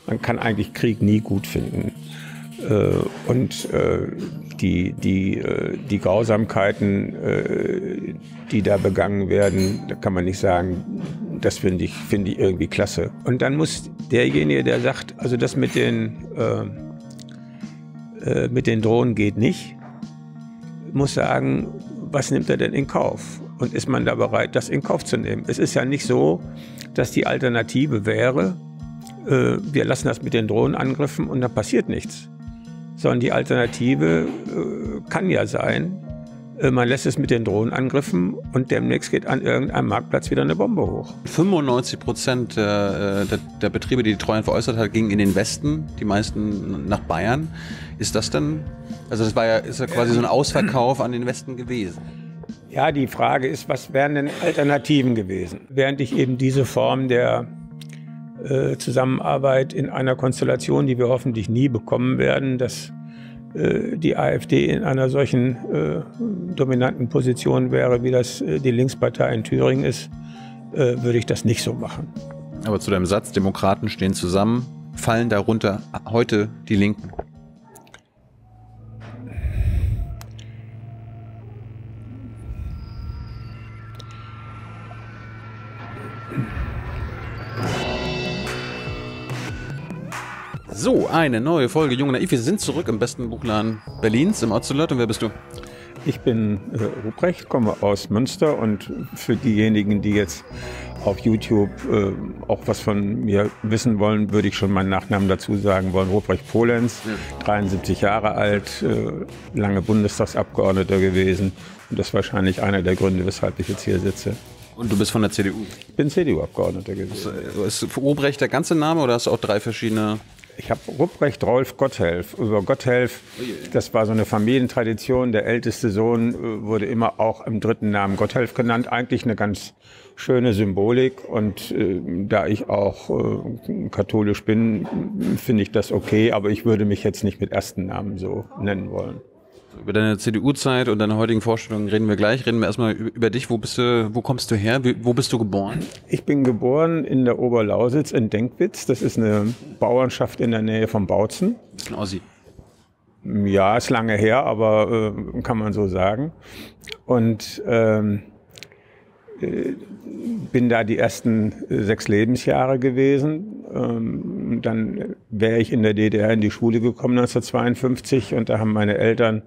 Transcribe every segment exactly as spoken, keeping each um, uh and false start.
man kann eigentlich Krieg nie gut finden. Äh, und äh, die, die, äh, die Grausamkeiten, äh, die da begangen werden, da kann man nicht sagen, das finde ich, finde ich irgendwie klasse. Und dann muss derjenige, der sagt, also das mit den, äh, äh, mit den Drohnen geht nicht, muss sagen, was nimmt er denn in Kauf? Und ist man da bereit, das in Kauf zu nehmen? Es ist ja nicht so, dass die Alternative wäre, äh, wir lassen das mit den Drohnenangriffen und dann passiert nichts. Sondern die Alternative äh, kann ja sein, äh, man lässt es mit den Drohnenangriffen und demnächst geht an irgendeinem Marktplatz wieder eine Bombe hoch. fünfundneunzig Prozent der, der, der Betriebe, die die Treuhand veräußert hat, gingen in den Westen, die meisten nach Bayern. Ist das denn, also das war ja, ist ja quasi so ein Ausverkauf an den Westen gewesen? Ja, die Frage ist, was wären denn Alternativen gewesen? Während ich eben diese Form der äh, Zusammenarbeit in einer Konstellation, die wir hoffentlich nie bekommen werden, dass äh, die AfD in einer solchen äh, dominanten Position wäre, wie das äh, die Linkspartei in Thüringen ist, äh, würde ich das nicht so machen. Aber zu deinem Satz, Demokraten stehen zusammen, fallen darunter heute die Linken? So, eine neue Folge Jung und Naiv. Wir sind zurück im besten Buchladen Berlins, im Ocelot. Und wer bist du? Ich bin äh, Ruprecht, komme aus Münster und für diejenigen, die jetzt auf YouTube äh, auch was von mir wissen wollen, würde ich schon meinen Nachnamen dazu sagen wollen. Ruprecht Polenz, ja. dreiundsiebzig Jahre alt, äh, lange Bundestagsabgeordneter gewesen und das ist wahrscheinlich einer der Gründe, weshalb ich jetzt hier sitze. Und du bist von der C D U? Ich bin C D U-Abgeordneter gewesen. Ist, ist Ruprecht der ganze Name oder hast du auch drei verschiedene? Ich habe Ruprecht Rolf Gotthelf. Über Gotthelf, das war so eine Familientradition. Der älteste Sohn wurde immer auch im dritten Namen Gotthelf genannt. Eigentlich eine ganz schöne Symbolik. Und äh, da ich auch äh, katholisch bin, finde ich das okay. Aber ich würde mich jetzt nicht mit ersten Namen so nennen wollen. Über deine C D U-Zeit und deine heutigen Vorstellungen reden wir gleich. Reden wir erstmal über dich. Wo bist du, wo kommst du her? Wo bist du geboren? Ich bin geboren in der Oberlausitz in Denkwitz. Das ist eine Bauernschaft in der Nähe von Bautzen. Das ist ein Ossi. Ja, ist lange her, aber äh, kann man so sagen. Und ähm, äh, bin da die ersten äh, sechs Lebensjahre gewesen. Ähm, dann wäre ich in der D D R in die Schule gekommen neunzehnhundertzweiundfünfzig und da haben meine Eltern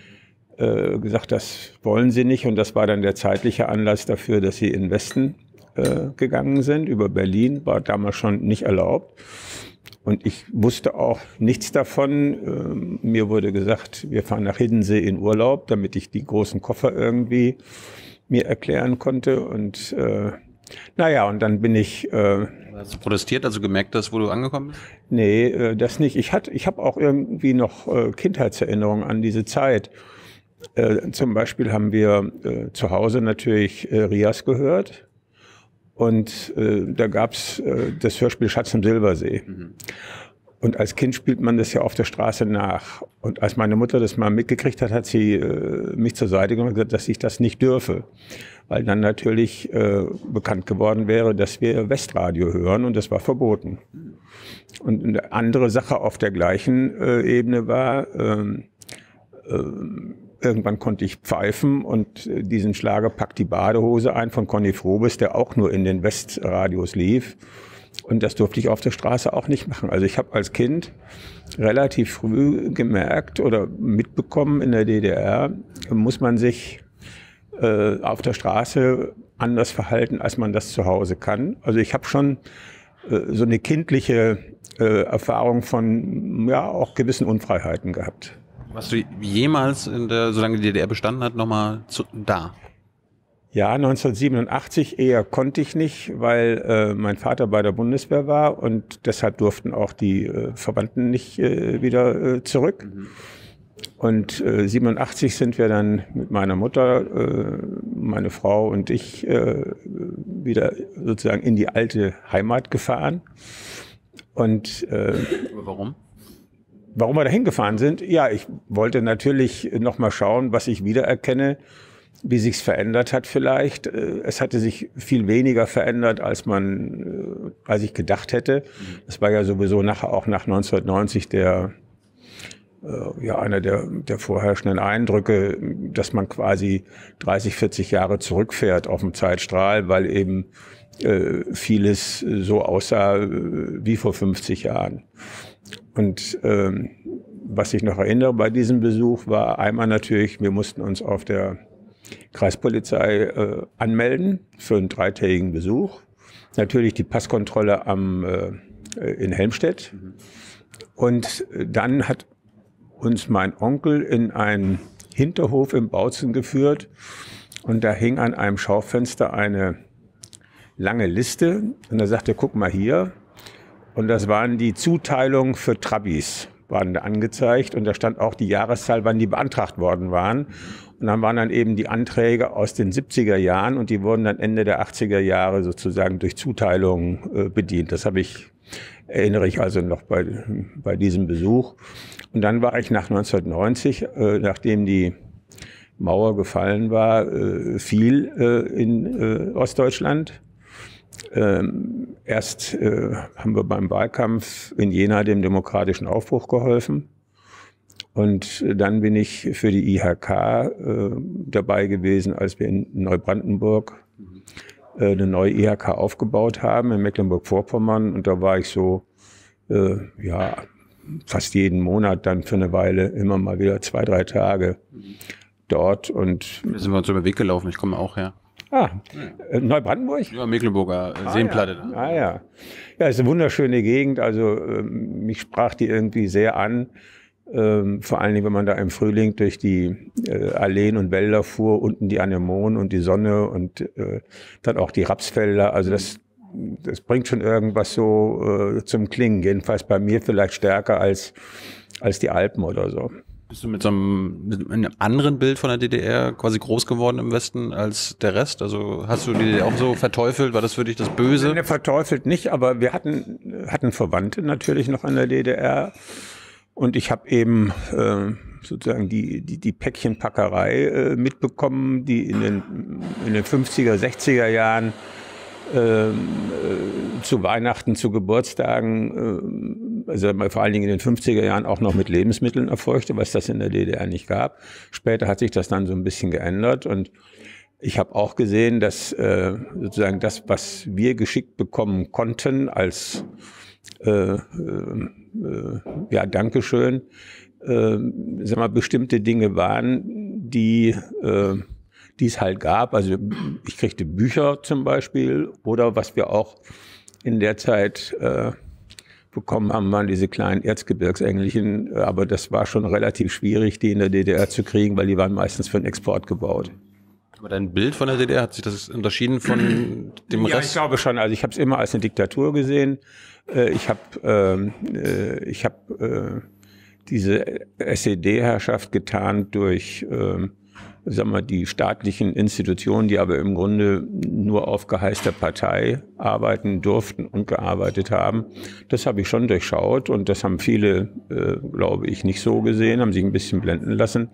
äh, gesagt, das wollen sie nicht. Und das war dann der zeitliche Anlass dafür, dass sie in den Westen äh, gegangen sind. Über Berlin war damals schon nicht erlaubt. Und ich wusste auch nichts davon. Ähm, mir wurde gesagt, wir fahren nach Hiddensee in Urlaub, damit ich die großen Koffer irgendwie mir erklären konnte. Und äh, naja, und dann bin ich... Äh, Hast du protestiert, also gemerkt hast, wo du angekommen bist? Nee, äh, das nicht. Ich, hatte, ich habe auch irgendwie noch äh, Kindheitserinnerungen an diese Zeit. Äh, zum Beispiel haben wir äh, zu Hause natürlich äh, Rias gehört. Und äh, da gab's äh, das Hörspiel Schatz im Silbersee. Mhm. Und als Kind spielt man das ja auf der Straße nach. Und als meine Mutter das mal mitgekriegt hat, hat sie äh, mich zur Seite genommen und gesagt, dass ich das nicht dürfe. Weil dann natürlich äh, bekannt geworden wäre, dass wir Westradio hören und das war verboten. Und eine andere Sache auf der gleichen äh, Ebene war, äh, äh, irgendwann konnte ich pfeifen und äh, diesen Schlager Pack die Badehose ein von Conny Frobes, der auch nur in den Westradios lief. Und das durfte ich auf der Straße auch nicht machen. Also ich habe als Kind relativ früh gemerkt oder mitbekommen, in der D D R muss man sich äh, auf der Straße anders verhalten, als man das zu Hause kann. Also ich habe schon äh, so eine kindliche äh, Erfahrung von ja auch gewissen Unfreiheiten gehabt. Warst du jemals, in der, solange die D D R bestanden hat, nochmal da? Ja, neunzehnhundertsiebenundachtzig eher konnte ich nicht, weil äh, mein Vater bei der Bundeswehr war und deshalb durften auch die äh, Verwandten nicht äh, wieder äh, zurück. Mhm. Und äh, siebenundachtzig sind wir dann mit meiner Mutter, äh, meine Frau und ich äh, wieder sozusagen in die alte Heimat gefahren. Und äh, warum? Warum wir dahin gefahren sind? Ja, ich wollte natürlich noch mal schauen, was ich wiedererkenne. wie sich's verändert hat vielleicht. Es hatte sich viel weniger verändert, als man, als ich gedacht hätte. Das war ja sowieso nachher auch nach neunzehnhundertneunzig der, ja, einer der, der vorherrschenden Eindrücke, dass man quasi dreißig, vierzig Jahre zurückfährt auf dem Zeitstrahl, weil eben äh, vieles so aussah äh, wie vor fünfzig Jahren. Und ähm, was ich noch erinnere bei diesem Besuch war einmal natürlich, wir mussten uns auf der Kreispolizei äh, anmelden für einen dreitägigen Besuch. Natürlich die Passkontrolle am, äh, in Helmstedt. Und dann hat uns mein Onkel in einen Hinterhof im Bautzen geführt. Und da hing an einem Schaufenster eine lange Liste. Und er sagte, guck mal hier. Und das waren die Zuteilungen für Trabis, waren da angezeigt. Und da stand auch die Jahreszahl, wann die beantragt worden waren. Und dann waren dann eben die Anträge aus den siebziger Jahren und die wurden dann Ende der achtziger Jahre sozusagen durch Zuteilungen äh, bedient. Das habe ich, erinnere ich also noch bei, bei diesem Besuch. Und dann war ich nach neunzehnhundertneunzig, äh, nachdem die Mauer gefallen war, äh, viel äh, in äh, Ostdeutschland. Ähm, erst äh, haben wir beim Wahlkampf in Jena dem demokratischen Aufbruch geholfen. Und dann bin ich für die I H K äh, dabei gewesen, als wir in Neubrandenburg äh, eine neue I H K aufgebaut haben, in Mecklenburg-Vorpommern. Und da war ich so, äh, ja, fast jeden Monat dann für eine Weile immer mal wieder zwei, drei Tage dort. Und da sind wir uns über den Weg gelaufen, ich komme auch her. Ah, äh, Neubrandenburg? Ja, Mecklenburger äh, Seenplatte. Ah, ja. ah ja. Ja, ist eine wunderschöne Gegend. Also äh, mich sprach die irgendwie sehr an. Ähm, vor allen Dingen, wenn man da im Frühling durch die äh, Alleen und Wälder fuhr, unten die Anemonen und die Sonne und äh, dann auch die Rapsfelder. Also das, das bringt schon irgendwas so äh, zum Klingen. Jedenfalls bei mir vielleicht stärker als, als die Alpen oder so. Bist du mit so einem, mit einem anderen Bild von der D D R quasi groß geworden im Westen als der Rest? Also hast du die D D R auch so verteufelt? War das für dich das Böse? Ne, verteufelt nicht, aber wir hatten, hatten Verwandte natürlich noch in der D D R. Und ich habe eben äh, sozusagen die, die, die Päckchenpackerei äh, mitbekommen, die in den, in den fünfziger, sechziger Jahren äh, äh, zu Weihnachten, zu Geburtstagen, äh, also vor allen Dingen in den fünfziger Jahren auch noch mit Lebensmitteln erfolgte, was das in der D D R nicht gab. Später hat sich das dann so ein bisschen geändert und ich habe auch gesehen, dass äh, sozusagen das, was wir geschickt bekommen konnten als Äh, äh, ja, Dankeschön, äh, sag mal, bestimmte Dinge waren, die äh, die es halt gab. Also ich kriegte Bücher zum Beispiel oder was wir auch in der Zeit äh, bekommen haben, waren diese kleinen Erzgebirgsengelchen, aber das war schon relativ schwierig, die in der D D R zu kriegen, weil die waren meistens für den Export gebaut. Aber dein Bild von der D D R, hat sich das unterschieden von dem ja, Rest? Ich glaube schon. Also ich habe es immer als eine Diktatur gesehen. Ich habe ähm, ich hab, äh, diese S E D-Herrschaft getarnt durch ähm, sagen wir, die staatlichen Institutionen, die aber im Grunde nur auf Geheiß der Partei arbeiten durften und gearbeitet haben. Das habe ich schon durchschaut und das haben viele, äh, glaube ich, nicht so gesehen, haben sich ein bisschen blenden lassen.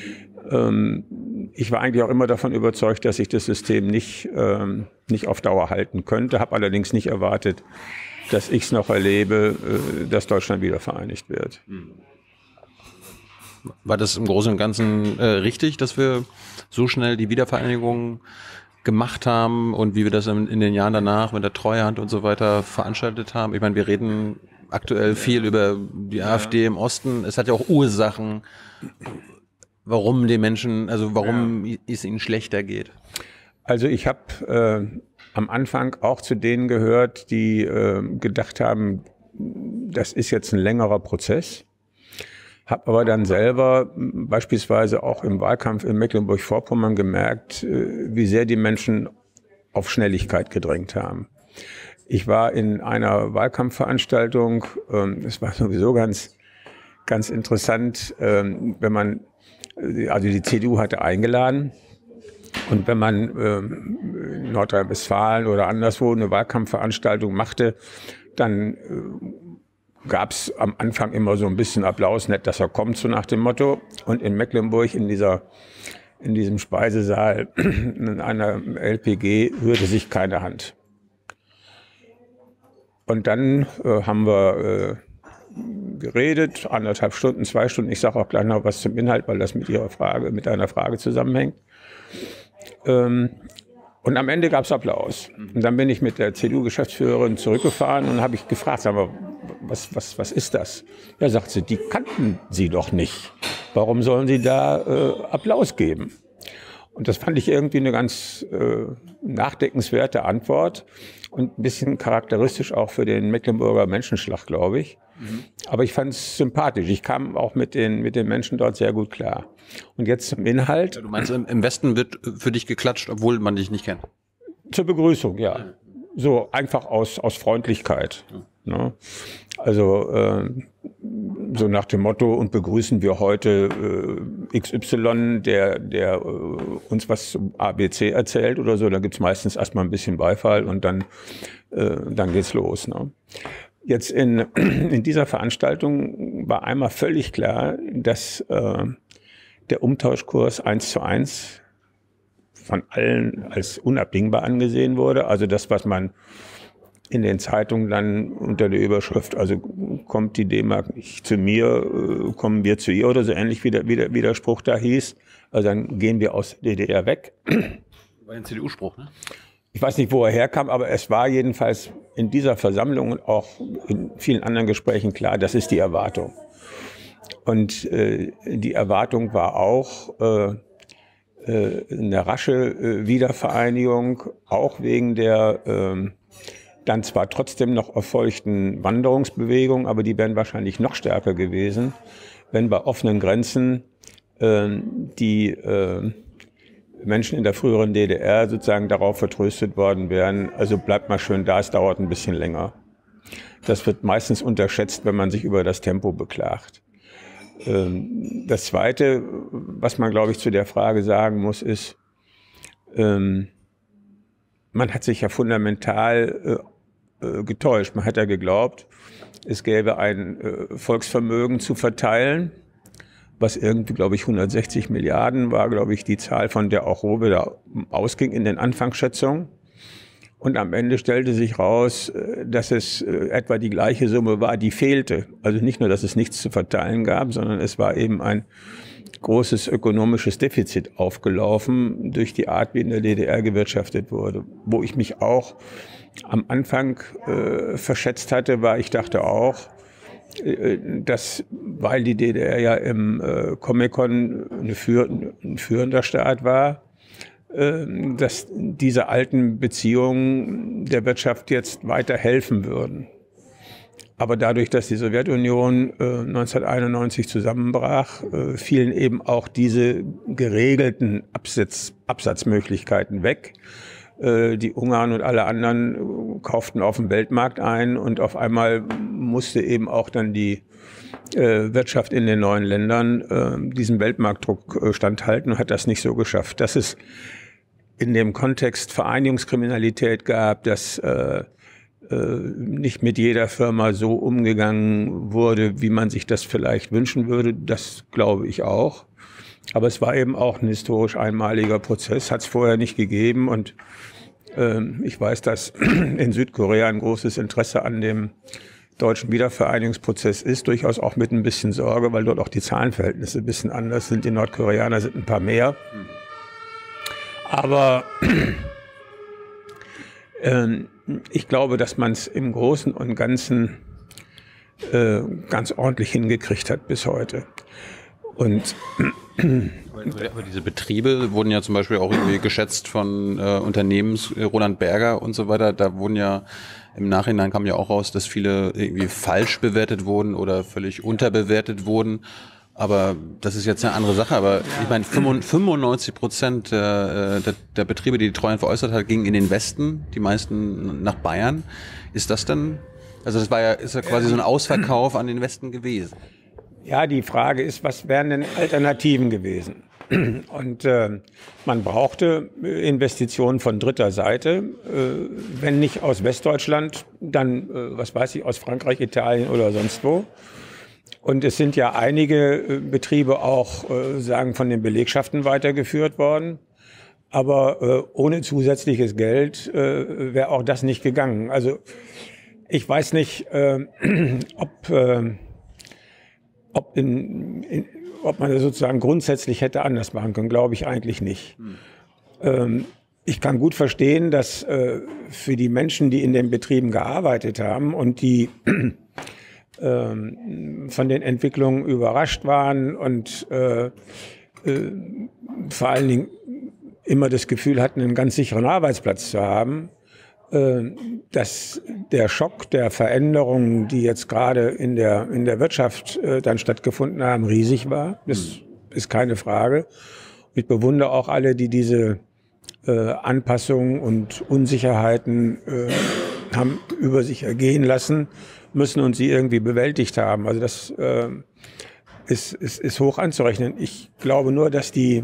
Ähm, ich war eigentlich auch immer davon überzeugt, dass ich das System nicht, ähm, nicht auf Dauer halten könnte, habe allerdings nicht erwartet, dass ich es noch erlebe, äh, dass Deutschland wieder vereinigt wird. War das im Großen und Ganzen äh, richtig, dass wir so schnell die Wiedervereinigung gemacht haben und wie wir das in, in den Jahren danach mit der Treuhand und so weiter veranstaltet haben? Ich meine, wir reden aktuell viel über die ja. AfD im Osten. Es hat ja auch Ursachen, warum die Menschen, also warum ja. es ihnen schlechter geht. Also ich habe äh, am Anfang auch zu denen gehört, die äh, gedacht haben, das ist jetzt ein längerer Prozess. Habe aber dann selber beispielsweise auch im Wahlkampf in Mecklenburg-Vorpommern gemerkt, äh, wie sehr die Menschen auf Schnelligkeit gedrängt haben. Ich war in einer Wahlkampfveranstaltung, ähm, es war sowieso ganz, ganz interessant, ähm, wenn man, also die C D U hatte eingeladen. Und wenn man ähm, in Nordrhein-Westfalen oder anderswo eine Wahlkampfveranstaltung machte, dann äh, gab es am Anfang immer so ein bisschen Applaus, nett, dass er kommt, so nach dem Motto. Und in Mecklenburg, in dieser in diesem Speisesaal in einer L P G rührte sich keine Hand. Und dann äh, haben wir äh, geredet, anderthalb Stunden, zwei Stunden. Ich sage auch gleich noch was zum Inhalt, weil das mit Ihrer Frage, mit einer Frage zusammenhängt. Ähm, und am Ende gab es Applaus. Und dann bin ich mit der C D U-Geschäftsführerin zurückgefahren und habe ich gefragt, sag mal, was, was, was ist das? Ja, sagt sie, die kannten Sie doch nicht. Warum sollen Sie da äh, Applaus geben? Und das fand ich irgendwie eine ganz äh, nachdenkenswerte Antwort und ein bisschen charakteristisch auch für den Mecklenburger Menschenschlag, glaube ich. Mhm. Aber ich fand es sympathisch. Ich kam auch mit den, mit den Menschen dort sehr gut klar. Und jetzt zum Inhalt. Du meinst, im Westen wird für dich geklatscht, obwohl man dich nicht kennt? Zur Begrüßung, ja. So einfach aus, aus Freundlichkeit. Ja. Ne? Also äh, so nach dem Motto, und begrüßen wir heute äh, X Y, der, der äh, uns was zum A B C erzählt oder so, da gibt's meistens erstmal ein bisschen Beifall und dann, äh, dann geht's los. Ne? Jetzt in, in dieser Veranstaltung war einmal völlig klar, dass äh, der Umtauschkurs eins zu eins von allen als unabdingbar angesehen wurde. Also das, was man in den Zeitungen dann unter der Überschrift, also kommt die D-Mark nicht zu mir, kommen wir zu ihr oder so ähnlich wie der, wie der, wie der Spruch da hieß. Also dann gehen wir aus der D D R weg. War ein C D U-Spruch, ne? Ich weiß nicht, wo er herkam, aber es war jedenfalls in dieser Versammlung und auch in vielen anderen Gesprächen klar, das ist die Erwartung. Und äh, die Erwartung war auch äh, äh, eine rasche äh, Wiedervereinigung, auch wegen der äh, dann zwar trotzdem noch erfolgten Wanderungsbewegungen, aber die wären wahrscheinlich noch stärker gewesen, wenn bei offenen Grenzen äh, die äh, Menschen in der früheren D D R sozusagen darauf vertröstet worden wären, also bleibt mal schön da, es dauert ein bisschen länger. Das wird meistens unterschätzt, wenn man sich über das Tempo beklagt. Ähm, das Zweite, was man, glaube ich, zu der Frage sagen muss, ist, ähm, man hat sich ja fundamental äh, äh, getäuscht. Man hat ja geglaubt, es gäbe ein äh, Volksvermögen zu verteilen, was irgendwie, glaube ich, hundertsechzig Milliarden war, glaube ich, die Zahl, von der auch Robe da ausging in den Anfangsschätzungen. Und am Ende stellte sich raus, dass es etwa die gleiche Summe war, die fehlte. Also nicht nur, dass es nichts zu verteilen gab, sondern es war eben ein großes ökonomisches Defizit aufgelaufen durch die Art, wie in der D D R gewirtschaftet wurde. Wo ich mich auch am Anfang äh, verschätzt hatte, war, ich dachte auch, dass, weil die D D R ja im äh, Comecon eine führ ein führender Staat war, äh, dass diese alten Beziehungen der Wirtschaft jetzt weiter helfen würden. Aber dadurch, dass die Sowjetunion äh, neunzehnhunderteinundneunzig zusammenbrach, äh, fielen eben auch diese geregelten Absatz, Absatzmöglichkeiten weg. Die Ungarn und alle anderen kauften auf dem Weltmarkt ein und auf einmal musste eben auch dann die äh, Wirtschaft in den neuen Ländern äh, diesem Weltmarktdruck äh, standhalten und hat das nicht so geschafft. Dass es in dem Kontext Vereinigungskriminalität gab, dass äh, äh, nicht mit jeder Firma so umgegangen wurde, wie man sich das vielleicht wünschen würde, das glaube ich auch. Aber es war eben auch ein historisch einmaliger Prozess, hat es vorher nicht gegeben. Und ähm, ich weiß, dass in Südkorea ein großes Interesse an dem deutschen Wiedervereinigungsprozess ist, durchaus auch mit ein bisschen Sorge, weil dort auch die Zahlenverhältnisse ein bisschen anders sind. Die Nordkoreaner sind ein paar mehr. Aber ähm, ich glaube, dass man es im Großen und Ganzen äh, ganz ordentlich hingekriegt hat bis heute. Und aber diese Betriebe wurden ja zum Beispiel auch irgendwie geschätzt von äh, Unternehmens, äh, Roland Berger und so weiter. Da wurden ja, im Nachhinein kam ja auch raus, dass viele irgendwie falsch bewertet wurden oder völlig unterbewertet wurden. Aber das ist jetzt eine andere Sache. Aber ich meine, fünfundneunzig Prozent der, der, der Betriebe, die die Treuhand veräußert hat, gingen in den Westen, die meisten nach Bayern. Ist das dann, also das war ja, ist ja quasi so ein Ausverkauf an den Westen gewesen? Ja, die Frage ist, was wären denn Alternativen gewesen? Und äh, man brauchte Investitionen von dritter Seite, äh, wenn nicht aus Westdeutschland, dann, äh, was weiß ich, aus Frankreich, Italien oder sonst wo. Und es sind ja einige Betriebe auch äh, sagen von den Belegschaften weitergeführt worden. Aber äh, ohne zusätzliches Geld äh, wäre auch das nicht gegangen. Also ich weiß nicht, äh, ob, äh, ob, in, in, ob man das sozusagen grundsätzlich hätte anders machen können. Glaube ich eigentlich nicht. Hm. Ähm, ich kann gut verstehen, dass äh, für die Menschen, die in den Betrieben gearbeitet haben und die von den Entwicklungen überrascht waren und äh, äh, vor allen Dingen immer das Gefühl hatten, einen ganz sicheren Arbeitsplatz zu haben, äh, dass der Schock der Veränderungen, die jetzt gerade in der, in der Wirtschaft äh, dann stattgefunden haben, riesig war. Das ist keine Frage. Ich bewundere auch alle, die diese äh, Anpassungen und Unsicherheiten äh, haben über sich ergehen lassen müssen und sie irgendwie bewältigt haben. Also das äh, ist, ist, ist hoch anzurechnen. Ich glaube nur, dass die,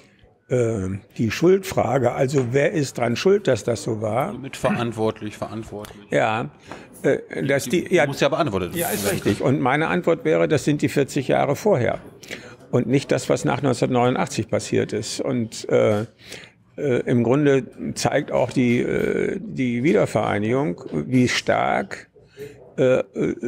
äh, die Schuldfrage, also wer ist dran schuld, dass das so war? Mitverantwortlich, verantwortlich. Ja, äh, dass die, die ja, muss ja beantwortet werden. Ja, ist richtig. Und meine Antwort wäre, das sind die vierzig Jahre vorher und nicht das, was nach neunzehnhundertneunundachtzig passiert ist. Und äh, äh, im Grunde zeigt auch die, äh, die Wiedervereinigung, wie stark Äh,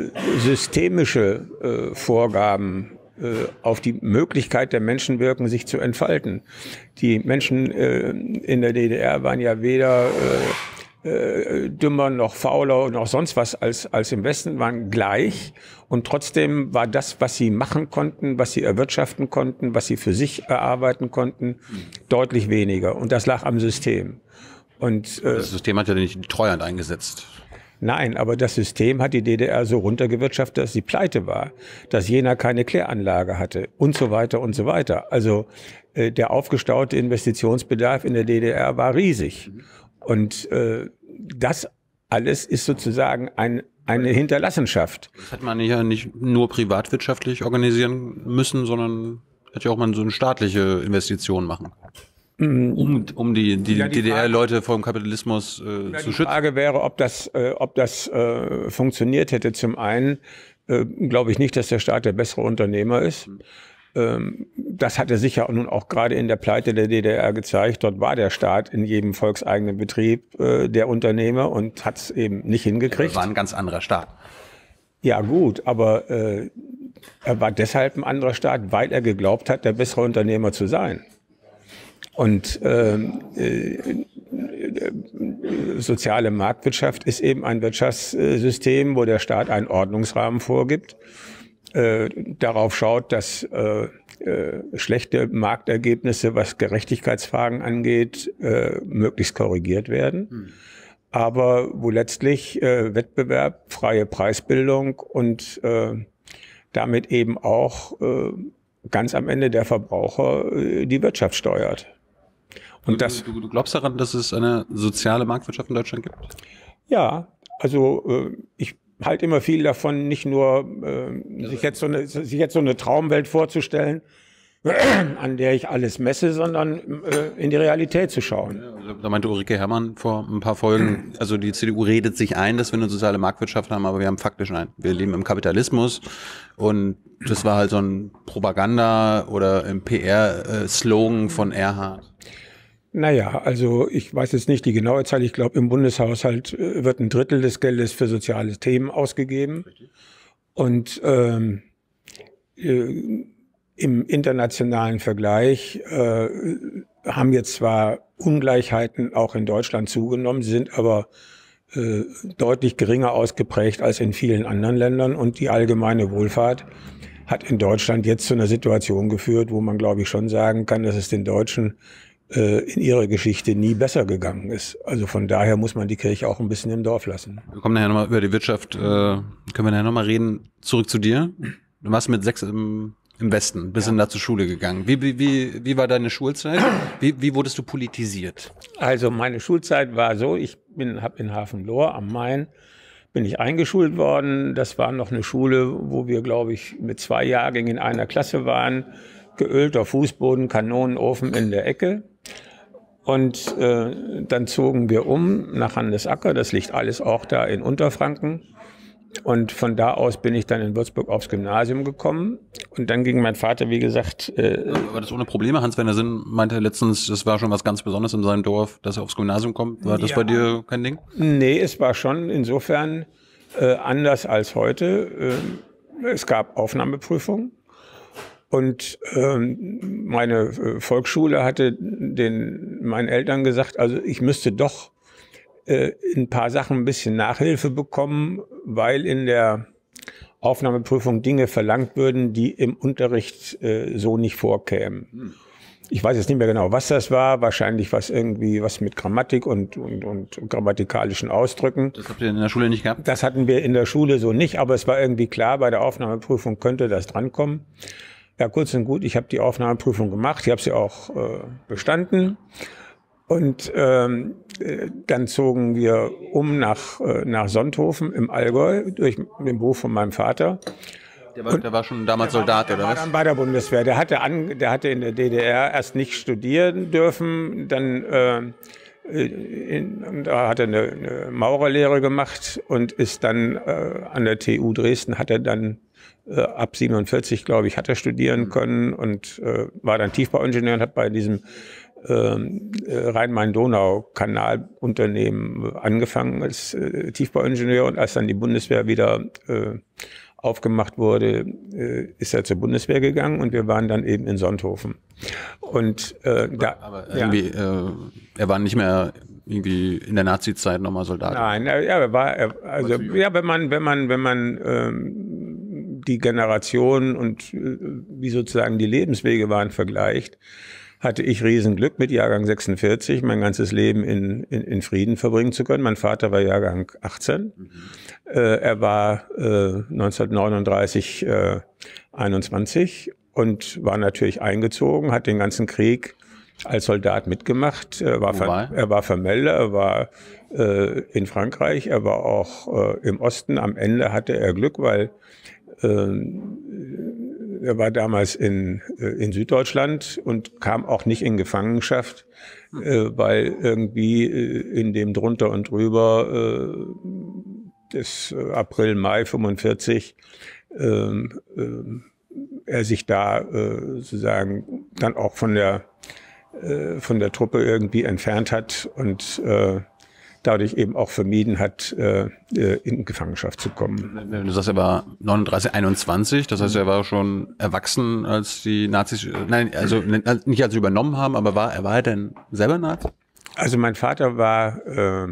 systemische äh, Vorgaben äh, auf die Möglichkeit der Menschen wirken, sich zu entfalten. Die Menschen äh, in der D D R waren ja weder äh, äh, dümmer noch fauler noch sonst was als, als im Westen, waren gleich. Und trotzdem war das, was sie machen konnten, was sie erwirtschaften konnten, was sie für sich erarbeiten konnten, deutlich weniger. Und das lag am System. Und, äh, das System hat ja nicht die Treuhand eingesetzt. Nein, aber das System hat die D D R so runtergewirtschaftet, dass sie pleite war, dass Jena keine Kläranlage hatte und so weiter und so weiter. Also äh, der aufgestaute Investitionsbedarf in der D D R war riesig. Und äh, das alles ist sozusagen ein, eine Hinterlassenschaft. Das hätte man ja nicht nur privatwirtschaftlich organisieren müssen, sondern hätte ja auch mal so eine staatliche Investition machen. Um, um die, die, ja, die D D R-Leute vor dem Kapitalismus äh, ja, zu schützen. Die Frage wäre, ob das, äh, ob das äh, funktioniert hätte. Zum einen äh, glaube ich nicht, dass der Staat der bessere Unternehmer ist. Mhm. Ähm, das hat er sicher nun auch gerade in der Pleite der D D R gezeigt. Dort war der Staat in jedem volkseigenen Betrieb äh, der Unternehmer und hat es eben nicht hingekriegt. Ja, war ein ganz anderer Staat. Ja gut, aber äh, er war deshalb ein anderer Staat, weil er geglaubt hat, der bessere Unternehmer zu sein. Und ähm, äh, soziale Marktwirtschaft ist eben ein Wirtschaftssystem, wo der Staat einen Ordnungsrahmen vorgibt, äh, darauf schaut, dass äh, äh, schlechte Marktergebnisse, was Gerechtigkeitsfragen angeht, äh, möglichst korrigiert werden. Hm. Aber wo letztlich äh, Wettbewerb, freie Preisbildung und äh, damit eben auch äh, ganz am Ende der Verbraucher äh, die Wirtschaft steuert. Und das, du, du glaubst daran, dass es eine soziale Marktwirtschaft in Deutschland gibt? Ja, also äh, ich halte immer viel davon, nicht nur äh, sich, jetzt so eine, sich jetzt so eine Traumwelt vorzustellen, an der ich alles messe, sondern äh, in die Realität zu schauen. Ja, also, da meinte Ulrike Herrmann vor ein paar Folgen, also die C D U redet sich ein, dass wir eine soziale Marktwirtschaft haben, aber wir haben faktisch ein. Wir leben im Kapitalismus und das war halt so ein Propaganda- oder ein P R-Slogan von Erhard. Naja, also ich weiß jetzt nicht die genaue Zahl. Ich glaube, im Bundeshaushalt wird ein Drittel des Geldes für soziale Themen ausgegeben. Und ähm, äh, im internationalen Vergleich äh, haben jetzt zwar Ungleichheiten auch in Deutschland zugenommen, sie sind aber äh, deutlich geringer ausgeprägt als in vielen anderen Ländern. Und die allgemeine Wohlfahrt hat in Deutschland jetzt zu einer Situation geführt, wo man, glaube ich, schon sagen kann, dass es den Deutschen in ihrer Geschichte nie besser gegangen ist. Also von daher muss man die Kirche auch ein bisschen im Dorf lassen. Wir kommen nachher nochmal über die Wirtschaft, äh, können wir nachher nochmal reden. Zurück zu dir. Du warst mit sechs im, im Westen, bist ja. da zur Schule gegangen. Wie, wie, wie, wie war deine Schulzeit? Wie, wie wurdest du politisiert? Also meine Schulzeit war so, ich bin, habe in Hafenlohr am Main, bin ich eingeschult worden. Das war noch eine Schule, wo wir, glaube ich, mit zwei Jahrgängen in einer Klasse waren. Geölter Fußboden, Kanonenofen in der Ecke. Und äh, dann zogen wir um nach Handesacker, das liegt alles auch da in Unterfranken. Und von da aus bin ich dann in Würzburg aufs Gymnasium gekommen. Und dann ging mein Vater, wie gesagt... Äh, war das ohne Probleme? Hans-Werner Sinn meinte letztens, das war schon was ganz Besonderes in seinem Dorf, dass er aufs Gymnasium kommt. War das ja bei dir kein Ding? Nee, es war schon insofern äh, anders als heute. Äh, es gab Aufnahmeprüfungen. Und ähm, meine äh, Volksschule hatte den meinen Eltern gesagt, also ich müsste doch äh, in ein paar Sachen ein bisschen Nachhilfe bekommen, weil in der Aufnahmeprüfung Dinge verlangt würden, die im Unterricht äh, so nicht vorkämen. Hm. Ich weiß jetzt nicht mehr genau, was das war. Wahrscheinlich was irgendwie was mit Grammatik und, und, und grammatikalischen Ausdrücken. Das habt ihr in der Schule nicht gehabt? Das hatten wir in der Schule so nicht, aber es war irgendwie klar, bei der Aufnahmeprüfung könnte das drankommen. Ja, kurz und gut, ich habe die Aufnahmeprüfung gemacht, ich habe sie auch äh, bestanden. Und ähm, dann zogen wir um nach, äh, nach Sonthofen im Allgäu durch den Beruf von meinem Vater. Der war, der war schon damals Soldat, war, oder was? Der war dann bei der Bundeswehr. Der hatte, an, der hatte in der D D R erst nicht studieren dürfen, dann äh, in, da hat er eine, eine Maurerlehre gemacht und ist dann äh, an der T U Dresden, hat er dann äh, ab siebenundvierzig, glaube ich, hat er studieren können und äh, war dann Tiefbauingenieur und hat bei diesem äh, Rhein-Main-Donau-Kanalunternehmen angefangen als äh, Tiefbauingenieur und als dann die Bundeswehr wieder äh, aufgemacht wurde, äh, ist er zur Bundeswehr gegangen und wir waren dann eben in Sonthofen. Und äh, da, aber irgendwie, ja. äh, er war nicht mehr irgendwie in der Nazi-Zeit nochmal Soldat. Nein, er, er war, er, also ja, wenn man, wenn man, wenn man ähm, die Generationen und äh, wie sozusagen die Lebenswege waren vergleicht, hatte ich Riesenglück, mit Jahrgang sechsundvierzig mein ganzes Leben in, in, in Frieden verbringen zu können. Mein Vater war Jahrgang achtzehn. Mhm. Äh, er war äh, neunzehnhundertneununddreißig äh, einundzwanzig und war natürlich eingezogen, hat den ganzen Krieg als Soldat mitgemacht. Er war, ver, er war Vermelder, er war äh, in Frankreich, er war auch äh, im Osten. Am Ende hatte er Glück, weil äh, er war damals in, in Süddeutschland und kam auch nicht in Gefangenschaft, äh, weil irgendwie äh, in dem drunter und drüber äh, des April, Mai fünfundvierzig äh, äh, er sich da äh, sozusagen dann auch von der äh, von der Truppe irgendwie entfernt hat und äh, dadurch eben auch vermieden hat, äh, in Gefangenschaft zu kommen. Du sagst, er war neununddreißig, einundzwanzig, das heißt, er war schon erwachsen, als die Nazis, nein, also nicht als sie übernommen haben, aber war, er war er denn selber Nazi? Also mein Vater war äh,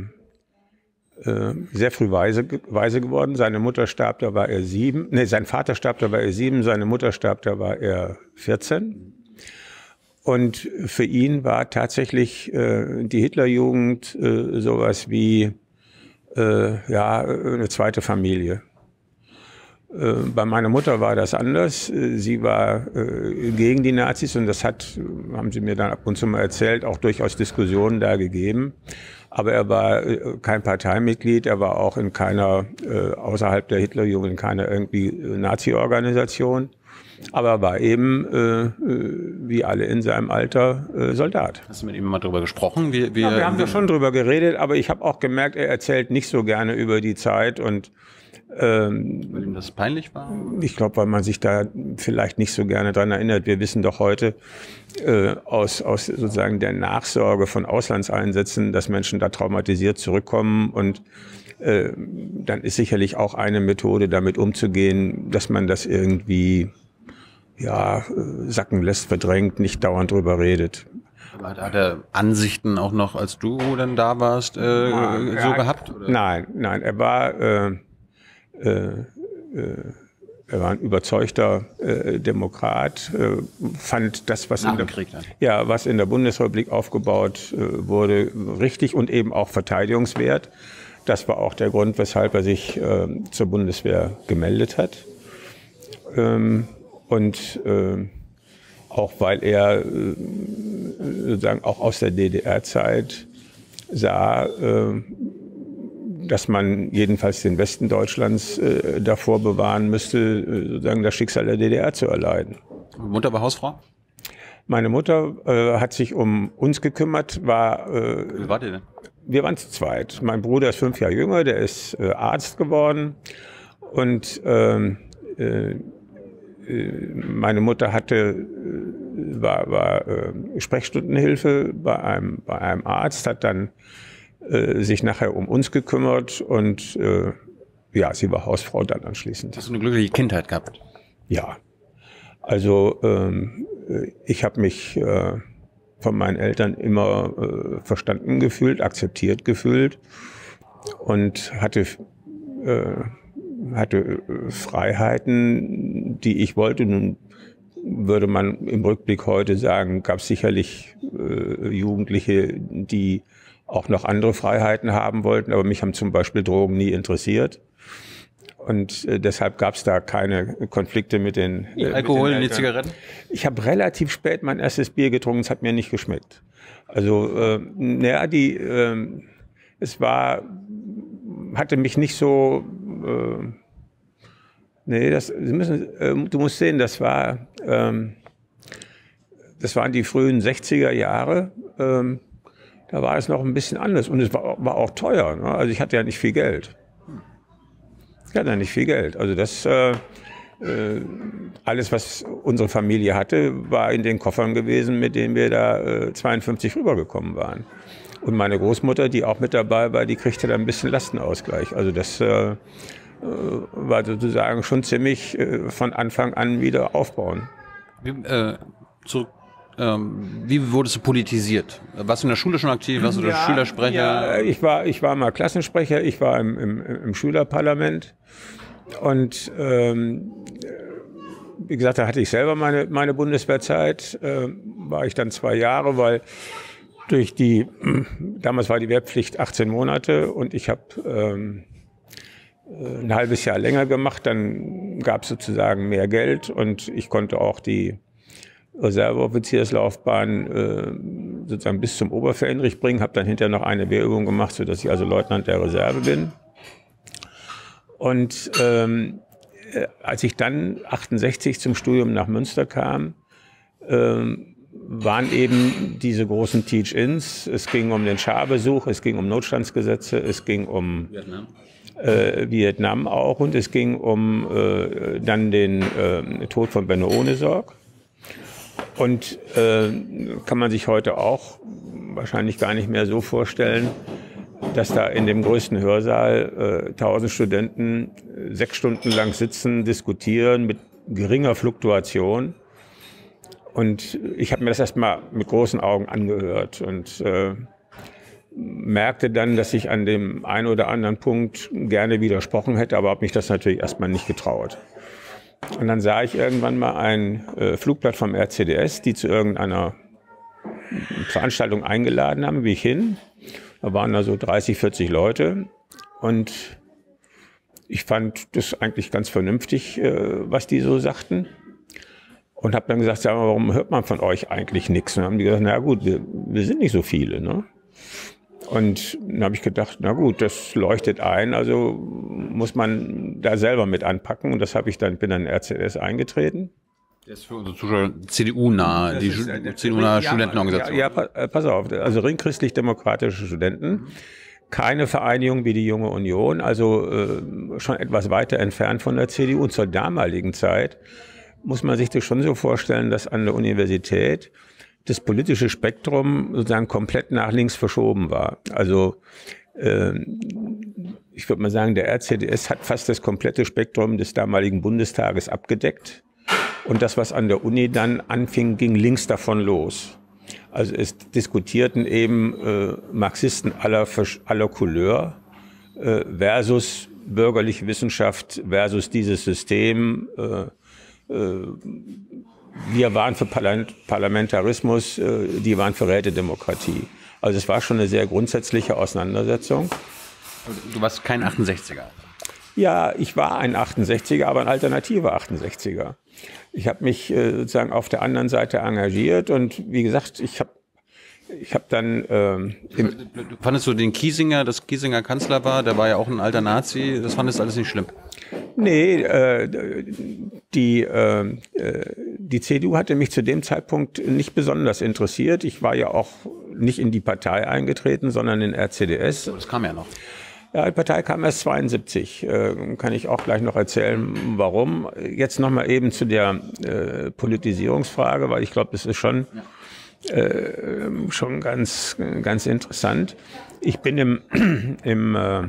äh, sehr früh weise, weise geworden. Seine Mutter starb, da war er sieben. Nee, sein Vater starb, da war er sieben. Seine Mutter starb, da war er vierzehn. Und für ihn war tatsächlich äh, die Hitlerjugend äh, sowas wie äh, ja, eine zweite Familie. Äh, bei meiner Mutter war das anders. Sie war äh, gegen die Nazis und das hat, haben sie mir dann ab und zu mal erzählt, auch durchaus Diskussionen da gegeben. Aber er war äh, kein Parteimitglied, er war auch in keiner, äh, außerhalb der Hitlerjugend, in keiner irgendwie äh, Nazi-Organisation. Aber er war eben, äh, wie alle in seinem Alter, äh, Soldat. Hast du mit ihm mal drüber gesprochen? Wie, wie ja, wir haben da schon drüber geredet, aber ich habe auch gemerkt, er erzählt nicht so gerne über die Zeit. Und ähm, weil ihm das peinlich war? Ich glaube, weil man sich da vielleicht nicht so gerne dran erinnert. Wir wissen doch heute äh, aus, aus sozusagen der Nachsorge von Auslandseinsätzen, dass Menschen da traumatisiert zurückkommen und äh, dann ist sicherlich auch eine Methode, damit umzugehen, dass man das irgendwie ja, sacken lässt, verdrängt, nicht dauernd drüber redet. Aber hat er Ansichten auch noch, als du dann da warst, äh, ja, so ja, gehabt? Oder? Nein, nein, er war, äh, äh, er war ein überzeugter äh, Demokrat, äh, fand das, was in, der, ja, was in der Bundesrepublik aufgebaut äh, wurde, richtig und eben auch verteidigungswert. Das war auch der Grund, weshalb er sich äh, zur Bundeswehr gemeldet hat. Ähm, Und äh, auch weil er äh, sozusagen auch aus der D D R-Zeit sah, äh, dass man jedenfalls den Westen Deutschlands äh, davor bewahren müsste, äh, sozusagen das Schicksal der D D R zu erleiden. Mutter war Hausfrau? Meine Mutter äh, hat sich um uns gekümmert. War, äh, Wie wart ihr denn? Wir waren zu zweit. Mein Bruder ist fünf Jahre jünger, der ist äh, Arzt geworden. Und ähm, äh, meine Mutter hatte, war, war äh, Sprechstundenhilfe bei einem, bei einem Arzt, hat dann äh, sich nachher um uns gekümmert und äh, ja, sie war Hausfrau dann anschließend. Hast du eine glückliche Kindheit gehabt? Ja, also ähm, ich habe mich äh, von meinen Eltern immer äh, verstanden gefühlt, akzeptiert gefühlt und hatte äh, hatte Freiheiten, die ich wollte. Nun würde man im Rückblick heute sagen, gab es sicherlich äh, Jugendliche, die auch noch andere Freiheiten haben wollten, aber mich haben zum Beispiel Drogen nie interessiert. Und äh, deshalb gab es da keine Konflikte mit den äh, Alkohol, mit den Zigaretten? Ich habe relativ spät mein erstes Bier getrunken, es hat mir nicht geschmeckt. Also, äh, naja, die, äh, es war, hatte mich nicht so, äh, nee, das, Sie müssen, äh, du musst sehen, das war, ähm, das waren die frühen sechziger Jahre, ähm, da war es noch ein bisschen anders und es war, war auch teuer, ne? Also ich hatte ja nicht viel Geld. Ich hatte ja nicht viel Geld. Also das, äh, äh, alles, was unsere Familie hatte, war in den Koffern gewesen, mit denen wir da äh, zweiundfünfzig rübergekommen waren. Und meine Großmutter, die auch mit dabei war, die kriegte da ein bisschen Lastenausgleich. Also das äh, war sozusagen schon ziemlich äh, von Anfang an wieder aufbauen. Wie, äh, zurück, ähm, wie wurdest du politisiert? Warst du in der Schule schon aktiv? Warst du ja, der Schülersprecher? Ja, ich war, ich war mal Klassensprecher, ich war im, im, im Schülerparlament. Und ähm, wie gesagt, da hatte ich selber meine, meine Bundeswehrzeit, äh, war ich dann zwei Jahre, weil durch die, damals war die Wehrpflicht achtzehn Monate und ich habe ähm, ein halbes Jahr länger gemacht, dann gab es sozusagen mehr Geld und ich konnte auch die Reserveoffizierslaufbahn äh, sozusagen bis zum Oberfähnrich bringen, habe dann hinterher noch eine Wehrübung gemacht, sodass ich also Leutnant der Reserve bin. Und ähm, als ich dann achtundsechzig zum Studium nach Münster kam, ähm, waren eben diese großen Teach-ins. Es ging um den Schah-Besuch, es ging um Notstandsgesetze, es ging um Vietnam, äh, Vietnam auch und es ging um äh, dann den äh, Tod von Benno Ohnesorg. Und äh, kann man sich heute auch wahrscheinlich gar nicht mehr so vorstellen, dass da in dem größten Hörsaal äh, tausend Studenten äh, sechs Stunden lang sitzen, diskutieren mit geringer Fluktuation. Und ich habe mir das erstmal mit großen Augen angehört und äh, merkte dann, dass ich an dem einen oder anderen Punkt gerne widersprochen hätte, aber habe mich das natürlich erstmal nicht getraut. Und dann sah ich irgendwann mal ein äh, Flugblatt vom R C D S, die zu irgendeiner Veranstaltung eingeladen haben, wie ich hin. Da waren da so dreißig, vierzig Leute und ich fand das eigentlich ganz vernünftig, äh, was die so sagten. Und habe dann gesagt, sag mal, warum hört man von euch eigentlich nichts? Und dann haben die gesagt, na gut, wir, wir sind nicht so viele, ne? Und dann habe ich gedacht, na gut, das leuchtet ein, also muss man da selber mit anpacken. Und das habe ich dann, bin dann in R C D S eingetreten. Das ist für unsere Zuschauer C D U-nah, die C D U-nahe Studentenorganisation. Ja, ja, pass auf, also Ring Christlich-Demokratische Studenten. Keine Vereinigung wie die Junge Union, also äh, schon etwas weiter entfernt von der C D U. Und zur damaligen Zeit muss man sich das schon so vorstellen, dass an der Universität das politische Spektrum sozusagen komplett nach links verschoben war. Also äh, ich würde mal sagen, der R C D S hat fast das komplette Spektrum des damaligen Bundestages abgedeckt. Und das, was an der Uni dann anfing, ging links davon los. Also es diskutierten eben äh, Marxisten aller, aller Couleur äh, versus bürgerliche Wissenschaft versus dieses System. Äh, Wir waren für Parlamentarismus, die waren für Rätedemokratie. Also es war schon eine sehr grundsätzliche Auseinandersetzung. Du warst kein achtundsechziger? Ja, ich war ein achtundsechziger, aber ein alternativer achtundsechziger. Ich habe mich sozusagen auf der anderen Seite engagiert und wie gesagt, ich habe ich hab dann... Ähm, fandest du den Kiesinger, dass Kiesinger Kanzler war, der war ja auch ein alter Nazi, das fandest du alles nicht schlimm? Nee, äh, die, äh, die C D U hatte mich zu dem Zeitpunkt nicht besonders interessiert. Ich war ja auch nicht in die Partei eingetreten, sondern in R C D S. Das kam ja noch. Ja, die Partei kam erst zweiundsiebzig. Äh, kann ich auch gleich noch erzählen, warum. Jetzt nochmal eben zu der äh, Politisierungsfrage, weil ich glaube, das ist schon, äh, schon ganz, ganz interessant. Ich bin im, im äh,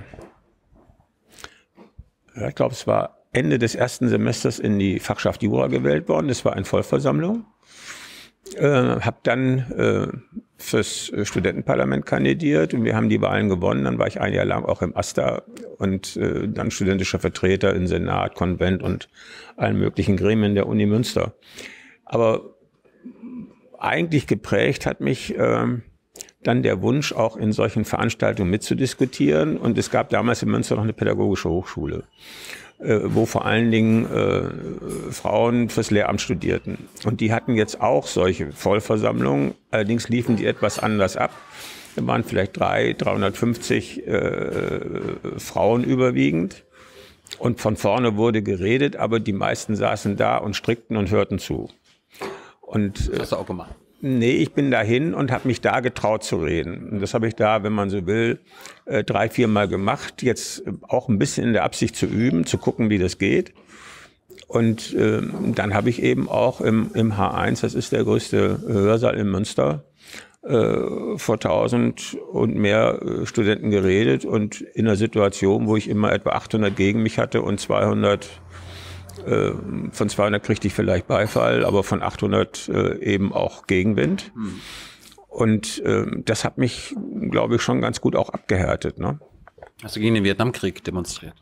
ich glaube, es war Ende des ersten Semesters in die Fachschaft Jura gewählt worden. Das war eine Vollversammlung. Äh, habe dann äh, fürs Studentenparlament kandidiert und wir haben die Wahlen gewonnen. Dann war ich ein Jahr lang auch im AStA und äh, dann studentischer Vertreter im Senat, Konvent und allen möglichen Gremien der Uni Münster. Aber eigentlich geprägt hat mich äh, dann der Wunsch, auch in solchen Veranstaltungen mitzudiskutieren. Und es gab damals in Münster noch eine pädagogische Hochschule, wo vor allen Dingen äh, Frauen fürs Lehramt studierten. Und die hatten jetzt auch solche Vollversammlungen, allerdings liefen die etwas anders ab. Da waren vielleicht drei, dreihundertfünfzig äh, Frauen überwiegend. Und von vorne wurde geredet, aber die meisten saßen da und strickten und hörten zu. Und, das hast du auch gemacht? Nee, ich bin dahin und habe mich da getraut zu reden. Und das habe ich da, wenn man so will, drei, vier Mal gemacht. Jetzt auch ein bisschen in der Absicht zu üben, zu gucken, wie das geht. Und äh, dann habe ich eben auch im, im H eins, das ist der größte Hörsaal in Münster, äh, vor tausend und mehr Studenten geredet und in einer Situation, wo ich immer etwa achthundert gegen mich hatte und zweihundert von zweihundert kriegte ich vielleicht Beifall, aber von achthundert äh, eben auch Gegenwind. Hm. Und äh, das hat mich, glaube ich, schon ganz gut auch abgehärtet. Ne? Hast du gegen den Vietnamkrieg demonstriert?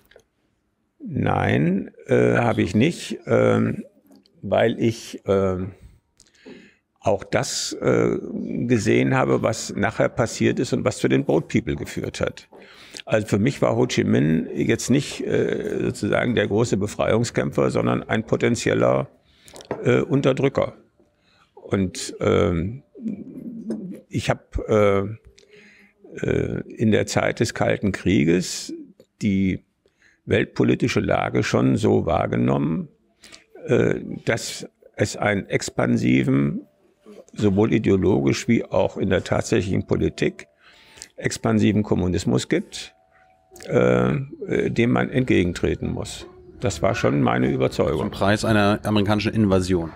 Nein, äh, habe ich nicht, äh, weil ich äh, auch das äh, gesehen habe, was nachher passiert ist und was zu den Boat People geführt hat. Also für mich war Ho Chi Minh jetzt nicht äh, sozusagen der große Befreiungskämpfer, sondern ein potenzieller äh, Unterdrücker. Und äh, ich habe äh, äh, in der Zeit des Kalten Krieges die weltpolitische Lage schon so wahrgenommen, äh, dass es einen expansiven, sowohl ideologisch wie auch in der tatsächlichen Politik, expansiven Kommunismus gibt, äh, dem man entgegentreten muss. Das war schon meine Überzeugung. Zum Preis einer amerikanischen Invasion.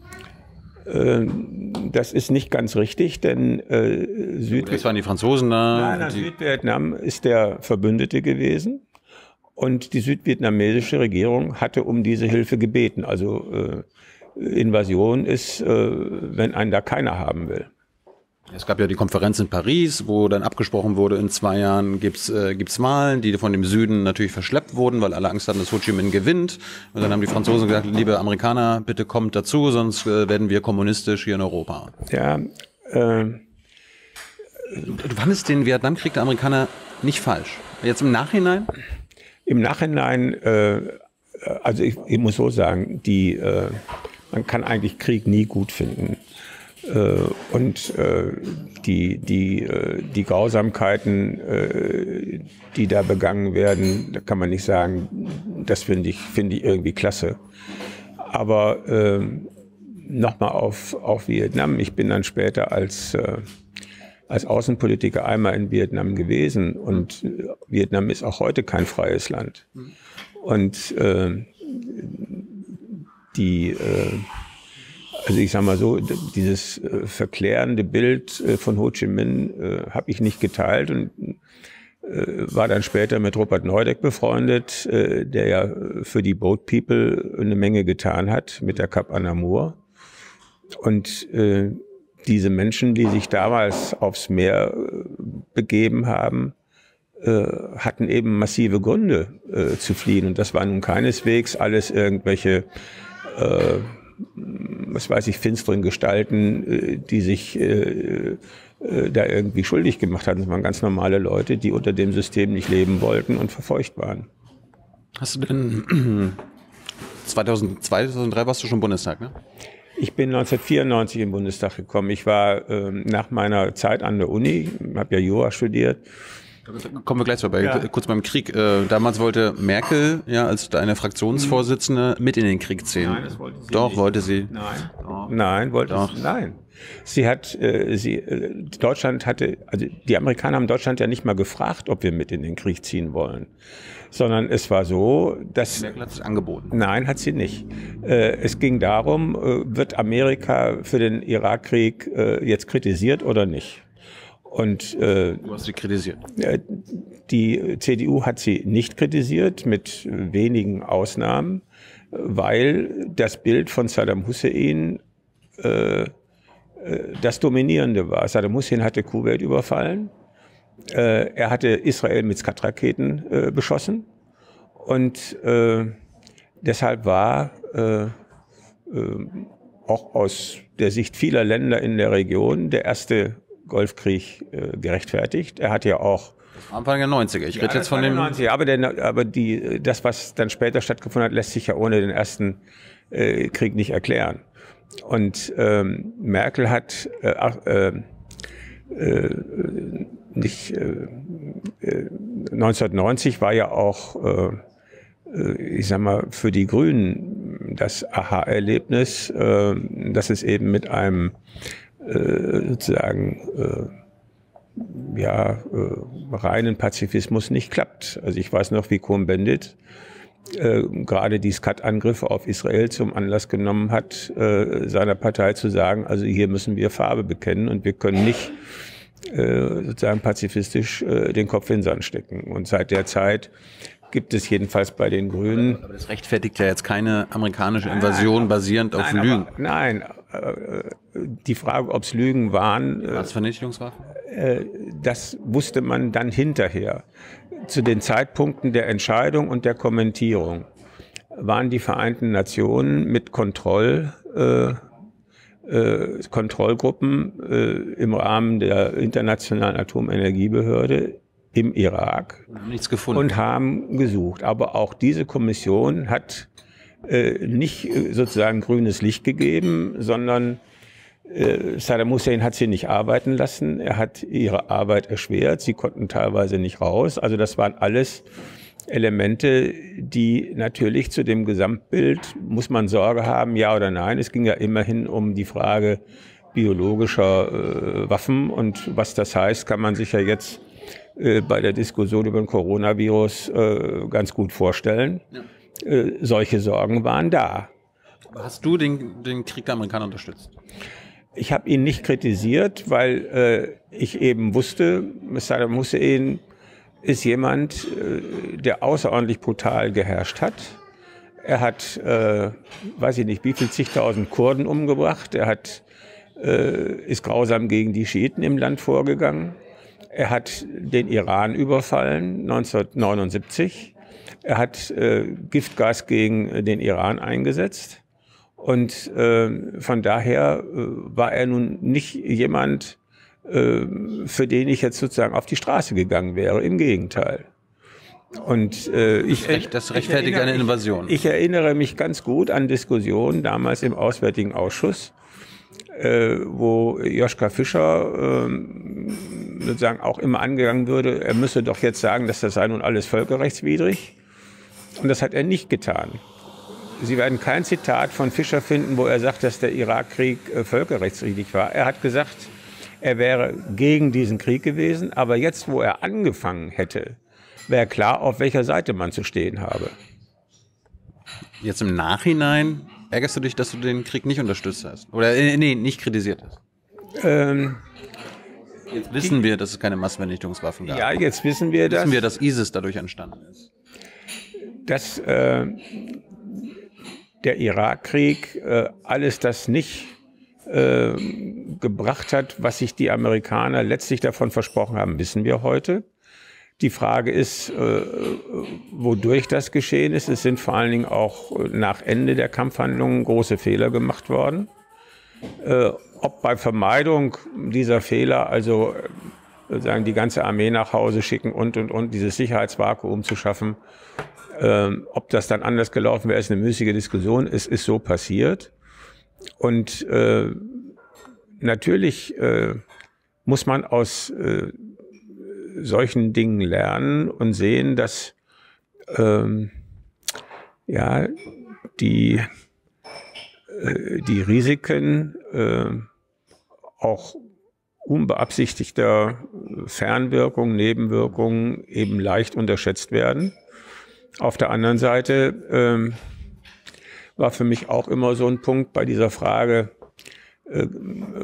Äh, das ist nicht ganz richtig, denn äh, Südvietnam, das waren die Franzosen da. Nein, nein, Südvietnam ist der Verbündete gewesen und die südvietnamesische Regierung hatte um diese Hilfe gebeten. Also äh, Invasion ist, äh, wenn einen da keiner haben will. Es gab ja die Konferenz in Paris, wo dann abgesprochen wurde, in zwei Jahren gibt's äh, gibt's Wahlen, die von dem Süden natürlich verschleppt wurden, weil alle Angst hatten, dass Ho Chi Minh gewinnt. Und dann haben die Franzosen gesagt, liebe Amerikaner, bitte kommt dazu, sonst äh, werden wir kommunistisch hier in Europa. Ja, äh, du fandest den Vietnamkrieg der Amerikaner nicht falsch. Jetzt im Nachhinein? Im Nachhinein, äh, also ich, ich muss so sagen, die, äh, man kann eigentlich Krieg nie gut finden. Äh, und äh, die, die, äh, die Grausamkeiten, äh, die da begangen werden, da kann man nicht sagen, das finde ich, finde ich irgendwie klasse. Aber äh, nochmal auf, auf Vietnam. Ich bin dann später als, äh, als Außenpolitiker einmal in Vietnam gewesen und äh, Vietnam ist auch heute kein freies Land. Und äh, die äh, Also ich sage mal so, dieses äh, verklärende Bild äh, von Ho Chi Minh äh, habe ich nicht geteilt und äh, war dann später mit Rupert Neudeck befreundet, äh, der ja für die Boat People eine Menge getan hat mit der Cap Anamur. Und äh, diese Menschen, die sich damals aufs Meer äh, begeben haben, äh, hatten eben massive Gründe äh, zu fliehen. Und das war nun keineswegs alles irgendwelche äh, was weiß ich, finsteren Gestalten, die sich äh, äh, da irgendwie schuldig gemacht hatten. Das waren ganz normale Leute, die unter dem System nicht leben wollten und verfolgt waren. Hast du denn zweitausendzwei, zweitausenddrei warst du schon im Bundestag, ne? Ich bin neunzehnhundertvierundneunzig im Bundestag gekommen. Ich war äh, nach meiner Zeit an der Uni, habe ja Jura studiert. Kommen wir gleich vorbei. Ja. Kurz beim Krieg. Äh, damals wollte Merkel ja als deine Fraktionsvorsitzende mit in den Krieg zählen. Nein, das wollte sie Doch, nicht. wollte sie. Nein, Doch. Nein, wollte Doch. sie. Nein. Sie hat, äh, sie, äh, Deutschland hatte, also die Amerikaner haben Deutschland ja nicht mal gefragt, ob wir mit in den Krieg ziehen wollen, sondern es war so, dass Merkel hat es angeboten. Nein, hat sie nicht. Äh, es ging darum, äh, wird Amerika für den Irakkrieg äh, jetzt kritisiert oder nicht? Und äh, du hast sie kritisiert. Äh, die C D U hat sie nicht kritisiert, mit wenigen Ausnahmen, weil das Bild von Saddam Hussein äh, das Dominierende war. Saddam Hussein hatte Kuwait überfallen, äh, er hatte Israel mit Scud-Raketen äh, beschossen und äh, deshalb war äh, äh, auch aus der Sicht vieler Länder in der Region der erste Golfkrieg äh, gerechtfertigt. Er hat ja auch Anfang der neunziger. Ich ja, rede jetzt von dem neunziger, aber, der, aber die, das, was dann später stattgefunden hat, lässt sich ja ohne den ersten äh, Krieg nicht erklären. Und ähm, Merkel hat äh, äh, äh, nicht äh, neunzehnhundertneunzig war ja auch, äh, ich sag mal, für die Grünen das Aha-Erlebnis, äh, dass es eben mit einem äh, sozusagen äh, ja, äh, reinen Pazifismus nicht klappt. Also ich weiß noch, wie Cohn-Bendit Äh, gerade die Scud-Angriffe auf Israel zum Anlass genommen hat, äh, seiner Partei zu sagen, also hier müssen wir Farbe bekennen und wir können nicht äh, sozusagen pazifistisch äh, den Kopf in den Sand stecken. Und seit der Zeit gibt es jedenfalls bei den Grünen... Aber das rechtfertigt ja jetzt keine amerikanische Invasion nein, basierend auf nein, Lügen. Aber, nein, äh, die Frage, ob es Lügen waren... Äh, Was Vernichtungswaffen? Äh, das wusste man dann hinterher. Zu den Zeitpunkten der Entscheidung und der Kommentierung waren die Vereinten Nationen mit Kontroll, äh, äh, Kontrollgruppen äh, im Rahmen der Internationalen Atomenergiebehörde im Irak und haben nichts gefunden und haben gesucht. Aber auch diese Kommission hat äh, nicht sozusagen grünes Licht gegeben, sondern äh, Saddam Hussein hat sie nicht arbeiten lassen. Er hat ihre Arbeit erschwert. Sie konnten teilweise nicht raus. Also das waren alles Elemente, die natürlich zu dem Gesamtbild, muss man Sorge haben, ja oder nein. Es ging ja immerhin um die Frage biologischer äh, Waffen. Und was das heißt, kann man sich ja jetzt äh, bei der Diskussion über den Coronavirus äh, ganz gut vorstellen. Ja. Äh, solche Sorgen waren da. Hast du den, den Krieg der Amerikaner unterstützt? Ich habe ihn nicht kritisiert, weil äh, ich eben wusste, Saddam Hussein ist jemand, äh, der außerordentlich brutal geherrscht hat. Er hat, äh, weiß ich nicht, wie viel zigtausend Kurden umgebracht. Er hat, äh, ist grausam gegen die Schiiten im Land vorgegangen. Er hat den Iran überfallen, neunzehnhundertneunundsiebzig. Er hat äh, Giftgas gegen den Iran eingesetzt. Und äh, von daher äh, war er nun nicht jemand, äh, für den ich jetzt sozusagen auf die Straße gegangen wäre. Im Gegenteil. Und äh, ich, Recht, das rechtfertigt eine Invasion. Ich, ich erinnere mich ganz gut an Diskussionen damals im Auswärtigen Ausschuss, äh, wo Joschka Fischer äh, sozusagen auch immer angegangen würde, er müsse doch jetzt sagen, dass das sei nun alles völkerrechtswidrig. Und das hat er nicht getan. Sie werden kein Zitat von Fischer finden, wo er sagt, dass der Irakkrieg äh, völkerrechtswidrig war. Er hat gesagt, er wäre gegen diesen Krieg gewesen, aber jetzt, wo er angefangen hätte, wäre klar, auf welcher Seite man zu stehen habe. Jetzt im Nachhinein ärgerst du dich, dass du den Krieg nicht unterstützt hast? Oder äh, nee, nicht kritisiert hast? Ähm, jetzt wissen die, wir, dass es keine Massenvernichtungswaffen gab. Ja, jetzt wissen wir das. Wissen wir, dass ISIS dadurch entstanden ist. Dass äh, der Irakkrieg äh, alles das nicht äh, gebracht hat, was sich die Amerikaner letztlich davon versprochen haben, wissen wir heute. Die Frage ist, äh, wodurch das geschehen ist. Es sind vor allen Dingen auch nach Ende der Kampfhandlungen große Fehler gemacht worden. Äh, ob bei Vermeidung dieser Fehler, also sozusagen die ganze Armee nach Hause schicken und, und, und, dieses Sicherheitsvakuum zu schaffen, äh, ob das dann anders gelaufen wäre, ist eine müßige Diskussion. Es ist so passiert. Und äh, natürlich äh, muss man aus äh, solchen Dingen lernen und sehen, dass ähm, ja, die, äh, die Risiken äh, auch unbeabsichtigter Fernwirkungen, Nebenwirkungen eben leicht unterschätzt werden. Auf der anderen Seite ähm, war für mich auch immer so ein Punkt bei dieser Frage, äh, äh,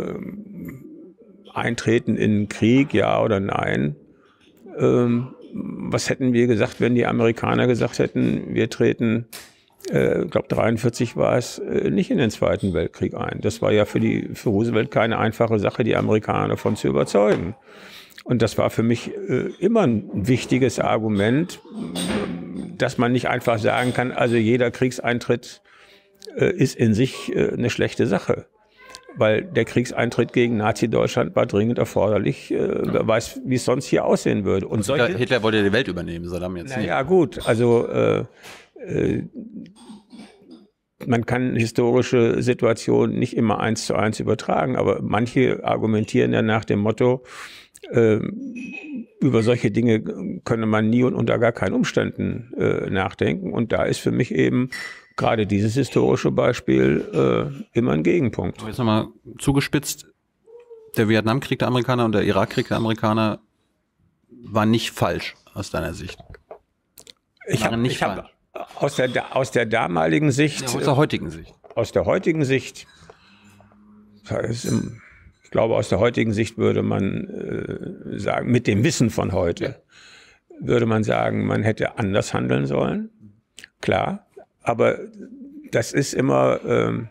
Eintreten in den Krieg, ja oder nein. Ähm, was hätten wir gesagt, wenn die Amerikaner gesagt hätten, wir treten, äh, ich glaube dreiundvierzig war es, äh, nicht in den Zweiten Weltkrieg ein. Das war ja für, die, für Roosevelt keine einfache Sache, die Amerikaner davon zu überzeugen. Und das war für mich äh, immer ein wichtiges Argument, dass man nicht einfach sagen kann, also jeder Kriegseintritt äh, ist in sich äh, eine schlechte Sache. Weil der Kriegseintritt gegen Nazi-Deutschland war dringend erforderlich. Äh, wer weiß, wie es sonst hier aussehen würde. Und Hitler, Hitler wollte die Welt übernehmen, Saddam jetzt nicht. Ja gut, also äh, äh, man kann historische Situationen nicht immer eins zu eins übertragen, aber manche argumentieren ja nach dem Motto, äh, über solche Dinge könne man nie und unter gar keinen Umständen äh, nachdenken. Und da ist für mich eben gerade dieses historische Beispiel äh, immer ein Gegenpunkt. Jetzt nochmal zugespitzt, der Vietnamkrieg der Amerikaner und der Irakkrieg der Amerikaner war nicht falsch aus deiner Sicht. Ich habe hab aus der, aus der damaligen Sicht... Ja, aus der heutigen Sicht. Aus der heutigen Sicht... Ich glaube, aus der heutigen Sicht würde man äh, sagen, mit dem Wissen von heute, würde man sagen, man hätte anders handeln sollen. Klar. Aber das ist immer, äh,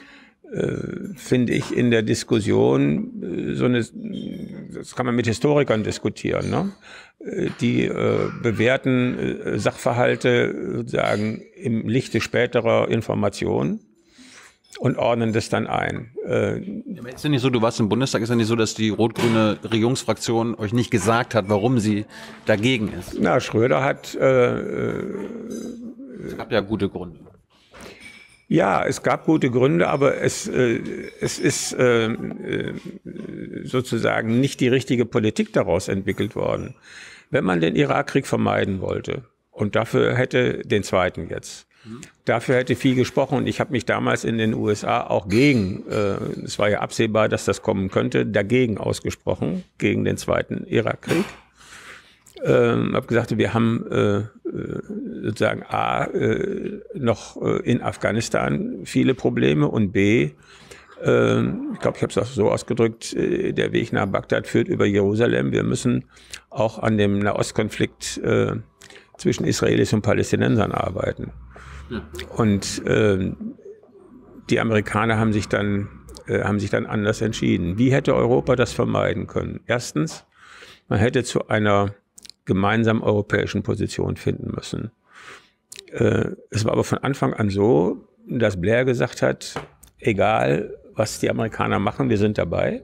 äh, finde ich, in der Diskussion äh, so eine, das kann man mit Historikern diskutieren, ne? Die äh, bewerten äh, Sachverhalte sozusagen im Lichte späterer Informationen und ordnen das dann ein. Äh, ja, ist ja nicht so, du warst im Bundestag, ist ja nicht so, dass die rot-grüne Regierungsfraktion euch nicht gesagt hat, warum sie dagegen ist? Na, Schröder hat... Äh, Es gab ja gute Gründe. Ja, es gab gute Gründe, aber es, äh, es ist äh, sozusagen nicht die richtige Politik daraus entwickelt worden. Wenn man den Irakkrieg vermeiden wollte, und dafür hätte den zweiten jetzt, mhm. dafür hätte viel gesprochen, und ich habe mich damals in den U S A auch gegen, äh, es war ja absehbar, dass das kommen könnte, dagegen ausgesprochen, gegen den zweiten Irakkrieg. Ähm, habe gesagt, wir haben äh, sozusagen A, äh, noch äh, in Afghanistan viele Probleme und B, äh, ich glaube, ich habe es auch so ausgedrückt, äh, der Weg nach Bagdad führt über Jerusalem. Wir müssen auch an dem Nahostkonflikt äh, zwischen Israelis und Palästinensern arbeiten. Ja. Und äh, die Amerikaner haben sich dann äh, haben sich dann anders entschieden. Wie hätte Europa das vermeiden können? Erstens, man hätte zu einer gemeinsamen europäischen Position finden müssen. Äh, es war aber von Anfang an so, dass Blair gesagt hat, egal was die Amerikaner machen, wir sind dabei.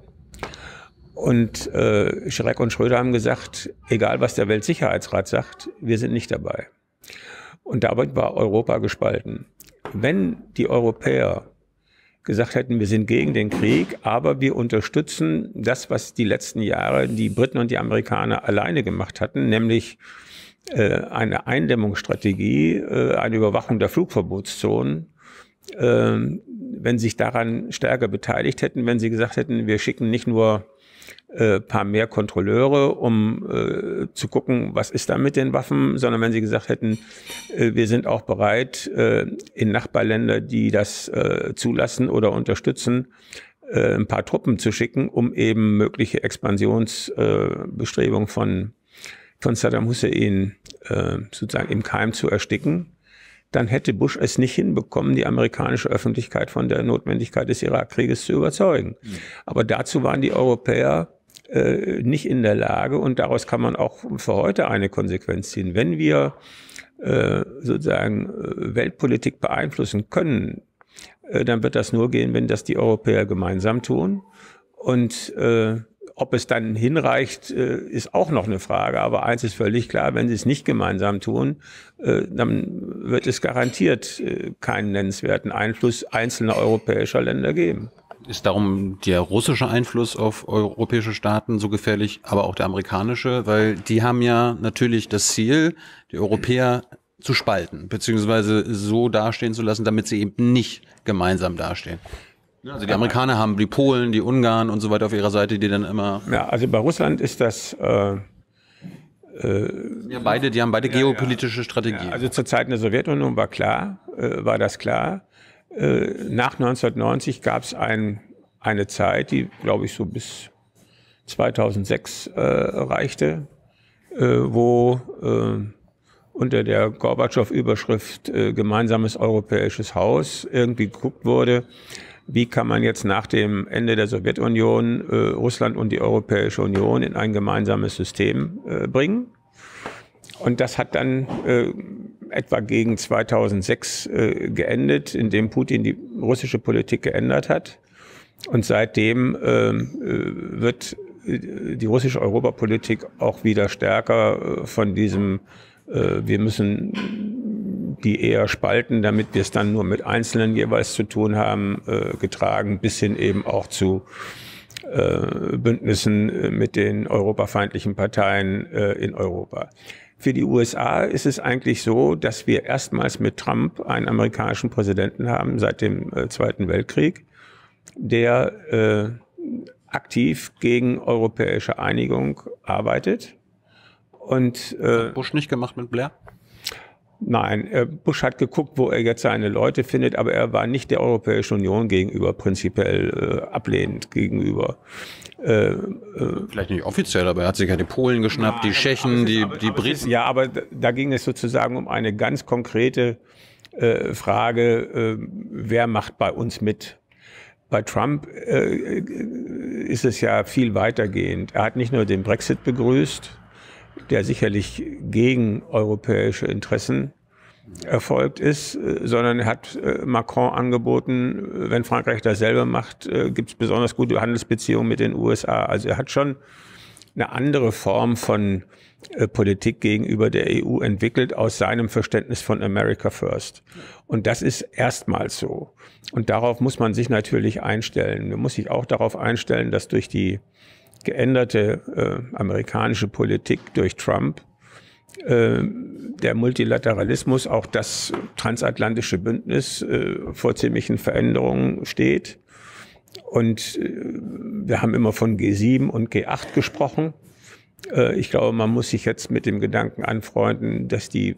Und äh, Chirac und Schröder haben gesagt, egal was der Weltsicherheitsrat sagt, wir sind nicht dabei. Und damit war Europa gespalten. Wenn die Europäer gesagt hätten, wir sind gegen den Krieg, aber wir unterstützen das, was die letzten Jahre die Briten und die Amerikaner alleine gemacht hatten, nämlich äh, eine Eindämmungsstrategie, äh, eine Überwachung der Flugverbotszonen. Äh, wenn sie sich daran stärker beteiligt hätten, wenn sie gesagt hätten, wir schicken nicht nur äh, paar mehr Kontrolleure, um äh, zu gucken, was ist da mit den Waffen, sondern wenn sie gesagt hätten, äh, wir sind auch bereit, äh, in Nachbarländer, die das äh, zulassen oder unterstützen, äh, ein paar Truppen zu schicken, um eben mögliche Expansionsbestrebungen äh, von, von Saddam Hussein äh, sozusagen im Keim zu ersticken, dann hätte Bush es nicht hinbekommen, die amerikanische Öffentlichkeit von der Notwendigkeit des Irakkrieges zu überzeugen. Mhm. Aber dazu waren die Europäer äh, nicht in der Lage, und daraus kann man auch für heute eine Konsequenz ziehen. Wenn wir äh, sozusagen äh, Weltpolitik beeinflussen können, äh, dann wird das nur gehen, wenn das die Europäer gemeinsam tun. Und äh, ob es dann hinreicht, ist auch noch eine Frage. Aber eins ist völlig klar, wenn sie es nicht gemeinsam tun, dann wird es garantiert keinen nennenswerten Einfluss einzelner europäischer Länder geben. Ist darum der russische Einfluss auf europäische Staaten so gefährlich, aber auch der amerikanische? Weil die haben ja natürlich das Ziel, die Europäer zu spalten, beziehungsweise so dastehen zu lassen, damit sie eben nicht gemeinsam dastehen. Also die Amerikaner haben die Polen, die Ungarn und so weiter auf ihrer Seite, die dann immer... Ja, also bei Russland ist das... Äh, äh, ja, beide, die haben beide ja, geopolitische ja. Strategien. Ja, also zur Zeit der Sowjetunion war klar, äh, war das klar. Äh, nach neunzehnhundertneunzig gab es ein, eine Zeit, die, glaube ich, so bis zweitausendsechs äh, reichte, äh, wo äh, unter der Gorbatschow-Überschrift äh, gemeinsames europäisches Haus irgendwie geguckt wurde, wie kann man jetzt nach dem Ende der Sowjetunion äh, Russland und die Europäische Union in ein gemeinsames System äh, bringen. Und das hat dann äh, etwa gegen zweitausendsechs äh, geendet, indem Putin die russische Politik geändert hat. Und seitdem äh, wird die russische Europapolitik auch wieder stärker äh, von diesem, äh, wir müssen die eher spalten, damit wir es dann nur mit Einzelnen jeweils zu tun haben, äh, getragen, bis hin eben auch zu äh, Bündnissen mit den europafeindlichen Parteien äh, in Europa. Für die U S A ist es eigentlich so, dass wir erstmals mit Trump einen amerikanischen Präsidenten haben seit dem äh, Zweiten Weltkrieg, der äh, aktiv gegen europäische Einigung arbeitet. Und äh, Bush nicht gemacht mit Blair? Nein, Bush hat geguckt, wo er jetzt seine Leute findet, aber er war nicht der Europäischen Union gegenüber prinzipiell äh, ablehnend gegenüber. Äh, äh, Vielleicht nicht offiziell, aber er hat sich ja die Polen geschnappt, ja, die Tschechen, ist, die, aber, die aber Briten. Ist, ja, aber da ging es sozusagen um eine ganz konkrete äh, Frage, äh, wer macht bei uns mit? Bei Trump äh, ist es ja viel weitergehend. Er hat nicht nur den Brexit begrüßt, der sicherlich gegen europäische Interessen erfolgt ist, sondern er hat Macron angeboten, wenn Frankreich dasselbe macht, gibt es besonders gute Handelsbeziehungen mit den U S A. Also er hat schon eine andere Form von Politik gegenüber der E U entwickelt aus seinem Verständnis von America First. Und das ist erstmals so. Und darauf muss man sich natürlich einstellen. Man muss sich auch darauf einstellen, dass durch die geänderte äh, amerikanische Politik durch Trump äh, der Multilateralismus, auch das transatlantische Bündnis äh, vor ziemlichen Veränderungen steht. Und äh, wir haben immer von G sieben und G acht gesprochen. Äh, ich glaube, man muss sich jetzt mit dem Gedanken anfreunden, dass die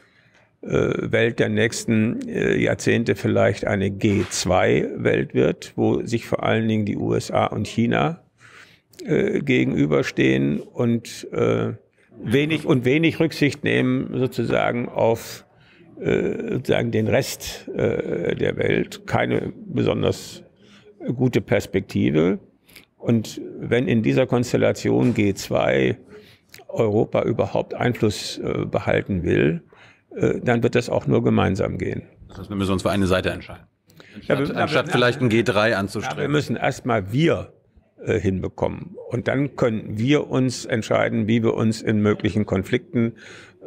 äh, Welt der nächsten äh, Jahrzehnte vielleicht eine G zwei Welt wird, wo sich vor allen Dingen die U S A und China Äh, gegenüberstehen und äh, wenig und wenig Rücksicht nehmen sozusagen auf äh, sozusagen den Rest äh, der Welt. Keine besonders gute Perspektive. Und wenn in dieser Konstellation G zwei Europa überhaupt Einfluss äh, behalten will, äh, dann wird das auch nur gemeinsam gehen. Das heißt, wir müssen uns für eine Seite entscheiden. Anstatt, ja, wir, anstatt wir, vielleicht ein G drei anzustreben. Ja, wir müssen erstmal wir hinbekommen. Und dann können wir uns entscheiden, wie wir uns in möglichen Konflikten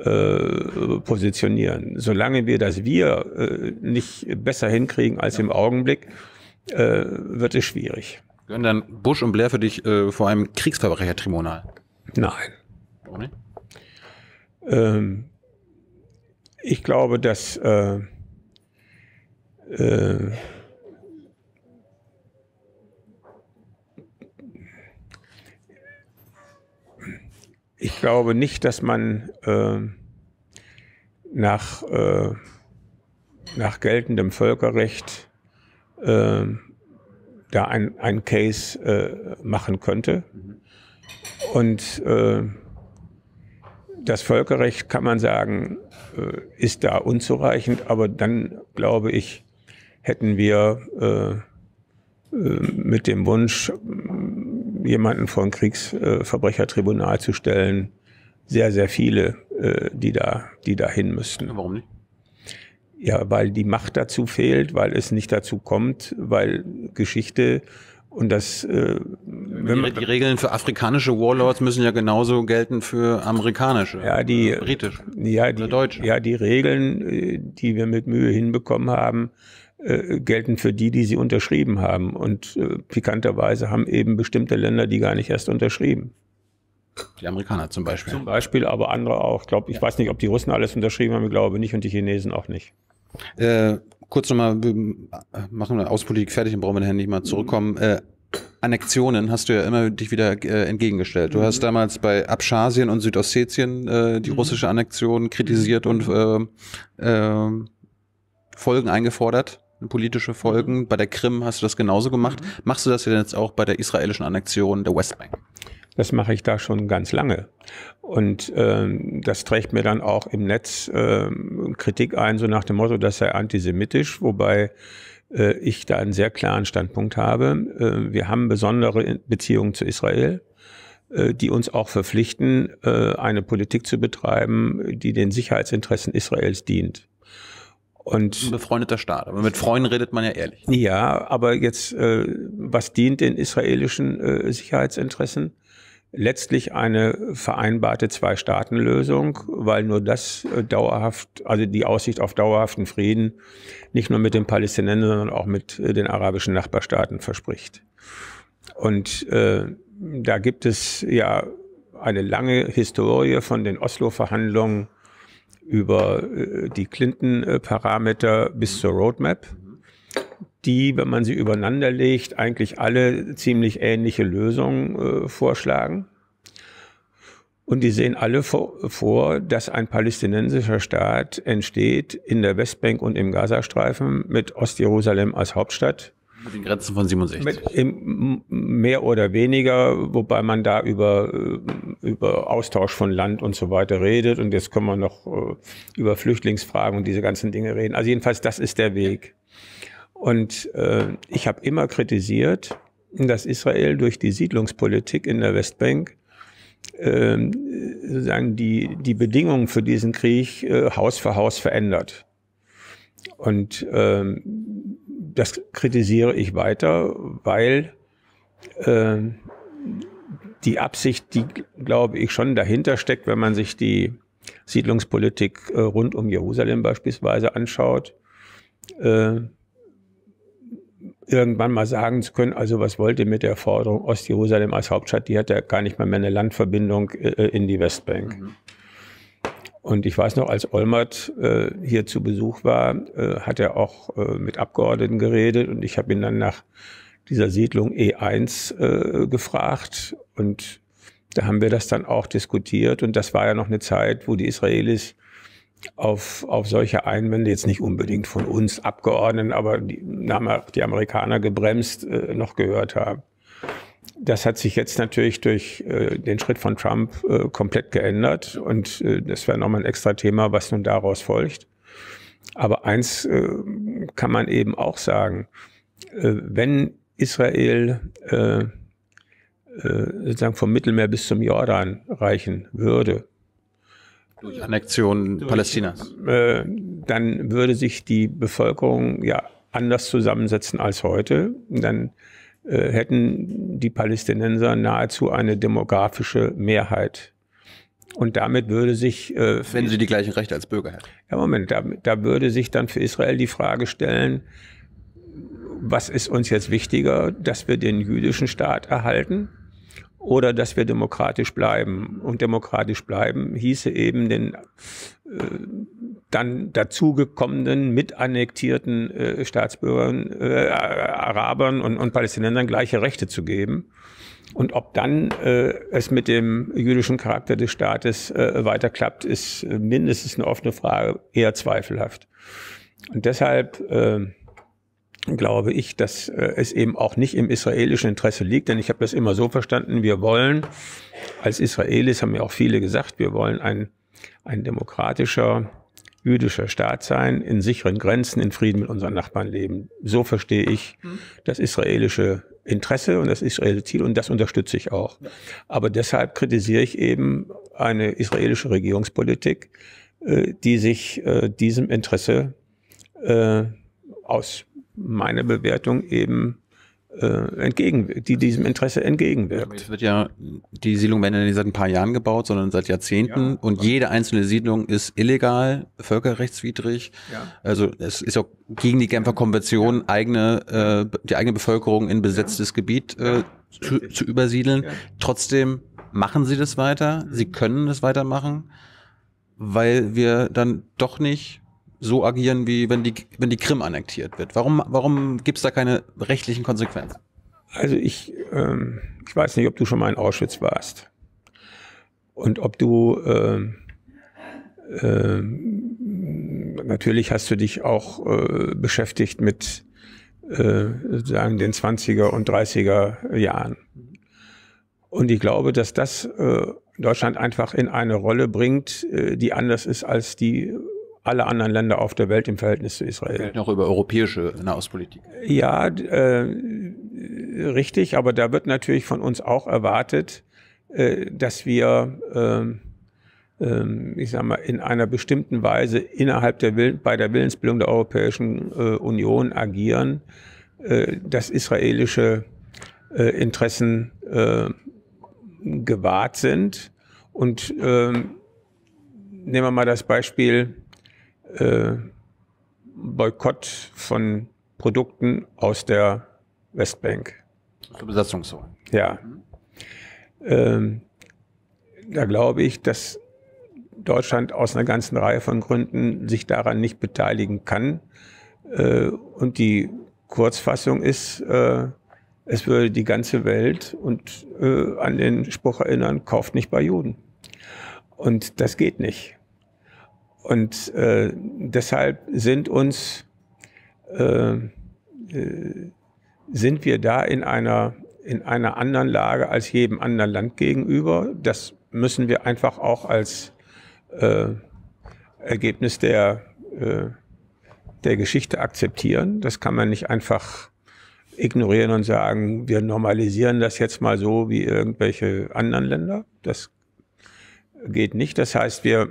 äh, positionieren. Solange wir das Wir äh, nicht besser hinkriegen als im Augenblick, äh, wird es schwierig. Gehören dann Bush und Blair für dich äh, vor einem Kriegsverbrechertribunal? Nein. Warum nicht? Ähm, ich glaube, dass äh, äh, Ich glaube nicht, dass man äh, nach, äh, nach geltendem Völkerrecht äh, da ein, ein Case äh, machen könnte. Und äh, das Völkerrecht, kann man sagen, äh, ist da unzureichend, aber dann, glaube ich, hätten wir äh, äh, mit dem Wunsch, jemanden vor ein Kriegsverbrechertribunal zu stellen, sehr, sehr viele, äh, die da, die da hin müssten. Warum nicht? Ja, weil die Macht dazu fehlt, weil es nicht dazu kommt, weil Geschichte und das... Äh, wenn die, die Regeln für afrikanische Warlords müssen ja genauso gelten für amerikanische, ja, die, äh, britische ja, die, oder deutsche. Ja, die Regeln, die wir mit Mühe hinbekommen haben, Äh, gelten für die, die sie unterschrieben haben. Und äh, pikanterweise haben eben bestimmte Länder die gar nicht erst unterschrieben. Die Amerikaner zum Beispiel. Zum Beispiel, aber andere auch. Ich glaube, ich ja. weiß nicht, ob die Russen alles unterschrieben haben, ich glaube nicht, und die Chinesen auch nicht. Äh, kurz nochmal, wir machen wir Außenpolitik fertig und brauchen wir nachher nicht mal zurückkommen. Äh, Annexionen hast du ja immer dich wieder äh, entgegengestellt. Du hast damals bei Abchasien und Südossetien äh, die russische Annexion kritisiert und äh, äh, Folgen eingefordert, politische Folgen. Bei der Krim hast du das genauso gemacht. Machst du das denn jetzt auch bei der israelischen Annexion der Westbank? Das mache ich da schon ganz lange. Und ähm, das trägt mir dann auch im Netz äh, Kritik ein, so nach dem Motto, das sei antisemitisch, wobei äh, ich da einen sehr klaren Standpunkt habe. Äh, wir haben besondere Beziehungen zu Israel, äh, die uns auch verpflichten, äh, eine Politik zu betreiben, die den Sicherheitsinteressen Israels dient. Und ein befreundeter Staat, aber mit Freunden redet man ja ehrlich. Ja, aber jetzt, äh, was dient den israelischen äh, Sicherheitsinteressen? Letztlich eine vereinbarte Zwei-Staaten-Lösung, weil nur das äh, dauerhaft, also die Aussicht auf dauerhaften Frieden, nicht nur mit den Palästinensern, sondern auch mit äh, den arabischen Nachbarstaaten verspricht. Und äh, da gibt es ja eine lange Historie von den Oslo-Verhandlungen über äh, die Clinton-Parameter bis zur Roadmap, die, wenn man sie übereinander legt, eigentlich alle ziemlich ähnliche Lösungen äh, vorschlagen. Und die sehen alle vor, vor, dass ein palästinensischer Staat entsteht in der Westbank und im Gazastreifen mit Ostjerusalem als Hauptstadt. Mit den Grenzen von siebenundsechzig. Mit im, mehr oder weniger, wobei man da über, über Austausch von Land und so weiter redet. Und jetzt können wir noch äh, über Flüchtlingsfragen und diese ganzen Dinge reden. Also jedenfalls, das ist der Weg. Und äh, ich habe immer kritisiert, dass Israel durch die Siedlungspolitik in der Westbank äh, sozusagen die, die Bedingungen für diesen Krieg äh, Haus für Haus verändert. Und äh, das kritisiere ich weiter, weil äh, die Absicht, die, glaube ich, schon dahinter steckt, wenn man sich die Siedlungspolitik äh, rund um Jerusalem beispielsweise anschaut, äh, irgendwann mal sagen zu können, also was wollt ihr mit der Forderung Ostjerusalem als Hauptstadt, die hat ja gar nicht mal mehr eine Landverbindung äh, in die Westbank. Mhm. Und ich weiß noch, als Olmert äh, hier zu Besuch war, äh, hat er auch äh, mit Abgeordneten geredet und ich habe ihn dann nach dieser Siedlung E eins äh, gefragt und da haben wir das dann auch diskutiert und das war ja noch eine Zeit, wo die Israelis auf, auf solche Einwände, jetzt nicht unbedingt von uns Abgeordneten, aber die, die Amerikaner gebremst, äh, noch gehört haben. Das hat sich jetzt natürlich durch äh, den Schritt von Trump äh, komplett geändert und äh, das wäre nochmal ein extra Thema, was nun daraus folgt. Aber eins äh, kann man eben auch sagen, äh, wenn Israel äh, äh, sozusagen vom Mittelmeer bis zum Jordan reichen würde, durch Annexion durch, Palästinas, äh, dann würde sich die Bevölkerung ja anders zusammensetzen als heute. Dann äh, hätten die Palästinenser nahezu eine demografische Mehrheit. Und damit würde sich... Äh, wenn sie die gleichen Rechte als Bürger hätten. Ja, Moment, da, da würde sich dann für Israel die Frage stellen, was ist uns jetzt wichtiger, dass wir den jüdischen Staat erhalten oder dass wir demokratisch bleiben. Und demokratisch bleiben hieße eben den äh, dann dazugekommenen, mitannektierten äh, Staatsbürgern, äh, Arabern und, und Palästinensern gleiche Rechte zu geben. Und ob dann äh, es mit dem jüdischen Charakter des Staates äh, weiterklappt, ist mindestens eine offene Frage, eher zweifelhaft. Und deshalb äh, glaube ich, dass äh, es eben auch nicht im israelischen Interesse liegt, denn ich habe das immer so verstanden, wir wollen als Israelis, haben ja auch viele gesagt, wir wollen ein, ein demokratischer, jüdischer Staat sein, in sicheren Grenzen, in Frieden mit unseren Nachbarn leben. So verstehe ich das israelische Interesse und das israelische Ziel und das unterstütze ich auch. Aber deshalb kritisiere ich eben eine israelische Regierungspolitik, äh, die sich äh, diesem Interesse äh, aus meine Bewertung eben äh, entgegen, die diesem Interesse entgegenwirkt. Es wird ja, die Siedlungen werden ja nicht seit ein paar Jahren gebaut, sondern seit Jahrzehnten. Ja, und jede einzelne Siedlung ist illegal, völkerrechtswidrig. Ja. Also es ist auch gegen die Genfer Konvention, ja. eigene, äh, die eigene Bevölkerung in besetztes ja. Gebiet äh, zu, zu übersiedeln. Ja. Trotzdem machen sie das weiter. Sie können das weitermachen, weil wir dann doch nicht so agieren, wie wenn die, wenn die Krim annektiert wird? Warum, warum gibt es da keine rechtlichen Konsequenzen? Also ich, ähm, ich weiß nicht, ob du schon mal in Auschwitz warst und ob du, ähm, ähm, natürlich hast du dich auch äh, beschäftigt mit äh, sozusagen den zwanziger und dreißiger Jahren. Und ich glaube, dass das äh, Deutschland einfach in eine Rolle bringt, äh, die anders ist als die alle anderen Länder auf der Welt im Verhältnis zu Israel. Noch über europäische Nahostpolitik. Ja, äh, richtig, aber da wird natürlich von uns auch erwartet, äh, dass wir, äh, äh, ich sag mal, in einer bestimmten Weise innerhalb der Will bei der Willensbildung der Europäischen äh, Union agieren, äh, dass israelische äh, Interessen äh, gewahrt sind. Und äh, nehmen wir mal das Beispiel äh, Boykott von Produkten aus der Westbank. Zur Besatzungszone. Ja. Ähm, da glaube ich, dass Deutschland aus einer ganzen Reihe von Gründen sich daran nicht beteiligen kann. Äh, und die Kurzfassung ist, äh, es würde die ganze Welt und äh, an den Spruch erinnern, kauft nicht bei Juden. Und das geht nicht. Und äh, deshalb sind uns, äh, äh, sind wir da in einer, in einer anderen Lage als jedem anderen Land gegenüber. Das müssen wir einfach auch als äh, Ergebnis der, äh, der Geschichte akzeptieren. Das kann man nicht einfach ignorieren und sagen, wir normalisieren das jetzt mal so wie irgendwelche anderen Länder. Das geht nicht. Das heißt, wir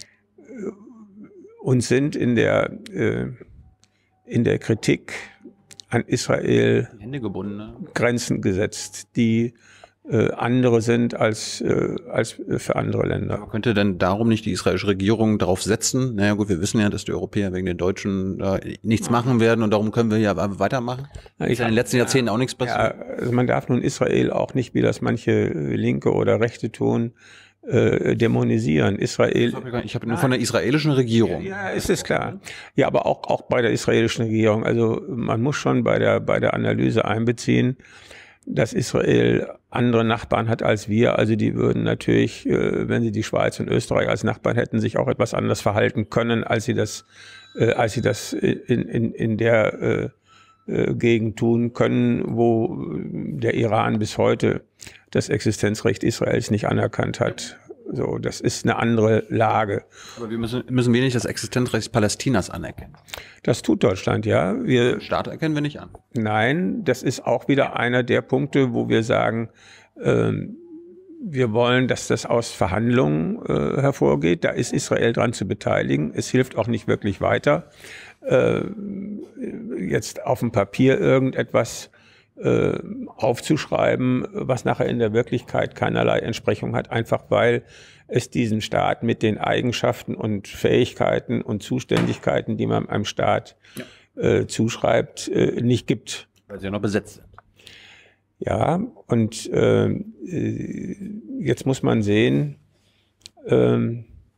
uns sind in der, äh, in der Kritik an Israel Hände gebunden, ne? Grenzen gesetzt, die äh, andere sind als, äh, als für andere Länder. Aber könnte denn darum nicht die israelische Regierung darauf setzen? Naja gut, wir wissen ja, dass die Europäer wegen den Deutschen äh, nichts machen werden und darum können wir ja weitermachen. Ich Ist ja in den letzten Jahrzehnten auch nichts passiert. Ja, also man darf nun Israel auch nicht, wie das manche Linke oder Rechte tun, äh, dämonisieren. Israel. Ich habe nur von der israelischen Regierung. Ja, ist es klar. Ja, aber auch, auch bei der israelischen Regierung. Also man muss schon bei der, bei der Analyse einbeziehen, dass Israel andere Nachbarn hat als wir. Also die würden natürlich, äh, wenn sie die Schweiz und Österreich als Nachbarn hätten, sich auch etwas anders verhalten können, als sie das, äh, als sie das in, in, in der äh, äh, Gegend tun können, wo der Iran bis heute das Existenzrecht Israels nicht anerkannt hat. So, das ist eine andere Lage. Aber wir müssen, müssen wir nicht das Existenzrecht Palästinas anerkennen? Das tut Deutschland, ja. Wir, Den Staat erkennen wir nicht an. Nein, das ist auch wieder einer der Punkte, wo wir sagen, ähm, wir wollen, dass das aus Verhandlungen äh, hervorgeht. Da ist Israel dran zu beteiligen. Es hilft auch nicht wirklich weiter, äh, jetzt auf dem Papier irgendetwas äh, aufzuschreiben, was nachher in der Wirklichkeit keinerlei Entsprechung hat, einfach weil es diesen Staat mit den Eigenschaften und Fähigkeiten und Zuständigkeiten, die man einem Staat ja. äh, zuschreibt, äh, nicht gibt. Weil sie ja noch besetzt sind. Ja, und äh, jetzt muss man sehen, äh,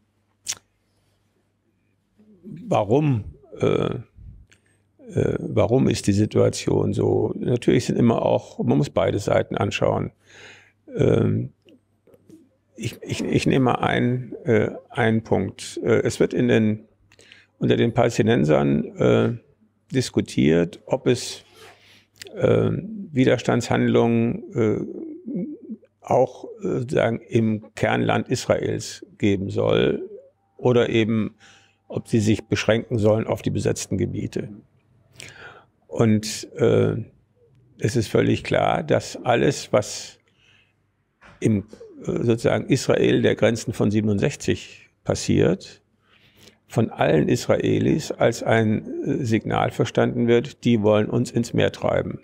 warum äh, Äh, warum ist die Situation so? Natürlich sind immer auch, man muss beide Seiten anschauen. Ähm, ich, ich, ich nehme mal einen, äh, einen Punkt. Äh, es wird in den, unter den Palästinensern äh, diskutiert, ob es äh, Widerstandshandlungen äh, auch äh, sozusagen im Kernland Israels geben soll oder eben, ob sie sich beschränken sollen auf die besetzten Gebiete. Und äh, es ist völlig klar, dass alles, was im äh, sozusagen Israel der Grenzen von siebenundsechzig passiert, von allen Israelis als ein äh, Signal verstanden wird, die wollen uns ins Meer treiben.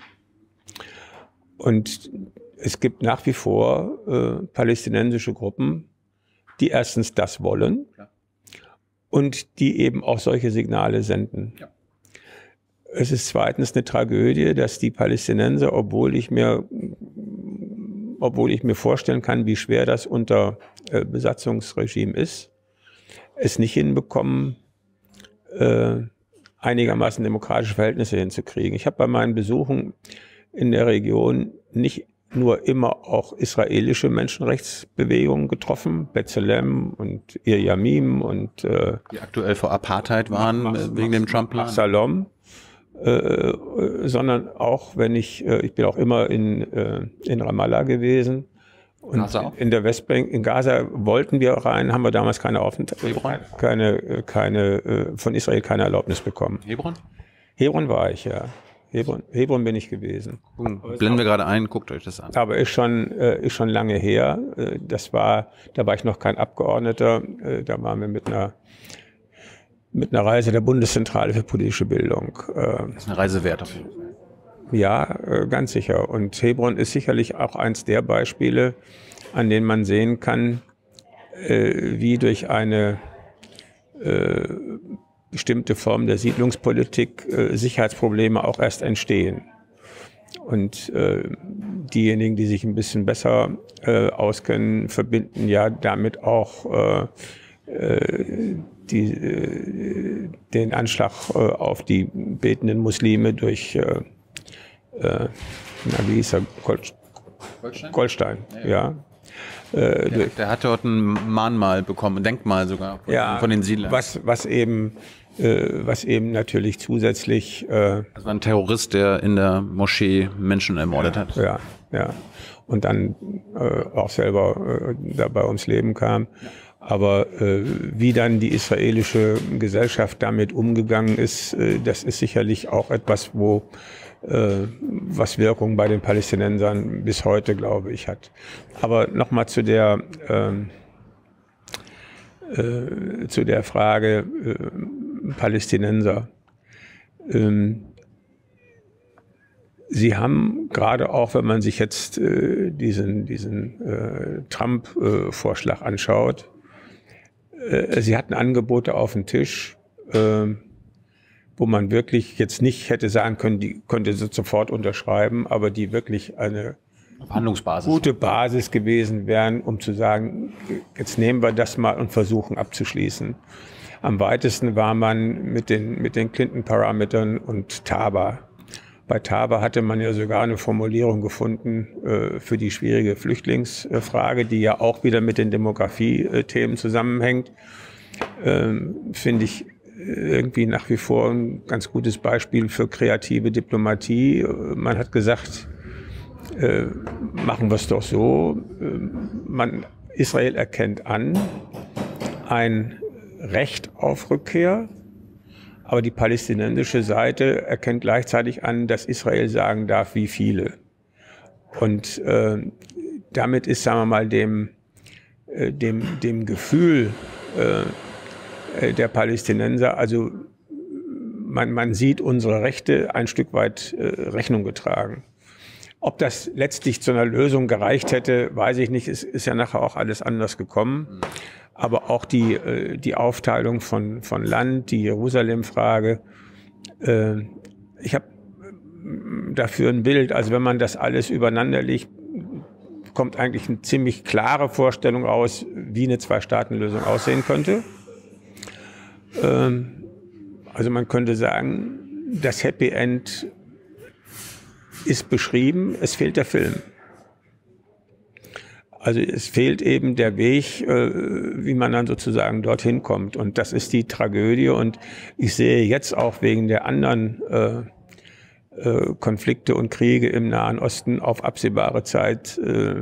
Und es gibt nach wie vor äh, palästinensische Gruppen, die erstens das wollen ja. und die eben auch solche Signale senden. Ja. Es ist zweitens eine Tragödie, dass die Palästinenser, obwohl ich mir, obwohl ich mir vorstellen kann, wie schwer das unter äh, Besatzungsregime ist, es nicht hinbekommen, äh, einigermaßen demokratische Verhältnisse hinzukriegen. Ich habe bei meinen Besuchen in der Region nicht nur immer auch israelische Menschenrechtsbewegungen getroffen, B'Tselem und Ir Yamim und äh, die aktuell vor Apartheid waren Mach, wegen Mach, dem Trump-Plan. Salom, äh, sondern auch, wenn ich, äh, ich bin auch immer in, äh, in Ramallah gewesen. Und Gaza in der Westbank, in Gaza wollten wir rein, haben wir damals keine Aufenthalt, keine, keine, von Israel keine Erlaubnis bekommen. Hebron? Hebron war ich, ja. Hebron, Hebron bin ich gewesen. Hm, blenden wir gerade ein, guckt euch das an. Aber ist schon, ist schon lange her. Das war, da war ich noch kein Abgeordneter. Da waren wir mit einer, mit einer Reise der Bundeszentrale für politische Bildung. Das ist eine Reise wert auf jeden Fall. Ja, ganz sicher. Und Hebron ist sicherlich auch eins der Beispiele, an denen man sehen kann, äh, wie durch eine äh, bestimmte Form der Siedlungspolitik äh, Sicherheitsprobleme auch erst entstehen. Und äh, diejenigen, die sich ein bisschen besser äh, auskennen, verbinden ja damit auch äh, die, äh, den Anschlag äh, auf die betenden Muslime durch äh, Äh, na, wie hieß er? Gold, Goldstein? Goldstein, ja. ja. Äh, der, der hat dort ein Mahnmal bekommen, ein Denkmal sogar von, ja, von den Siedlern. Was, was eben, äh, was eben natürlich zusätzlich. Äh, das war ein Terrorist, der in der Moschee Menschen ermordet ja, hat. Ja, ja. Und dann äh, auch selber äh, dabei ums Leben kam. Ja. Aber äh, wie dann die israelische Gesellschaft damit umgegangen ist, äh, das ist sicherlich auch etwas, wo was Wirkung bei den Palästinensern bis heute, glaube ich, hat. Aber nochmal zu der ähm, äh, zu der Frage äh, Palästinenser. Ähm, Sie haben gerade auch, wenn man sich jetzt äh, diesen, diesen äh, Trump-Vorschlag äh, anschaut, äh, Sie hatten Angebote auf dem Tisch, äh, wo man wirklich jetzt nicht hätte sagen können, die könnte sie sofort unterschreiben, aber die wirklich eine Verhandlungsbasis. Gute Basis gewesen wären, um zu sagen, jetzt nehmen wir das mal und versuchen abzuschließen. Am weitesten war man mit den, mit den Clinton-Parametern und Taba. Bei Taba hatte man ja sogar eine Formulierung gefunden äh, für die schwierige Flüchtlingsfrage, die ja auch wieder mit den Demografie-Themen zusammenhängt. Ähm, finde ich irgendwie nach wie vor ein ganz gutes Beispiel für kreative Diplomatie. Man hat gesagt, äh, machen wir es doch so. Man, Israel erkennt an ein Recht auf Rückkehr, aber die palästinensische Seite erkennt gleichzeitig an, dass Israel sagen darf, wie viele. Und äh, damit ist, sagen wir mal, dem, äh, dem, dem Gefühl äh, der Palästinenser, also man, man sieht unsere Rechte ein Stück weit äh, Rechnung getragen. Ob das letztlich zu einer Lösung gereicht hätte, weiß ich nicht. Es ist ja nachher auch alles anders gekommen. Aber auch die, äh, die Aufteilung von, von Land, die Jerusalem-Frage. Äh, ich habe dafür ein Bild, also wenn man das alles übereinander legt, kommt eigentlich eine ziemlich klare Vorstellung raus, wie eine Zwei-Staaten-Lösung aussehen könnte. Also man könnte sagen, das Happy End ist beschrieben, es fehlt der Film. Also es fehlt eben der Weg, wie man dann sozusagen dorthin kommt. Und das ist die Tragödie. Und ich sehe jetzt auch wegen der anderen Konflikte und Kriege im Nahen Osten auf absehbare Zeit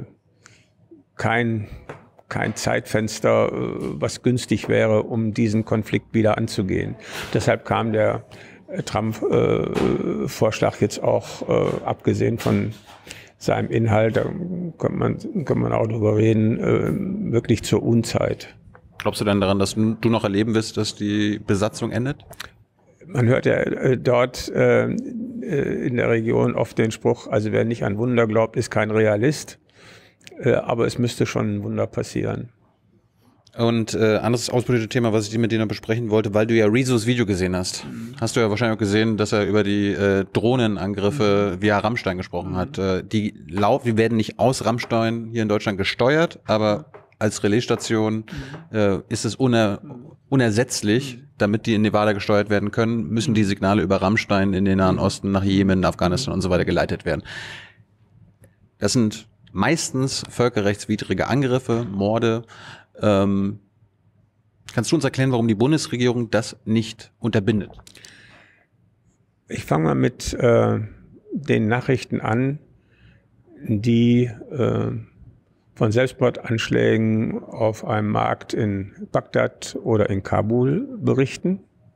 kein kein Zeitfenster, was günstig wäre, um diesen Konflikt wieder anzugehen. Deshalb kam der Trump-Vorschlag jetzt auch, abgesehen von seinem Inhalt, da kann man, kann man auch drüber reden, wirklich zur Unzeit. Glaubst du denn daran, dass du noch erleben wirst, dass die Besatzung endet? Man hört ja dort in der Region oft den Spruch, also wer nicht an Wunder glaubt, ist kein Realist. Aber es müsste schon ein Wunder passieren. Und äh, anderes auspolitisches Thema, was ich mit dir noch besprechen wollte, weil du ja Rezos Video gesehen hast. Mhm. Hast du ja wahrscheinlich auch gesehen, dass er über die äh, Drohnenangriffe mhm. via Rammstein gesprochen mhm. hat. Äh, die, lauf, die werden nicht aus Rammstein hier in Deutschland gesteuert, aber als Relaisstation äh, ist es uner, unersetzlich, damit die in Nevada gesteuert werden können, müssen die Signale über Rammstein in den Nahen Osten nach Jemen, Afghanistan und so weiter geleitet werden. Das sind meistens völkerrechtswidrige Angriffe, Morde. Ähm, kannst du uns erklären, warum die Bundesregierung das nicht unterbindet? Ich fange mal mit äh, den Nachrichten an, die äh, von Selbstmordanschlägen auf einem Markt in Bagdad oder in Kabul berichten,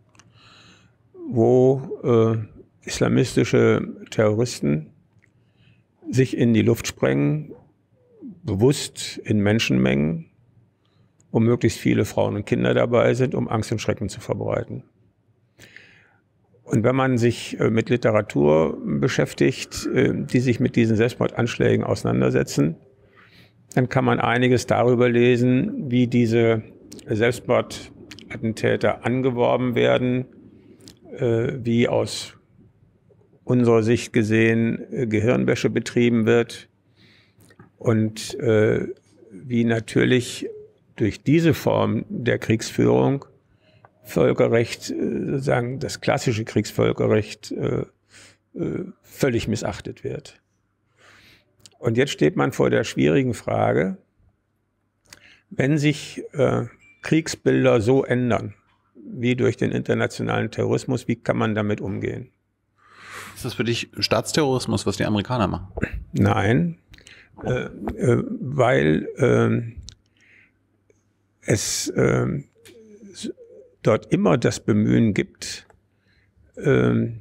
wo äh, islamistische Terroristen sich in die Luft sprengen, bewusst in Menschenmengen, wo möglichst viele Frauen und Kinder dabei sind, um Angst und Schrecken zu verbreiten. Und wenn man sich mit Literatur beschäftigt, die sich mit diesen Selbstmordanschlägen auseinandersetzen, dann kann man einiges darüber lesen, wie diese Selbstmordattentäter angeworben werden, wie aus unserer Sicht gesehen Gehirnwäsche betrieben wird und wie natürlich durch diese Form der Kriegsführung Völkerrecht, sozusagen das klassische Kriegsvölkerrecht, äh, äh, völlig missachtet wird. Und jetzt steht man vor der schwierigen Frage, wenn sich äh, Kriegsbilder so ändern, wie durch den internationalen Terrorismus, wie kann man damit umgehen? Ist das für dich Staatsterrorismus, was die Amerikaner machen? Nein, äh, äh, weil äh, es äh, dort immer das Bemühen gibt, ähm,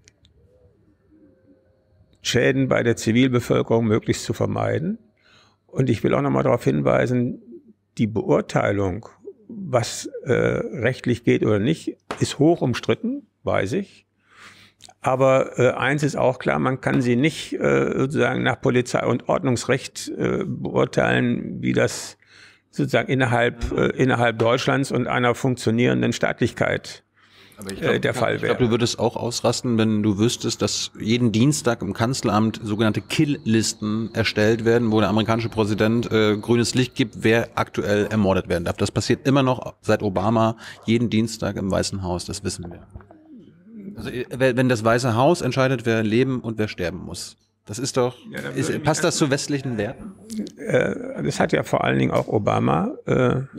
Schäden bei der Zivilbevölkerung möglichst zu vermeiden. Und ich will auch noch mal darauf hinweisen, die Beurteilung, was äh, rechtlich geht oder nicht, ist hoch umstritten, weiß ich. Aber äh, eins ist auch klar, man kann sie nicht äh, sozusagen nach Polizei- und Ordnungsrecht äh, beurteilen, wie das sozusagen innerhalb, äh, innerhalb Deutschlands und einer funktionierenden Staatlichkeit Aber ich glaub, äh, der Fall wäre. Ich glaube, du würdest auch ausrasten, wenn du wüsstest, dass jeden Dienstag im Kanzleramt sogenannte Kill-Listen erstellt werden, wo der amerikanische Präsident äh, grünes Licht gibt, wer aktuell ermordet werden darf. Das passiert immer noch seit Obama, jeden Dienstag im Weißen Haus, das wissen wir. Also wenn das Weiße Haus entscheidet, wer leben und wer sterben muss. Das ist doch, ja, ist, passt das zu westlichen Werten? Äh, das hat ja vor allen Dingen auch Obama äh, ja.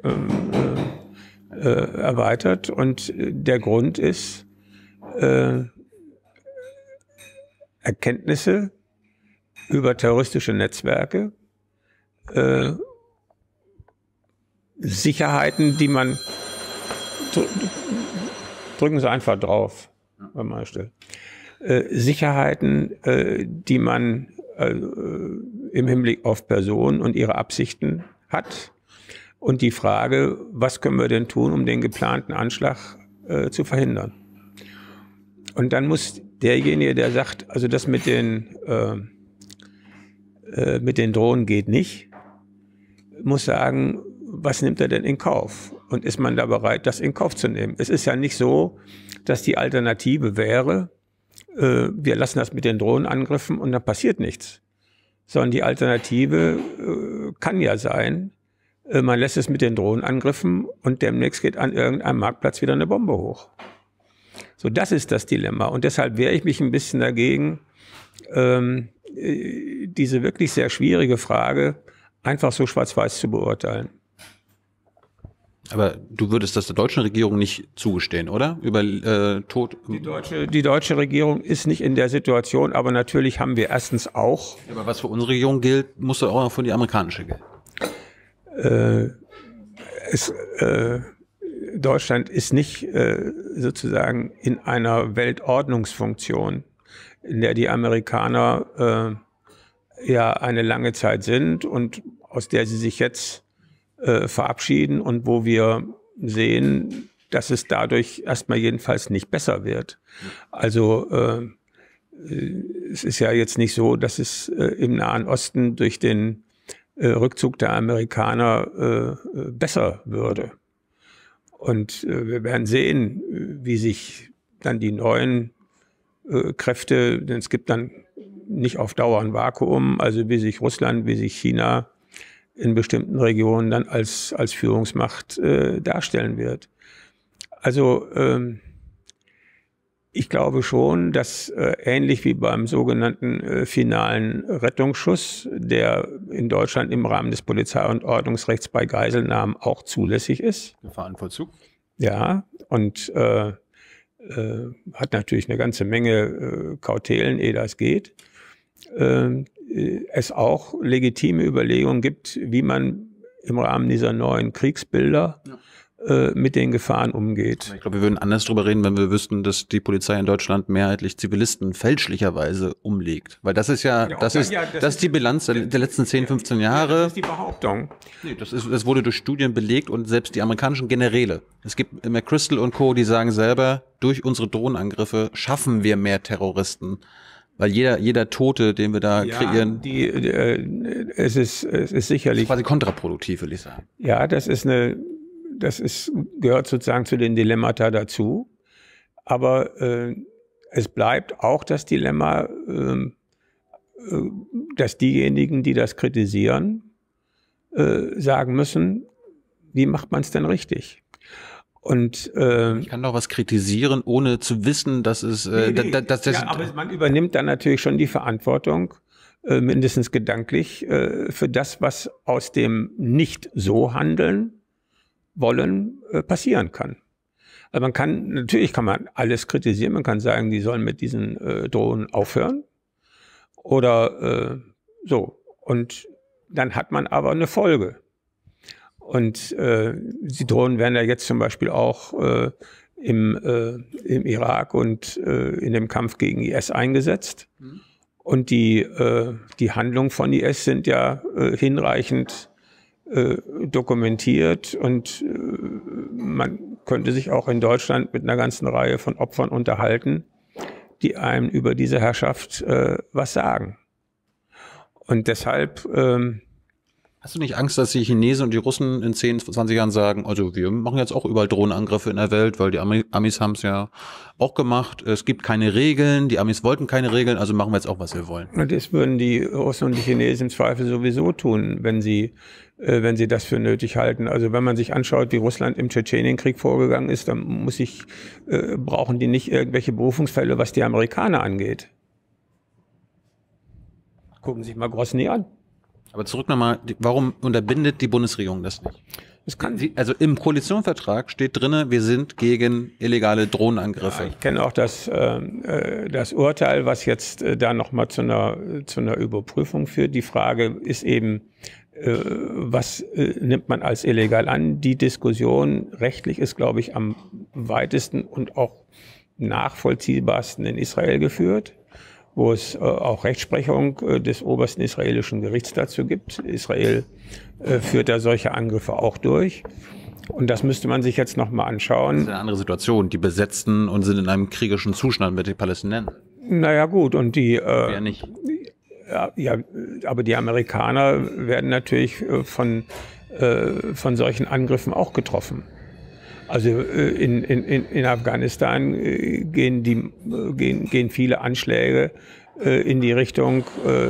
äh, äh, erweitert. Und der Grund ist, äh, Erkenntnisse über terroristische Netzwerke, äh, Sicherheiten, die man, drücken Sie einfach drauf, wenn man still. Äh, Sicherheiten, äh, die man äh, im Hinblick auf Personen und ihre Absichten hat. Und die Frage, was können wir denn tun, um den geplanten Anschlag äh, zu verhindern? Und dann muss derjenige, der sagt, also das mit den, äh, äh, mit den Drohnen geht nicht, muss sagen, was nimmt er denn in Kauf? Und ist man da bereit, das in Kauf zu nehmen? Es ist ja nicht so, dass die Alternative wäre, wir lassen das mit den Drohnenangriffen und dann passiert nichts. Sondern die Alternative äh, kann ja sein, äh, man lässt es mit den Drohnenangriffen und demnächst geht an irgendeinem Marktplatz wieder eine Bombe hoch. So, das ist das Dilemma. Und deshalb wehre ich mich ein bisschen dagegen, ähm, äh, diese wirklich sehr schwierige Frage einfach so schwarz-weiß zu beurteilen. Aber du würdest das der deutschen Regierung nicht zugestehen, oder? Über äh, Tod. Die deutsche, die deutsche Regierung ist nicht in der Situation, aber natürlich haben wir erstens auch. Aber was für unsere Regierung gilt, muss doch auch für die amerikanische gelten. Äh, es, äh, Deutschland ist nicht äh, sozusagen in einer Weltordnungsfunktion, in der die Amerikaner äh, ja eine lange Zeit sind und aus der sie sich jetzt Äh, verabschieden und wo wir sehen, dass es dadurch erstmal jedenfalls nicht besser wird. Also äh, es ist ja jetzt nicht so, dass es äh, im Nahen Osten durch den äh, Rückzug der Amerikaner äh, besser würde. Und äh, wir werden sehen, wie sich dann die neuen äh, Kräfte, denn es gibt dann nicht auf Dauer ein Vakuum, also wie sich Russland, wie sich China in bestimmten Regionen dann als, als Führungsmacht äh, darstellen wird. Also ähm, ich glaube schon, dass äh, ähnlich wie beim sogenannten äh, finalen Rettungsschuss, der in Deutschland im Rahmen des Polizei- und Ordnungsrechts bei Geiselnahmen auch zulässig ist. Gefahrenvollzug. Ja, und äh, äh, hat natürlich eine ganze Menge äh, Kautelen, ehe das geht. Äh, es auch legitime Überlegungen gibt, wie man im Rahmen dieser neuen Kriegsbilder ja. mit den Gefahren umgeht. Ich glaube, wir würden anders drüber reden, wenn wir wüssten, dass die Polizei in Deutschland mehrheitlich Zivilisten fälschlicherweise umlegt. Weil das ist ja, ja das ist, ja, das, das ist die Bilanz der, der letzten zehn, fünfzehn Jahre. Ja, das ist die Behauptung. Nee, das ist, das wurde durch Studien belegt und selbst die amerikanischen Generäle. Es gibt McChrystal und Co., die sagen selber, durch unsere Drohnenangriffe schaffen wir mehr Terroristen. Weil jeder, jeder Tote, den wir da ja, kreieren. Die, äh, es ist, es ist sicherlich. Das ist quasi kontraproduktiv, will ich sagen. Ja, das ist eine, das ist, gehört sozusagen zu den Dilemmata dazu. Aber äh, es bleibt auch das Dilemma, äh, dass diejenigen, die das kritisieren, äh, sagen müssen, wie macht man es denn richtig? Und, äh, ich kann doch was kritisieren, ohne zu wissen, dass es... Äh, nee, nee, dass, dass, das ja, aber man übernimmt dann natürlich schon die Verantwortung, äh, mindestens gedanklich, äh, für das, was aus dem Nicht-so-Handeln wollen äh, passieren kann. Also man kann, natürlich kann man alles kritisieren, man kann sagen, die sollen mit diesen äh, Drohnen aufhören oder äh, so. Und dann hat man aber eine Folge. Und äh, die Drohnen werden ja jetzt zum Beispiel auch äh, im, äh, im Irak und äh, in dem Kampf gegen I S eingesetzt. Mhm. Und die, äh, die Handlungen von I S sind ja äh, hinreichend äh, dokumentiert. Und äh, man könnte sich auch in Deutschland mit einer ganzen Reihe von Opfern unterhalten, die einem über diese Herrschaft äh, was sagen. Und deshalb... Ähm, Hast du nicht Angst, dass die Chinesen und die Russen in zehn, zwanzig Jahren sagen, also wir machen jetzt auch überall Drohnenangriffe in der Welt, weil die Amis haben es ja auch gemacht. Es gibt keine Regeln, die Amis wollten keine Regeln, also machen wir jetzt auch, was wir wollen. Das würden die Russen und die Chinesen im Zweifel sowieso tun, wenn sie, äh, wenn sie das für nötig halten. Also wenn man sich anschaut, wie Russland im Tschetschenienkrieg vorgegangen ist, dann muss ich, äh, brauchen die nicht irgendwelche Berufungsfälle, was die Amerikaner angeht. Gucken Sie sich mal Grosny an. Aber zurück nochmal, warum unterbindet die Bundesregierung das nicht? Das kann sie. Also im Koalitionsvertrag steht drin, wir sind gegen illegale Drohnenangriffe. Ja, ich kenne auch das, äh, das Urteil, was jetzt äh, da nochmal zu einer, zu einer Überprüfung führt. Die Frage ist eben, äh, was äh, nimmt man als illegal an? Die Diskussion rechtlich ist, glaube ich, am weitesten und auch nachvollziehbarsten in Israel geführt, wo es äh, auch Rechtsprechung äh, des obersten israelischen Gerichts dazu gibt. Israel äh, führt da solche Angriffe auch durch. Und das müsste man sich jetzt noch mal anschauen. Das ist eine andere Situation. Die besetzten und sind in einem kriegerischen Zustand mit den Palästinensern. Naja gut, und die... Äh, ja, nicht. Ja, ja, aber die Amerikaner werden natürlich äh, von, äh, von solchen Angriffen auch getroffen. Also in, in, in Afghanistan gehen, die, gehen, gehen viele Anschläge in die Richtung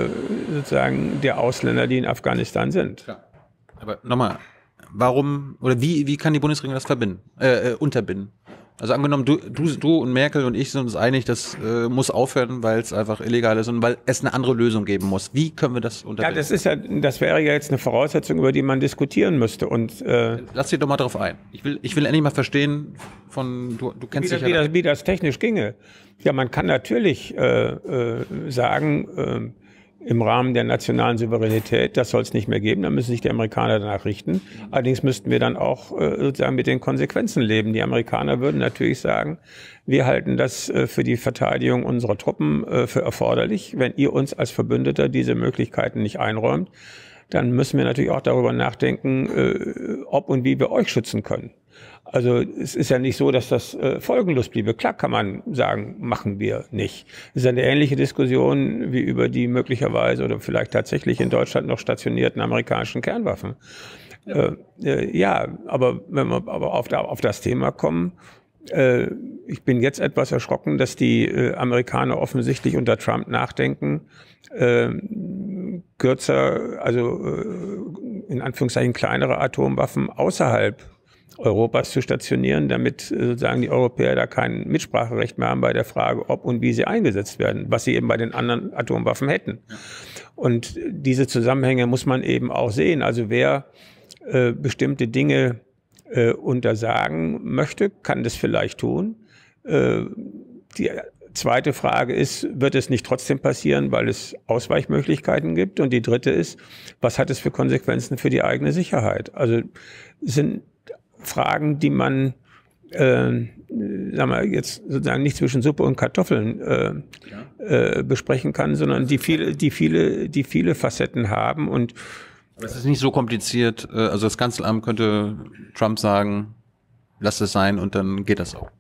sozusagen der Ausländer, die in Afghanistan sind. Ja. Aber nochmal, warum oder wie, wie kann die Bundesregierung das verbinden, äh, unterbinden? Also angenommen, du, du, du und Merkel und ich sind uns einig, das äh, muss aufhören, weil es einfach illegal ist und weil es eine andere Lösung geben muss. Wie können wir das unterbinden? Ja, das ist ja, das wäre ja jetzt eine Voraussetzung, über die man diskutieren müsste. Und äh, lass dich doch mal darauf ein. Ich will, ich will endlich mal verstehen, von du, du kennst wie dich das, ja. Wie das, wie das technisch ginge. Ja, man kann natürlich äh, äh, sagen, äh, im Rahmen der nationalen Souveränität, das soll es nicht mehr geben, dann müssen sich die Amerikaner danach richten. Allerdings müssten wir dann auch äh, sozusagen mit den Konsequenzen leben. Die Amerikaner würden natürlich sagen, wir halten das äh, für die Verteidigung unserer Truppen äh, für erforderlich. Wenn ihr uns als Verbündeter diese Möglichkeiten nicht einräumt, dann müssen wir natürlich auch darüber nachdenken, äh, ob und wie wir euch schützen können. Also es ist ja nicht so, dass das äh, folgenlos bliebe. Klar kann man sagen, machen wir nicht. Es ist eine ähnliche Diskussion wie über die möglicherweise oder vielleicht tatsächlich in Deutschland noch stationierten amerikanischen Kernwaffen. Ja, äh, äh, ja aber wenn wir aber auf, da, auf das Thema kommen, äh, ich bin jetzt etwas erschrocken, dass die äh, Amerikaner offensichtlich unter Trump nachdenken, äh, kürzer, also äh, in Anführungszeichen kleinere Atomwaffen außerhalb Europas zu stationieren, damit sozusagen die Europäer da kein Mitspracherecht mehr haben bei der Frage, ob und wie sie eingesetzt werden, was sie eben bei den anderen Atomwaffen hätten. Ja. Und diese Zusammenhänge muss man eben auch sehen. Also wer äh, bestimmte Dinge äh, untersagen möchte, kann das vielleicht tun. Äh, die zweite Frage ist, wird es nicht trotzdem passieren, weil es Ausweichmöglichkeiten gibt? Und die dritte ist, was hat es für Konsequenzen für die eigene Sicherheit? Also sind Fragen, die man, äh, sagen wir jetzt sozusagen nicht zwischen Suppe und Kartoffeln äh, äh, besprechen kann, sondern die viele, die viele, die viele Facetten haben. Und aber es ist nicht so kompliziert. Also das Kanzleramt könnte Trump sagen, lass es sein, und dann geht das auch.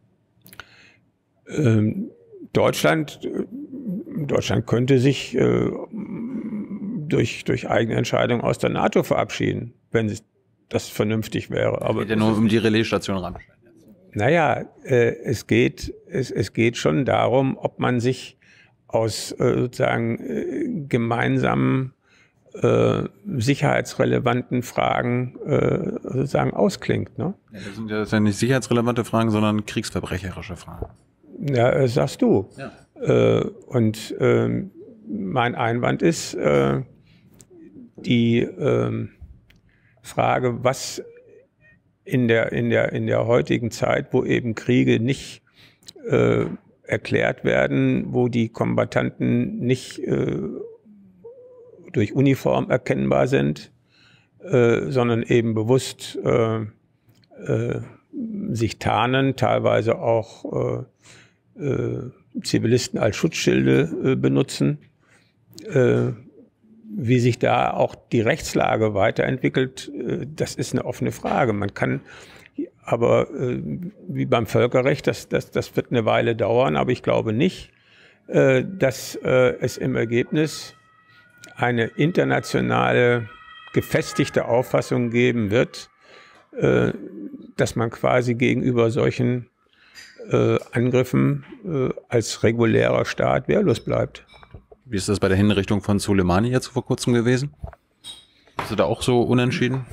Ähm, Deutschland, Deutschland könnte sich äh, durch durch eigene Entscheidung aus der NATO verabschieden, wenn es das vernünftig wäre. Aber es geht ja nur um die Relaisstation ran. Naja, äh, es geht, es, es geht schon darum, ob man sich aus äh, sozusagen äh, gemeinsamen äh, sicherheitsrelevanten Fragen äh, sozusagen ausklingt. Ne? Ja, das sind ja, das sind ja nicht sicherheitsrelevante Fragen, sondern kriegsverbrecherische Fragen. Ja, äh, sagst du. Ja. Äh, und äh, mein Einwand ist äh, die äh, Frage, was in der, in der, in der heutigen Zeit, wo eben Kriege nicht äh, erklärt werden, wo die Kombattanten nicht äh, durch Uniform erkennbar sind, äh, sondern eben bewusst äh, äh, sich tarnen, teilweise auch äh, äh, Zivilisten als Schutzschilde äh, benutzen, äh, wie sich da auch die Rechtslage weiterentwickelt, das ist eine offene Frage. Man kann aber, wie beim Völkerrecht, das, das, das wird eine Weile dauern, aber ich glaube nicht, dass es im Ergebnis eine internationale gefestigte Auffassung geben wird, dass man quasi gegenüber solchen Angriffen als regulärer Staat wehrlos bleibt. Wie ist das bei der Hinrichtung von Soleimani jetzt vor kurzem gewesen? Bist du da auch so unentschieden?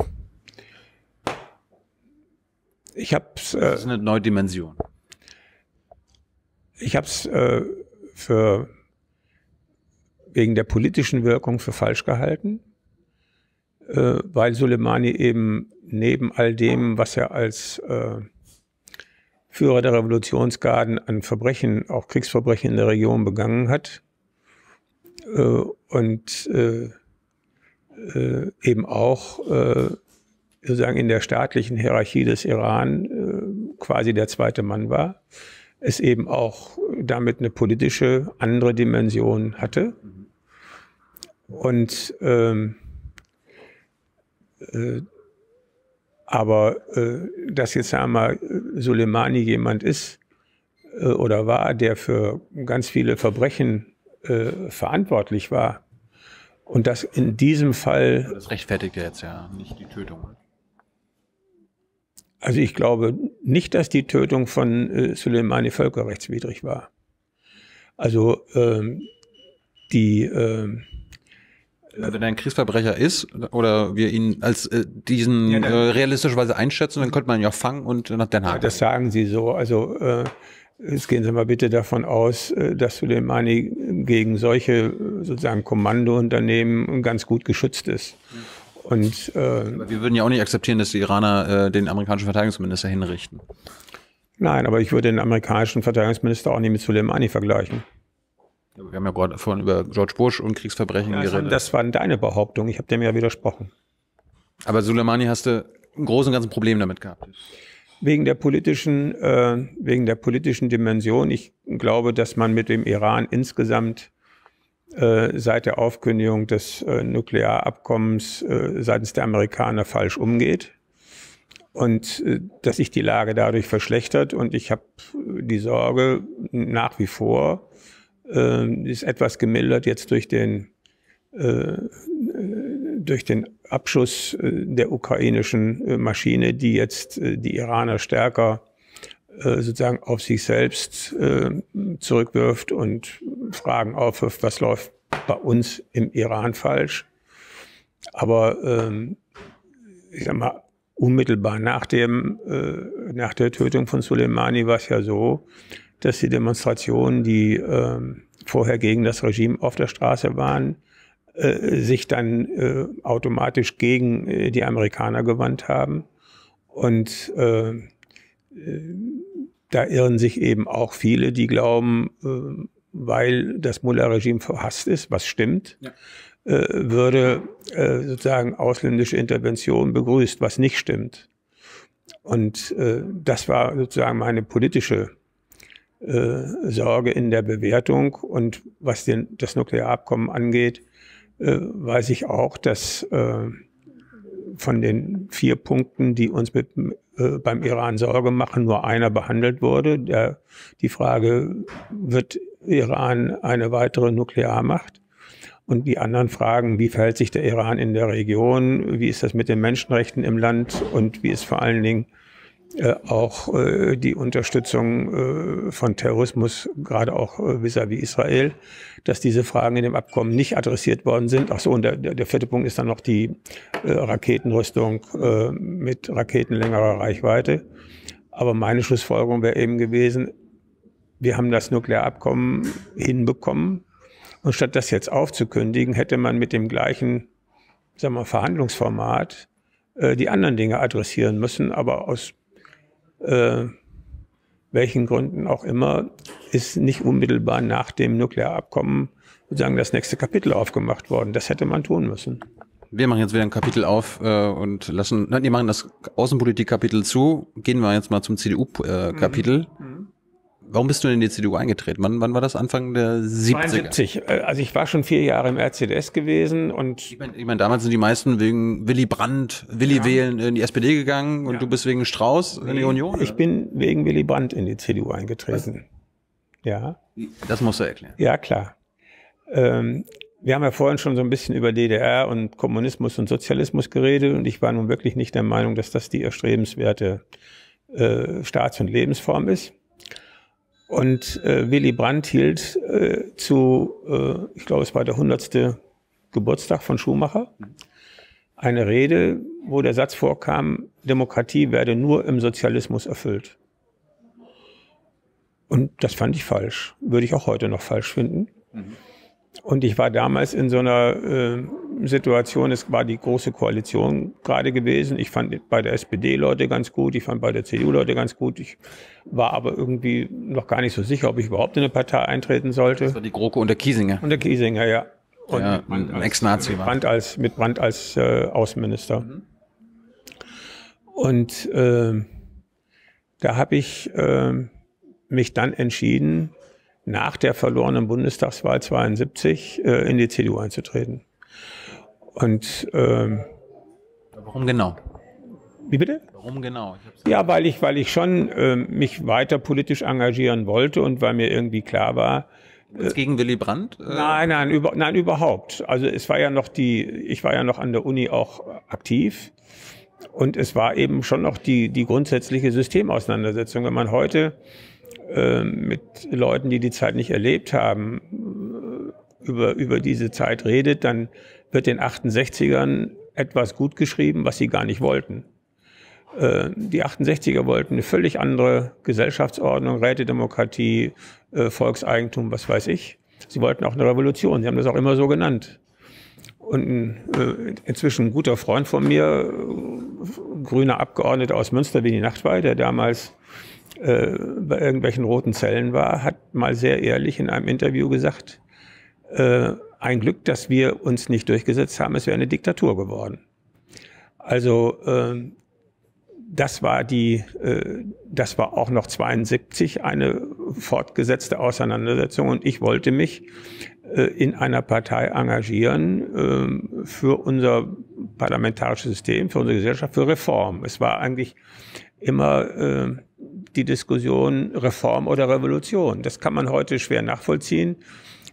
Ich hab's. Äh, das ist eine neue Dimension. Ich habe es äh, für wegen der politischen Wirkung für falsch gehalten, äh, weil Soleimani eben neben all dem, was er als äh, Führer der Revolutionsgarden an Verbrechen, auch Kriegsverbrechen in der Region begangen hat, und äh, äh, eben auch äh, sozusagen in der staatlichen Hierarchie des Iran äh, quasi der zweite Mann war, es eben auch damit eine politische andere Dimension hatte. Und ähm, äh, aber äh, dass jetzt einmal Soleimani jemand ist äh, oder war, der für ganz viele Verbrechen Äh, verantwortlich war. Und das in diesem Fall... Das rechtfertigt ja jetzt ja nicht die Tötung. Also ich glaube nicht, dass die Tötung von äh, Soleimani völkerrechtswidrig war. Also ähm, die... Ähm, Wenn er ein Kriegsverbrecher ist oder wir ihn als äh, diesen ja, dann, äh, realistischerweise einschätzen, dann könnte man ihn ja fangen und nach Den Haag. Ja, das sagen Sie so. Also äh, Jetzt gehen Sie mal bitte davon aus, dass Soleimani gegen solche sozusagen Kommandounternehmen ganz gut geschützt ist. Und, äh, aber wir würden ja auch nicht akzeptieren, dass die Iraner äh, den amerikanischen Verteidigungsminister hinrichten. Nein, aber ich würde den amerikanischen Verteidigungsminister auch nicht mit Soleimani vergleichen. Wir haben ja gerade vorhin über George Bush und Kriegsverbrechen ja, geredet. Das waren deine Behauptungen, ich habe dem ja widersprochen. Aber Soleimani hast du im Großen und Ganzen Problem damit gehabt. Wegen der politischen, äh, wegen der politischen Dimension. Ich glaube, dass man mit dem Iran insgesamt äh, seit der Aufkündigung des äh, Nuklearabkommens äh, seitens der Amerikaner falsch umgeht und äh, dass sich die Lage dadurch verschlechtert. Und ich habe die Sorge nach wie vor, äh, ist etwas gemildert jetzt durch den äh, durch den Abschuss der ukrainischen Maschine, die jetzt die Iraner stärker sozusagen auf sich selbst zurückwirft und Fragen aufwirft, was läuft bei uns im Iran falsch. aber ähm, ich sag mal, unmittelbar nach, dem, äh, nach der Tötung von Soleimani war es ja so, dass die Demonstrationen, die äh, vorher gegen das Regime auf der Straße waren, äh, sich dann äh, automatisch gegen äh, die Amerikaner gewandt haben. Und äh, da irren sich eben auch viele, die glauben, äh, weil das Mullah-Regime verhasst ist, was stimmt, ja. äh, würde äh, sozusagen ausländische Intervention begrüßt, was nicht stimmt. Und äh, das war sozusagen meine politische äh, Sorge in der Bewertung. Und was den, das Nuklearabkommen angeht, äh, weiß ich auch, dass äh, von den vier Punkten, die uns mit, äh, beim Iran Sorge machen, nur einer behandelt wurde. Der, die Frage, wird Iran eine weitere Nuklearmacht? Und die anderen Fragen, wie verhält sich der Iran in der Region? Wie ist das mit den Menschenrechten im Land? Und wie ist vor allen Dingen äh, auch äh, die Unterstützung äh, von Terrorismus, gerade auch äh, vis-à-vis Israel, dass diese Fragen in dem Abkommen nicht adressiert worden sind. Ach so, und der, der vierte Punkt ist dann noch die äh, Raketenrüstung äh, mit Raketen längerer Reichweite. Aber meine Schlussfolgerung wäre eben gewesen, wir haben das Nuklearabkommen hinbekommen. Und statt das jetzt aufzukündigen, hätte man mit dem gleichen, sagen wir, Verhandlungsformat äh, die anderen Dinge adressieren müssen. Aber aus äh, welchen Gründen auch immer ist nicht unmittelbar nach dem Nuklearabkommen sozusagen das nächste Kapitel aufgemacht worden. Das hätte man tun müssen. Wir machen jetzt wieder ein Kapitel auf äh, und lassen, nein, wir machen das Außenpolitik-Kapitel zu. Gehen wir jetzt mal zum C D U-Kapitel. Äh, mhm. Warum bist du denn in die C D U eingetreten? Wann, wann war das? Anfang der siebziger? zweiundsiebzig. Also ich war schon vier Jahre im R C D S gewesen und ich meine, ich mein, damals sind die meisten wegen Willy Brandt, Willy ja. wählen in die S P D gegangen und ja. du bist wegen Strauß in die Union? Ich oder? bin wegen Willy Brandt in die C D U eingetreten. Was? Ja. Das musst du erklären. Ja, klar. Ähm, wir haben ja vorhin schon so ein bisschen über D D R und Kommunismus und Sozialismus geredet und ich war nun wirklich nicht der Meinung, dass das die erstrebenswerte äh, Staats- und Lebensform ist. Und äh, Willy Brandt hielt äh, zu, äh, ich glaube, es war der hundertste Geburtstag von Schumacher, eine Rede, wo der Satz vorkam, Demokratie werde nur im Sozialismus erfüllt. Und das fand ich falsch, würde ich auch heute noch falsch finden. Mhm. Und ich war damals in so einer äh, Situation, es war die große Koalition gerade gewesen. Ich fand bei der S P D Leute ganz gut, ich fand bei der C D U Leute ganz gut. Ich war aber irgendwie noch gar nicht so sicher, ob ich überhaupt in eine Partei eintreten sollte. Das war die GroKo und der Kiesinger. Und der Kiesinger, ja. Und ja, ein Ex-Nazi war. Brandt als, mit Brandt als äh, Außenminister. Mhm. Und äh, da habe ich äh, mich dann entschieden, nach der verlorenen Bundestagswahl zweiundsiebzig äh, in die C D U einzutreten. Und ähm, warum genau? Wie bitte? Warum genau? Ich ja, weil ich, weil ich schon äh, mich weiter politisch engagieren wollte und weil mir irgendwie klar war. Äh, gegen Willy Brandt? Äh? Nein, nein, über, nein, überhaupt. Also es war ja noch die, ich war ja noch an der Uni auch aktiv und es war eben schon noch die die grundsätzliche Systemauseinandersetzung. Wenn man heute mit Leuten, die die Zeit nicht erlebt haben, über, über diese Zeit redet, dann wird den achtundsechzigern etwas gut geschrieben, was sie gar nicht wollten. Die achtundsechziger wollten eine völlig andere Gesellschaftsordnung, Rätedemokratie, Volkseigentum, was weiß ich. Sie wollten auch eine Revolution, sie haben das auch immer so genannt. Und ein inzwischen ein guter Freund von mir, grüner Abgeordneter aus Münster, Winnie Nachtwey, der damals äh, bei irgendwelchen roten Zellen war, hat mal sehr ehrlich in einem Interview gesagt, äh, ein Glück, dass wir uns nicht durchgesetzt haben, es wäre eine Diktatur geworden. Also äh, das war die, äh, das war auch noch zweiundsiebzig eine fortgesetzte Auseinandersetzung und ich wollte mich äh, in einer Partei engagieren äh, für unser parlamentarisches System, für unsere Gesellschaft, für Reform. Es war eigentlich immer äh, die Diskussion Reform oder Revolution. Das kann man heute schwer nachvollziehen,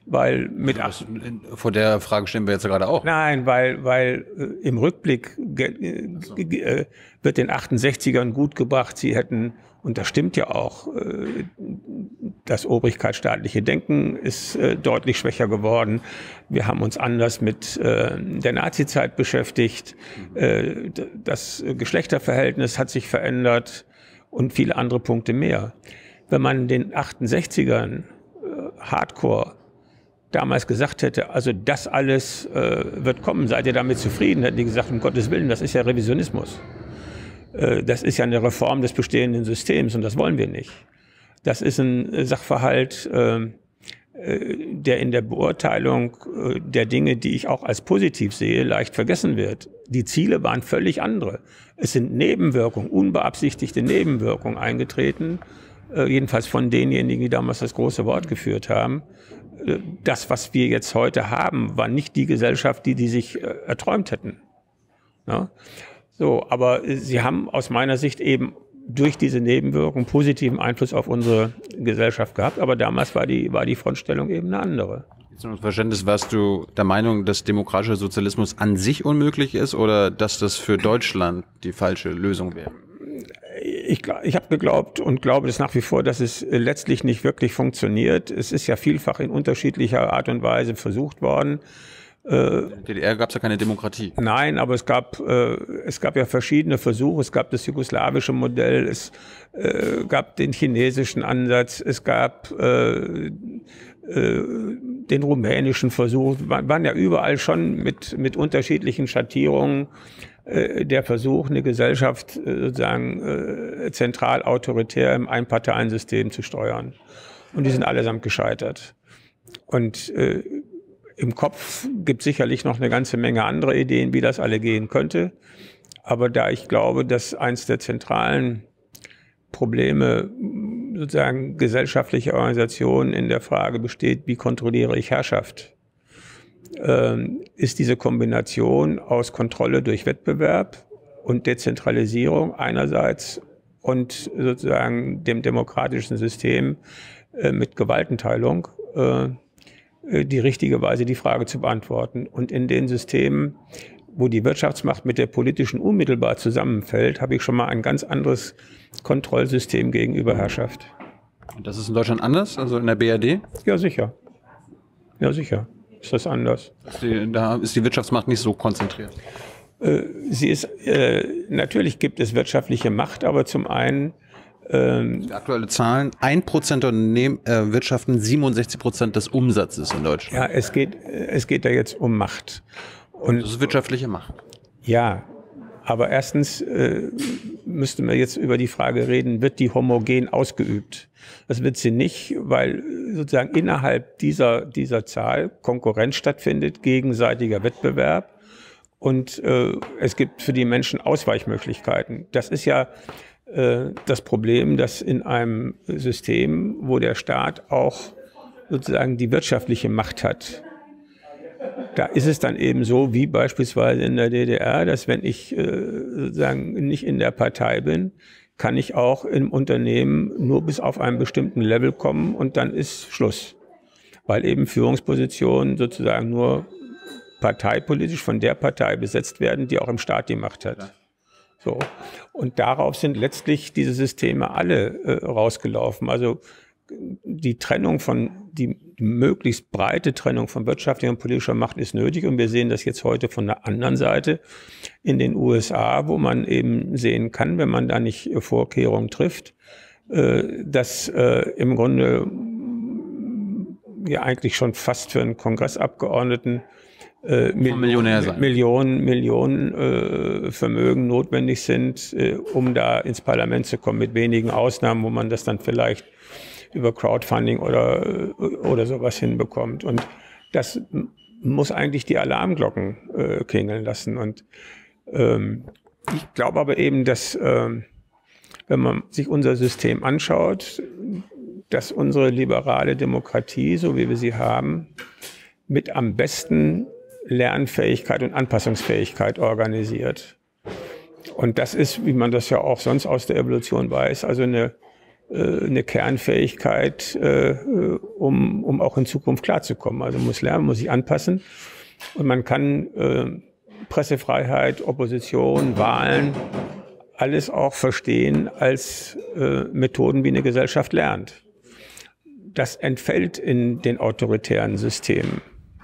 weil mit das, vor der Frage stehen wir jetzt gerade auch. Nein, weil weil äh, im Rückblick äh, so. äh, wird den achtundsechzigern gut gebracht, sie hätten, und das stimmt ja auch, äh, das obrigkeitsstaatliche Denken ist äh, deutlich schwächer geworden. Wir haben uns anders mit äh, der Nazizeit beschäftigt. Äh, das Geschlechterverhältnis hat sich verändert und viele andere Punkte mehr. Wenn man den achtundsechzigern äh, Hardcore damals gesagt hätte, also das alles äh, wird kommen, seid ihr damit zufrieden? Hätten die gesagt, um Gottes Willen, das ist ja Revisionismus. Äh, das ist ja eine Reform des bestehenden Systems und das wollen wir nicht. Das ist ein Sachverhalt, äh, der in der Beurteilung äh, der Dinge, die ich auch als positiv sehe, leicht vergessen wird. Die Ziele waren völlig andere. Es sind Nebenwirkungen, unbeabsichtigte Nebenwirkungen eingetreten, äh, jedenfalls von denjenigen, die damals das große Wort geführt haben. Das, was wir jetzt heute haben, war nicht die Gesellschaft, die die sich äh, erträumt hätten. Ja? So, aber sie haben aus meiner Sicht eben durch diese Nebenwirkung positiven Einfluss auf unsere Gesellschaft gehabt. Aber damals war die, war die Frontstellung eben eine andere. Zum Verständnis, warst du der Meinung, dass demokratischer Sozialismus an sich unmöglich ist oder dass das für Deutschland die falsche Lösung wäre? Ich, ich habe geglaubt und glaube es nach wie vor, dass es letztlich nicht wirklich funktioniert. Es ist ja vielfach in unterschiedlicher Art und Weise versucht worden. In der D D R gab es ja keine Demokratie. Nein, aber es gab, äh, es gab ja verschiedene Versuche. Es gab das jugoslawische Modell, es äh, gab den chinesischen Ansatz, es gab äh, äh, den rumänischen Versuch. Man waren ja überall schon mit, mit unterschiedlichen Schattierungen äh, der Versuch, eine Gesellschaft äh, sozusagen äh, zentral autoritär im Einparteiensystem zu steuern. Und die sind allesamt gescheitert. Und äh, im Kopf gibt es sicherlich noch eine ganze Menge andere Ideen, wie das alle gehen könnte. Aber da ich glaube, dass eins der zentralen Probleme sozusagen gesellschaftlicher Organisationen in der Frage besteht, wie kontrolliere ich Herrschaft, ähm, ist diese Kombination aus Kontrolle durch Wettbewerb und Dezentralisierung einerseits und sozusagen dem demokratischen System äh, mit Gewaltenteilung äh, die richtige Weise, die Frage zu beantworten. Und in den Systemen, wo die Wirtschaftsmacht mit der politischen unmittelbar zusammenfällt, habe ich schon mal ein ganz anderes Kontrollsystem gegenüber Herrschaft. Und das ist in Deutschland anders, also in der B R D? Ja, sicher. Ja, sicher. Ist das anders. Ist die, da ist die Wirtschaftsmacht nicht so konzentriert? Äh, sie ist, äh, natürlich gibt es wirtschaftliche Macht, aber zum einen Die aktuelle Zahlen, ein Prozent der Unternehmen äh, wirtschaften siebenundsechzig Prozent des Umsatzes in Deutschland. Ja, es geht, es geht da jetzt um Macht. Und das ist wirtschaftliche Macht. Ja, aber erstens äh, müssten wir jetzt über die Frage reden, wird die homogen ausgeübt? Das wird sie nicht, weil sozusagen innerhalb dieser, dieser Zahl Konkurrenz stattfindet, gegenseitiger Wettbewerb und äh, es gibt für die Menschen Ausweichmöglichkeiten. Das ist ja das Problem, dass in einem System, wo der Staat auch sozusagen die wirtschaftliche Macht hat, da ist es dann eben so, wie beispielsweise in der D D R, dass wenn ich sozusagen nicht in der Partei bin, kann ich auch im Unternehmen nur bis auf einen bestimmten Level kommen und dann ist Schluss. Weil eben Führungspositionen sozusagen nur parteipolitisch von der Partei besetzt werden, die auch im Staat die Macht hat. So. Und darauf sind letztlich diese Systeme alle äh, rausgelaufen. Also die Trennung von, die möglichst breite Trennung von wirtschaftlicher und politischer Macht ist nötig. Und wir sehen das jetzt heute von der anderen Seite in den U S A, wo man eben sehen kann, wenn man da nicht Vorkehrungen trifft, äh, dass äh, im Grunde ja eigentlich schon fast für einen Kongressabgeordneten Äh, Millionen, Millionen, Millionen äh, Vermögen notwendig sind, äh, um da ins Parlament zu kommen, mit wenigen Ausnahmen, wo man das dann vielleicht über Crowdfunding oder, oder sowas hinbekommt. Und das muss eigentlich die Alarmglocken äh, klingeln lassen. Und ähm, ich glaube aber eben, dass, äh, wenn man sich unser System anschaut, dass unsere liberale Demokratie, so wie wir sie haben, mit am besten Lernfähigkeit und Anpassungsfähigkeit organisiert. Und das ist, wie man das ja auch sonst aus der Evolution weiß, also eine äh, eine Kernfähigkeit, äh, um, um auch in Zukunft klarzukommen. Also man muss lernen, muss sich anpassen. Und man kann äh, Pressefreiheit, Opposition, Wahlen, alles auch verstehen als äh, Methoden, wie eine Gesellschaft lernt. Das entfällt in den autoritären Systemen.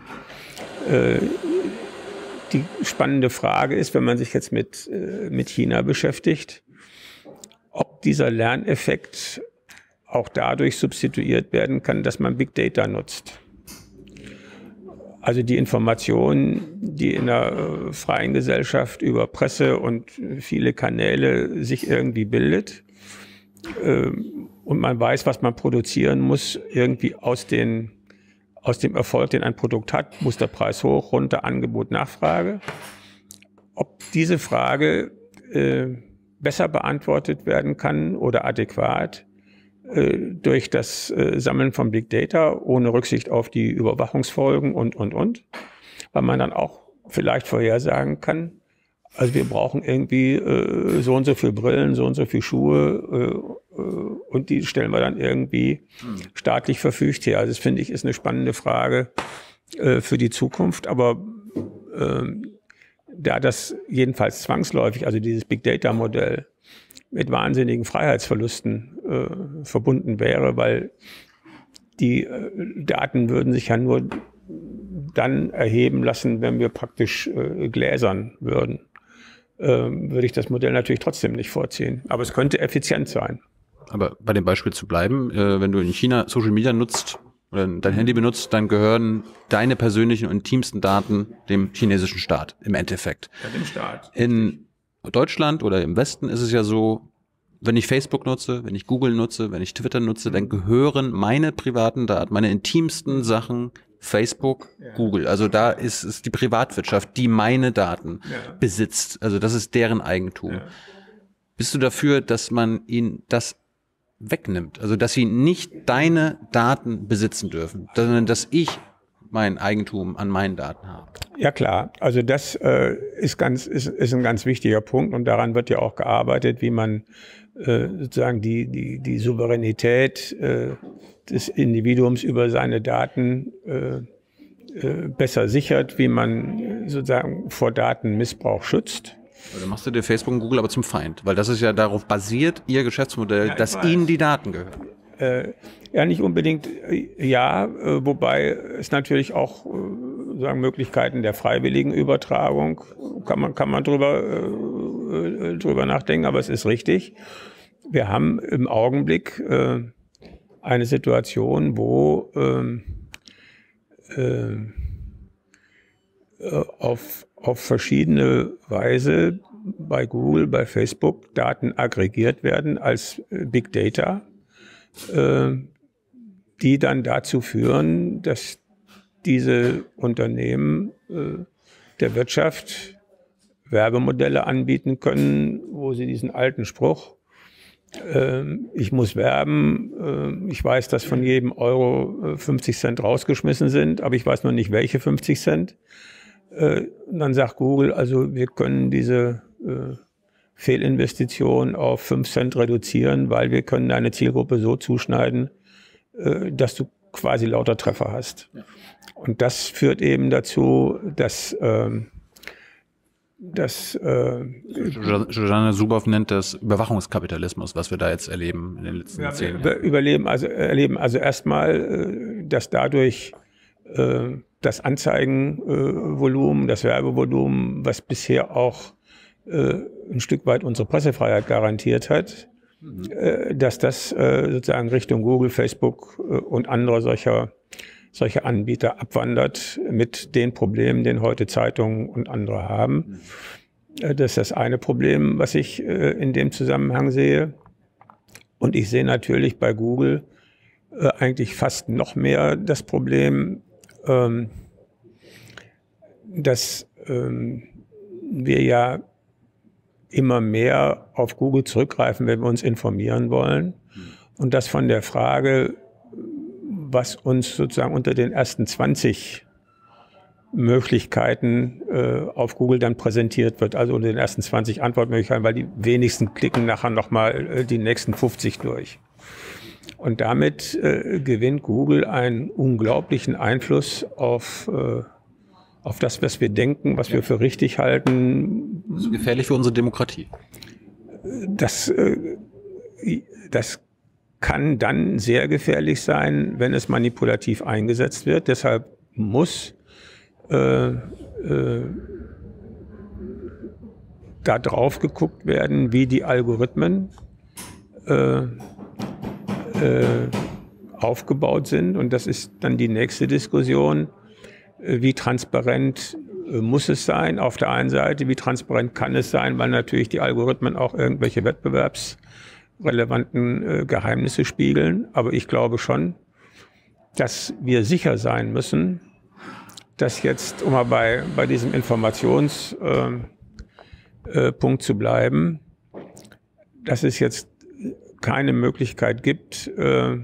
Äh, die spannende Frage ist, wenn man sich jetzt mit, äh, mit China beschäftigt, ob dieser Lerneffekt auch dadurch substituiert werden kann, dass man Big Data nutzt. Also die Informationen, die in einer äh, freien Gesellschaft über Presse und viele Kanäle sich irgendwie bildet, äh, und man weiß, was man produzieren muss, irgendwie aus, den, aus dem Erfolg, den ein Produkt hat, muss der Preis hoch, runter, Angebot, Nachfrage. Ob diese Frage äh, besser beantwortet werden kann oder adäquat durch das Sammeln von Big Data ohne Rücksicht auf die Überwachungsfolgen und, und, und. Weil man dann auch vielleicht vorhersagen kann, also wir brauchen irgendwie äh, so und so viel Brillen, so und so viel Schuhe äh, und die stellen wir dann irgendwie staatlich verfügt her. Also das finde ich ist eine spannende Frage äh, für die Zukunft, aber äh, da das jedenfalls zwangsläufig, also dieses Big Data Modell, mit wahnsinnigen Freiheitsverlusten äh, verbunden wäre, weil die äh, Daten würden sich ja nur dann erheben lassen, wenn wir praktisch äh, gläsern würden. Ähm, würde ich das Modell natürlich trotzdem nicht vorziehen. Aber es könnte effizient sein. Aber bei dem Beispiel zu bleiben, äh, wenn du in China Social Media nutzt oder dein Handy benutzt, dann gehören deine persönlichen und intimsten Daten dem chinesischen Staat im Endeffekt. Ja, dem Staat. In Deutschland oder im Westen ist es ja so, wenn ich Facebook nutze, wenn ich Google nutze, wenn ich Twitter nutze, dann gehören meine privaten Daten, meine intimsten Sachen Facebook, ja. Google. Also da ist es die Privatwirtschaft, die meine Daten ja. besitzt. Also das ist deren Eigentum. Ja. Bist du dafür, dass man ihnen das wegnimmt? Also dass sie nicht deine Daten besitzen dürfen, sondern dass ich mein Eigentum an meinen Daten habe? Ja klar, also das äh, ist ganz ist, ist ein ganz wichtiger Punkt und daran wird ja auch gearbeitet, wie man äh, sozusagen die die die Souveränität äh, des Individuums über seine Daten äh, äh, besser sichert, wie man sozusagen vor Datenmissbrauch schützt. Also machst du dir Facebook und Google aber zum Feind, weil das ist ja darauf basiert, ihr Geschäftsmodell, ja, dass weiß. ihnen die Daten gehören. Äh, ja, nicht unbedingt, äh, ja, äh, wobei es natürlich auch äh, sagen Möglichkeiten der freiwilligen Übertragung, kann man, kann man drüber, äh, drüber nachdenken, aber es ist richtig. Wir haben im Augenblick äh, eine Situation, wo äh, äh, auf, auf verschiedene Weise bei Google, bei Facebook Daten aggregiert werden als Big Data, die dann dazu führen, dass diese Unternehmen äh, der Wirtschaft Werbemodelle anbieten können, wo sie diesen alten Spruch, äh, ich muss werben, äh, ich weiß, dass von jedem Euro äh, fünfzig Cent rausgeschmissen sind, aber ich weiß noch nicht, welche fünfzig Cent. Äh, und dann sagt Google, also wir können diese äh, Fehlinvestition auf fünf Cent reduzieren, weil wir können deine Zielgruppe so zuschneiden, äh, dass du quasi lauter Treffer hast. Ja. Und das führt eben dazu, dass, ähm, dass äh, Shoshana Zuboff nennt das Überwachungskapitalismus, was wir da jetzt erleben in den letzten ja, zehn Jahren. Überleben, also erleben also erstmal, äh, dass dadurch äh, das Anzeigenvolumen, äh, das Werbevolumen, was bisher auch äh, ein Stück weit unsere Pressefreiheit garantiert hat, mhm. äh, dass das äh, sozusagen Richtung Google, Facebook äh, und andere solcher solche Anbieter abwandert mit den Problemen, den heute Zeitungen und andere haben. Mhm. Das ist das eine Problem, was ich äh, in dem Zusammenhang sehe. Und ich sehe natürlich bei Google äh, eigentlich fast noch mehr das Problem, ähm, dass ähm, wir ja immer mehr auf Google zurückgreifen, wenn wir uns informieren wollen. Und das von der Frage, was uns sozusagen unter den ersten zwanzig Möglichkeiten äh, auf Google dann präsentiert wird, also unter den ersten zwanzig Antwortmöglichkeiten, weil die wenigsten klicken nachher nochmal äh, die nächsten fünfzig durch. Und damit äh, gewinnt Google einen unglaublichen Einfluss auf, äh, auf das, was wir denken, was wir für richtig halten. Das ist gefährlich für unsere Demokratie. Das, äh, das kann dann sehr gefährlich sein, wenn es manipulativ eingesetzt wird. Deshalb muss äh, äh, da drauf geguckt werden, wie die Algorithmen äh, äh, aufgebaut sind. Und das ist dann die nächste Diskussion. Äh, wie transparent äh, muss es sein auf der einen Seite? Wie transparent kann es sein? Weil natürlich die Algorithmen auch irgendwelche wettbewerbsrelevanten äh, Geheimnisse spiegeln. Aber ich glaube schon, dass wir sicher sein müssen, dass jetzt, um mal bei, bei diesem Informationspunkt äh, äh, zu bleiben, dass es jetzt keine Möglichkeit gibt, äh,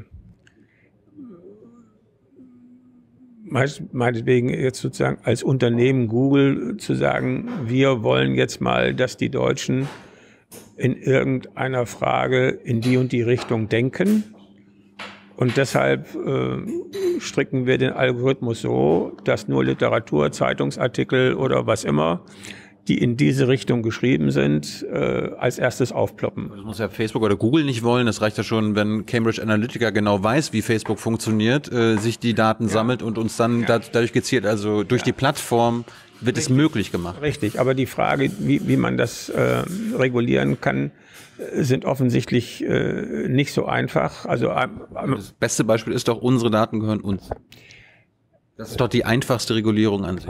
meinetwegen jetzt sozusagen als Unternehmen Google zu sagen, wir wollen jetzt mal, dass die Deutschen in irgendeiner Frage in die und die Richtung denken. Und deshalb äh, stricken wir den Algorithmus so, dass nur Literatur, Zeitungsartikel oder was immer, die in diese Richtung geschrieben sind, äh, als erstes aufploppen. Das muss ja Facebook oder Google nicht wollen. Das reicht ja schon, wenn Cambridge Analytica genau weiß, wie Facebook funktioniert, äh, sich die Daten ja. sammelt und uns dann ja. da, dadurch gezielt, also durch ja. die Plattform wird Richtig. es möglich gemacht. Richtig, aber die Frage, wie, wie man das äh, regulieren kann, sind offensichtlich äh, nicht so einfach. Also äh, das beste Beispiel ist doch, unsere Daten gehören uns. Das ist doch die einfachste Regulierung an sich.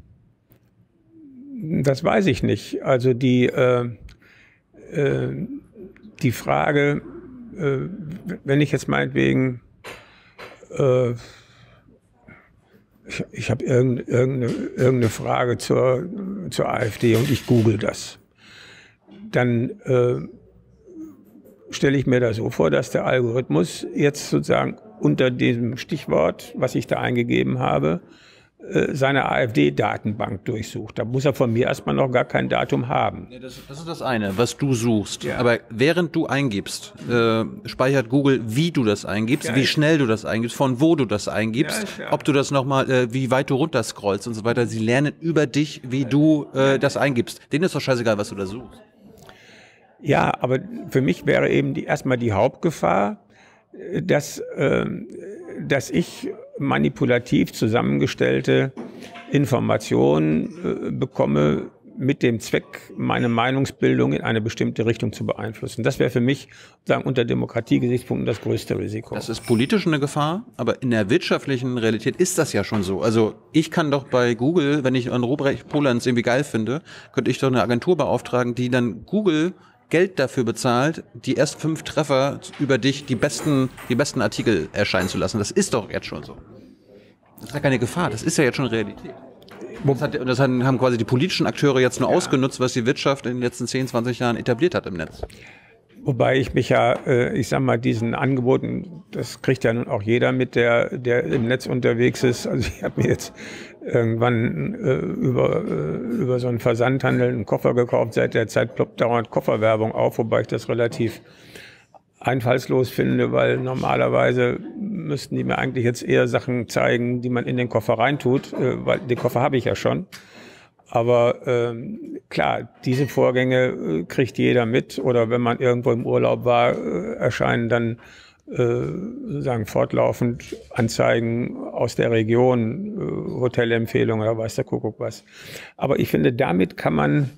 Das weiß ich nicht. Also die, äh, äh, die Frage, äh, wenn ich jetzt meinetwegen, äh, ich, ich habe irgendeine, irgendeine, irgendeine Frage zur, zur AfD und ich google das, dann äh, stelle ich mir das so vor, dass der Algorithmus jetzt sozusagen unter diesem Stichwort, was ich da eingegeben habe, seine AfD-Datenbank durchsucht. Da muss er von mir erstmal noch gar kein Datum haben. Ja, das, das ist das eine, was du suchst. Ja. Aber während du eingibst, äh, speichert Google, wie du das eingibst, ja, wie schnell du das eingibst, von wo du das eingibst, ja, ja. ob du das nochmal, äh, wie weit du runterscrollst und so weiter. Sie lernen über dich, wie du äh, das eingibst. Denen ist doch scheißegal, was du da suchst. Ja, aber für mich wäre eben die, erstmal die Hauptgefahr, dass, äh, dass ich manipulativ zusammengestellte Informationen äh, bekomme mit dem Zweck, meine Meinungsbildung in eine bestimmte Richtung zu beeinflussen. Das wäre für mich sagen, unter Demokratiegesichtspunkten das größte Risiko. Das ist politisch eine Gefahr, aber in der wirtschaftlichen Realität ist das ja schon so. Also ich kann doch bei Google, wenn ich einen Robrecht Polanz irgendwie geil finde, könnte ich doch eine Agentur beauftragen, die dann Google Geld dafür bezahlt, die ersten fünf Treffer über dich, die besten, die besten Artikel erscheinen zu lassen. Das ist doch jetzt schon so. Das ist ja keine Gefahr, das ist ja jetzt schon Realität. Das, hat, das haben quasi die politischen Akteure jetzt nur ja. ausgenutzt, was die Wirtschaft in den letzten zehn, zwanzig Jahren etabliert hat im Netz. Wobei ich mich ja, ich sag mal, diesen Angeboten, das kriegt ja nun auch jeder mit, der, der im Netz unterwegs ist. Also ich habe mir jetzt irgendwann äh, über, äh, über so einen Versandhandel einen Koffer gekauft. Seit der Zeit ploppt dauernd Kofferwerbung auf, wobei ich das relativ einfallslos finde, weil normalerweise müssten die mir eigentlich jetzt eher Sachen zeigen, die man in den Koffer reintut, äh, weil den Koffer habe ich ja schon. Aber ähm, klar, diese Vorgänge äh, kriegt jeder mit, oder wenn man irgendwo im Urlaub war, äh, erscheinen dann äh, sozusagen fortlaufend Anzeigen aus der Region, äh, Hotelempfehlungen oder weiß der Kuckuck was. Aber ich finde, damit kann man,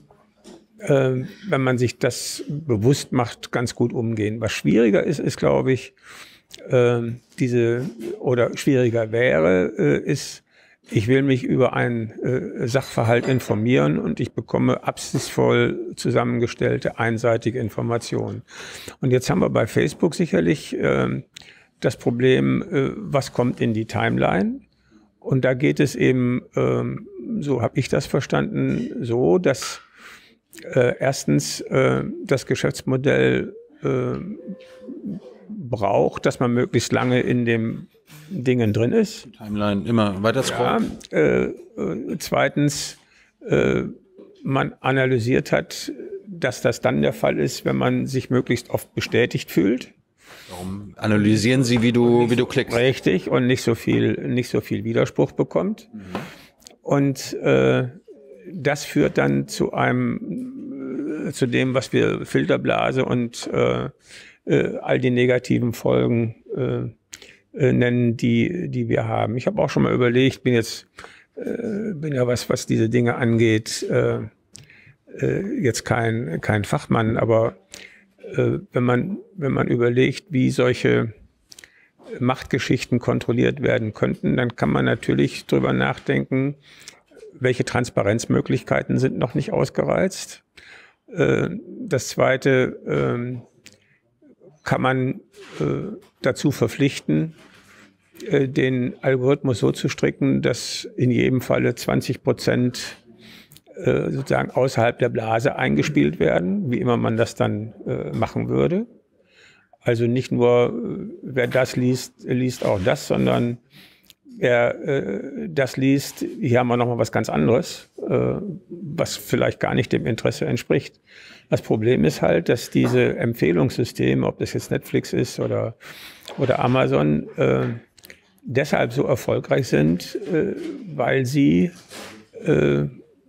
äh, wenn man sich das bewusst macht, ganz gut umgehen. Was schwieriger ist, ist, glaube ich, äh, diese, oder schwieriger wäre, äh, ist, ich will mich über einen äh, Sachverhalt informieren und ich bekomme absichtsvoll zusammengestellte, einseitige Informationen. Und jetzt haben wir bei Facebook sicherlich äh, das Problem, äh, was kommt in die Timeline? Und da geht es eben, äh, so habe ich das verstanden, so, dass äh, erstens äh, das Geschäftsmodell äh, braucht, dass man möglichst lange in dem Dingen drin ist. Timeline immer weiter scrollen. Ja, äh, äh, zweitens, äh, man analysiert hat, dass das dann der Fall ist, wenn man sich möglichst oft bestätigt fühlt. Darum analysieren Sie, wie du, wie du klickst. Richtig, und nicht so viel, nicht so viel Widerspruch bekommt. Mhm. Und äh, das führt dann zu einem, äh, zu dem, was wir Filterblase und äh, äh, all die negativen Folgen äh, äh, nennen, die, die wir haben. Ich habe auch schon mal überlegt, bin jetzt, äh, bin ja was, was diese Dinge angeht, äh, äh, jetzt kein, kein Fachmann, aber äh, wenn man, wenn man überlegt, wie solche Machtgeschichten kontrolliert werden könnten, dann kann man natürlich drüber nachdenken, welche Transparenzmöglichkeiten sind noch nicht ausgereizt. Das Zweite, kann man dazu verpflichten, den Algorithmus so zu stricken, dass in jedem Falle zwanzig Prozent sozusagen außerhalb der Blase eingespielt werden, wie immer man das dann machen würde. Also nicht nur, wer das liest, liest auch das, sondern wer äh, das liest, hier haben wir nochmal was ganz anderes, äh, was vielleicht gar nicht dem Interesse entspricht. Das Problem ist halt, dass diese Empfehlungssysteme, ob das jetzt Netflix ist oder, oder Amazon, äh, deshalb so erfolgreich sind, äh, weil sie äh,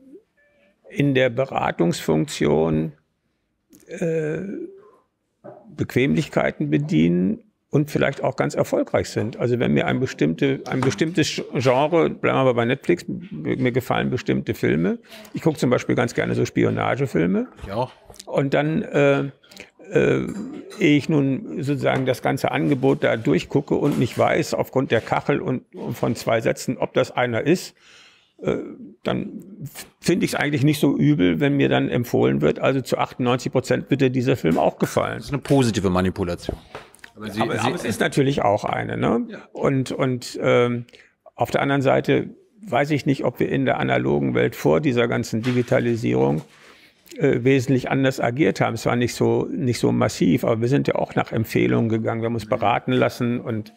in der Beratungsfunktion äh, Bequemlichkeiten bedienen und vielleicht auch ganz erfolgreich sind. Also wenn mir ein, bestimmte, ein bestimmtes Genre, bleiben wir aber bei Netflix, mir gefallen bestimmte Filme. Ich gucke zum Beispiel ganz gerne so Spionagefilme. Ich auch. Und dann, äh, äh, ehe ich nun sozusagen das ganze Angebot da durchgucke und nicht weiß, aufgrund der Kachel und, und von zwei Sätzen, ob das einer ist, dann finde ich es eigentlich nicht so übel, wenn mir dann empfohlen wird, also zu achtundneunzig Prozent wird dir dieser Film auch gefallen. Das ist eine positive Manipulation. Aber, Sie, aber, Sie, aber es ist natürlich auch eine. Ne? Ja. Und, und ähm, auf der anderen Seite weiß ich nicht, ob wir in der analogen Welt vor dieser ganzen Digitalisierung äh, wesentlich anders agiert haben. Es war nicht so, nicht so massiv, aber wir sind ja auch nach Empfehlungen gegangen. Wir haben uns beraten lassen und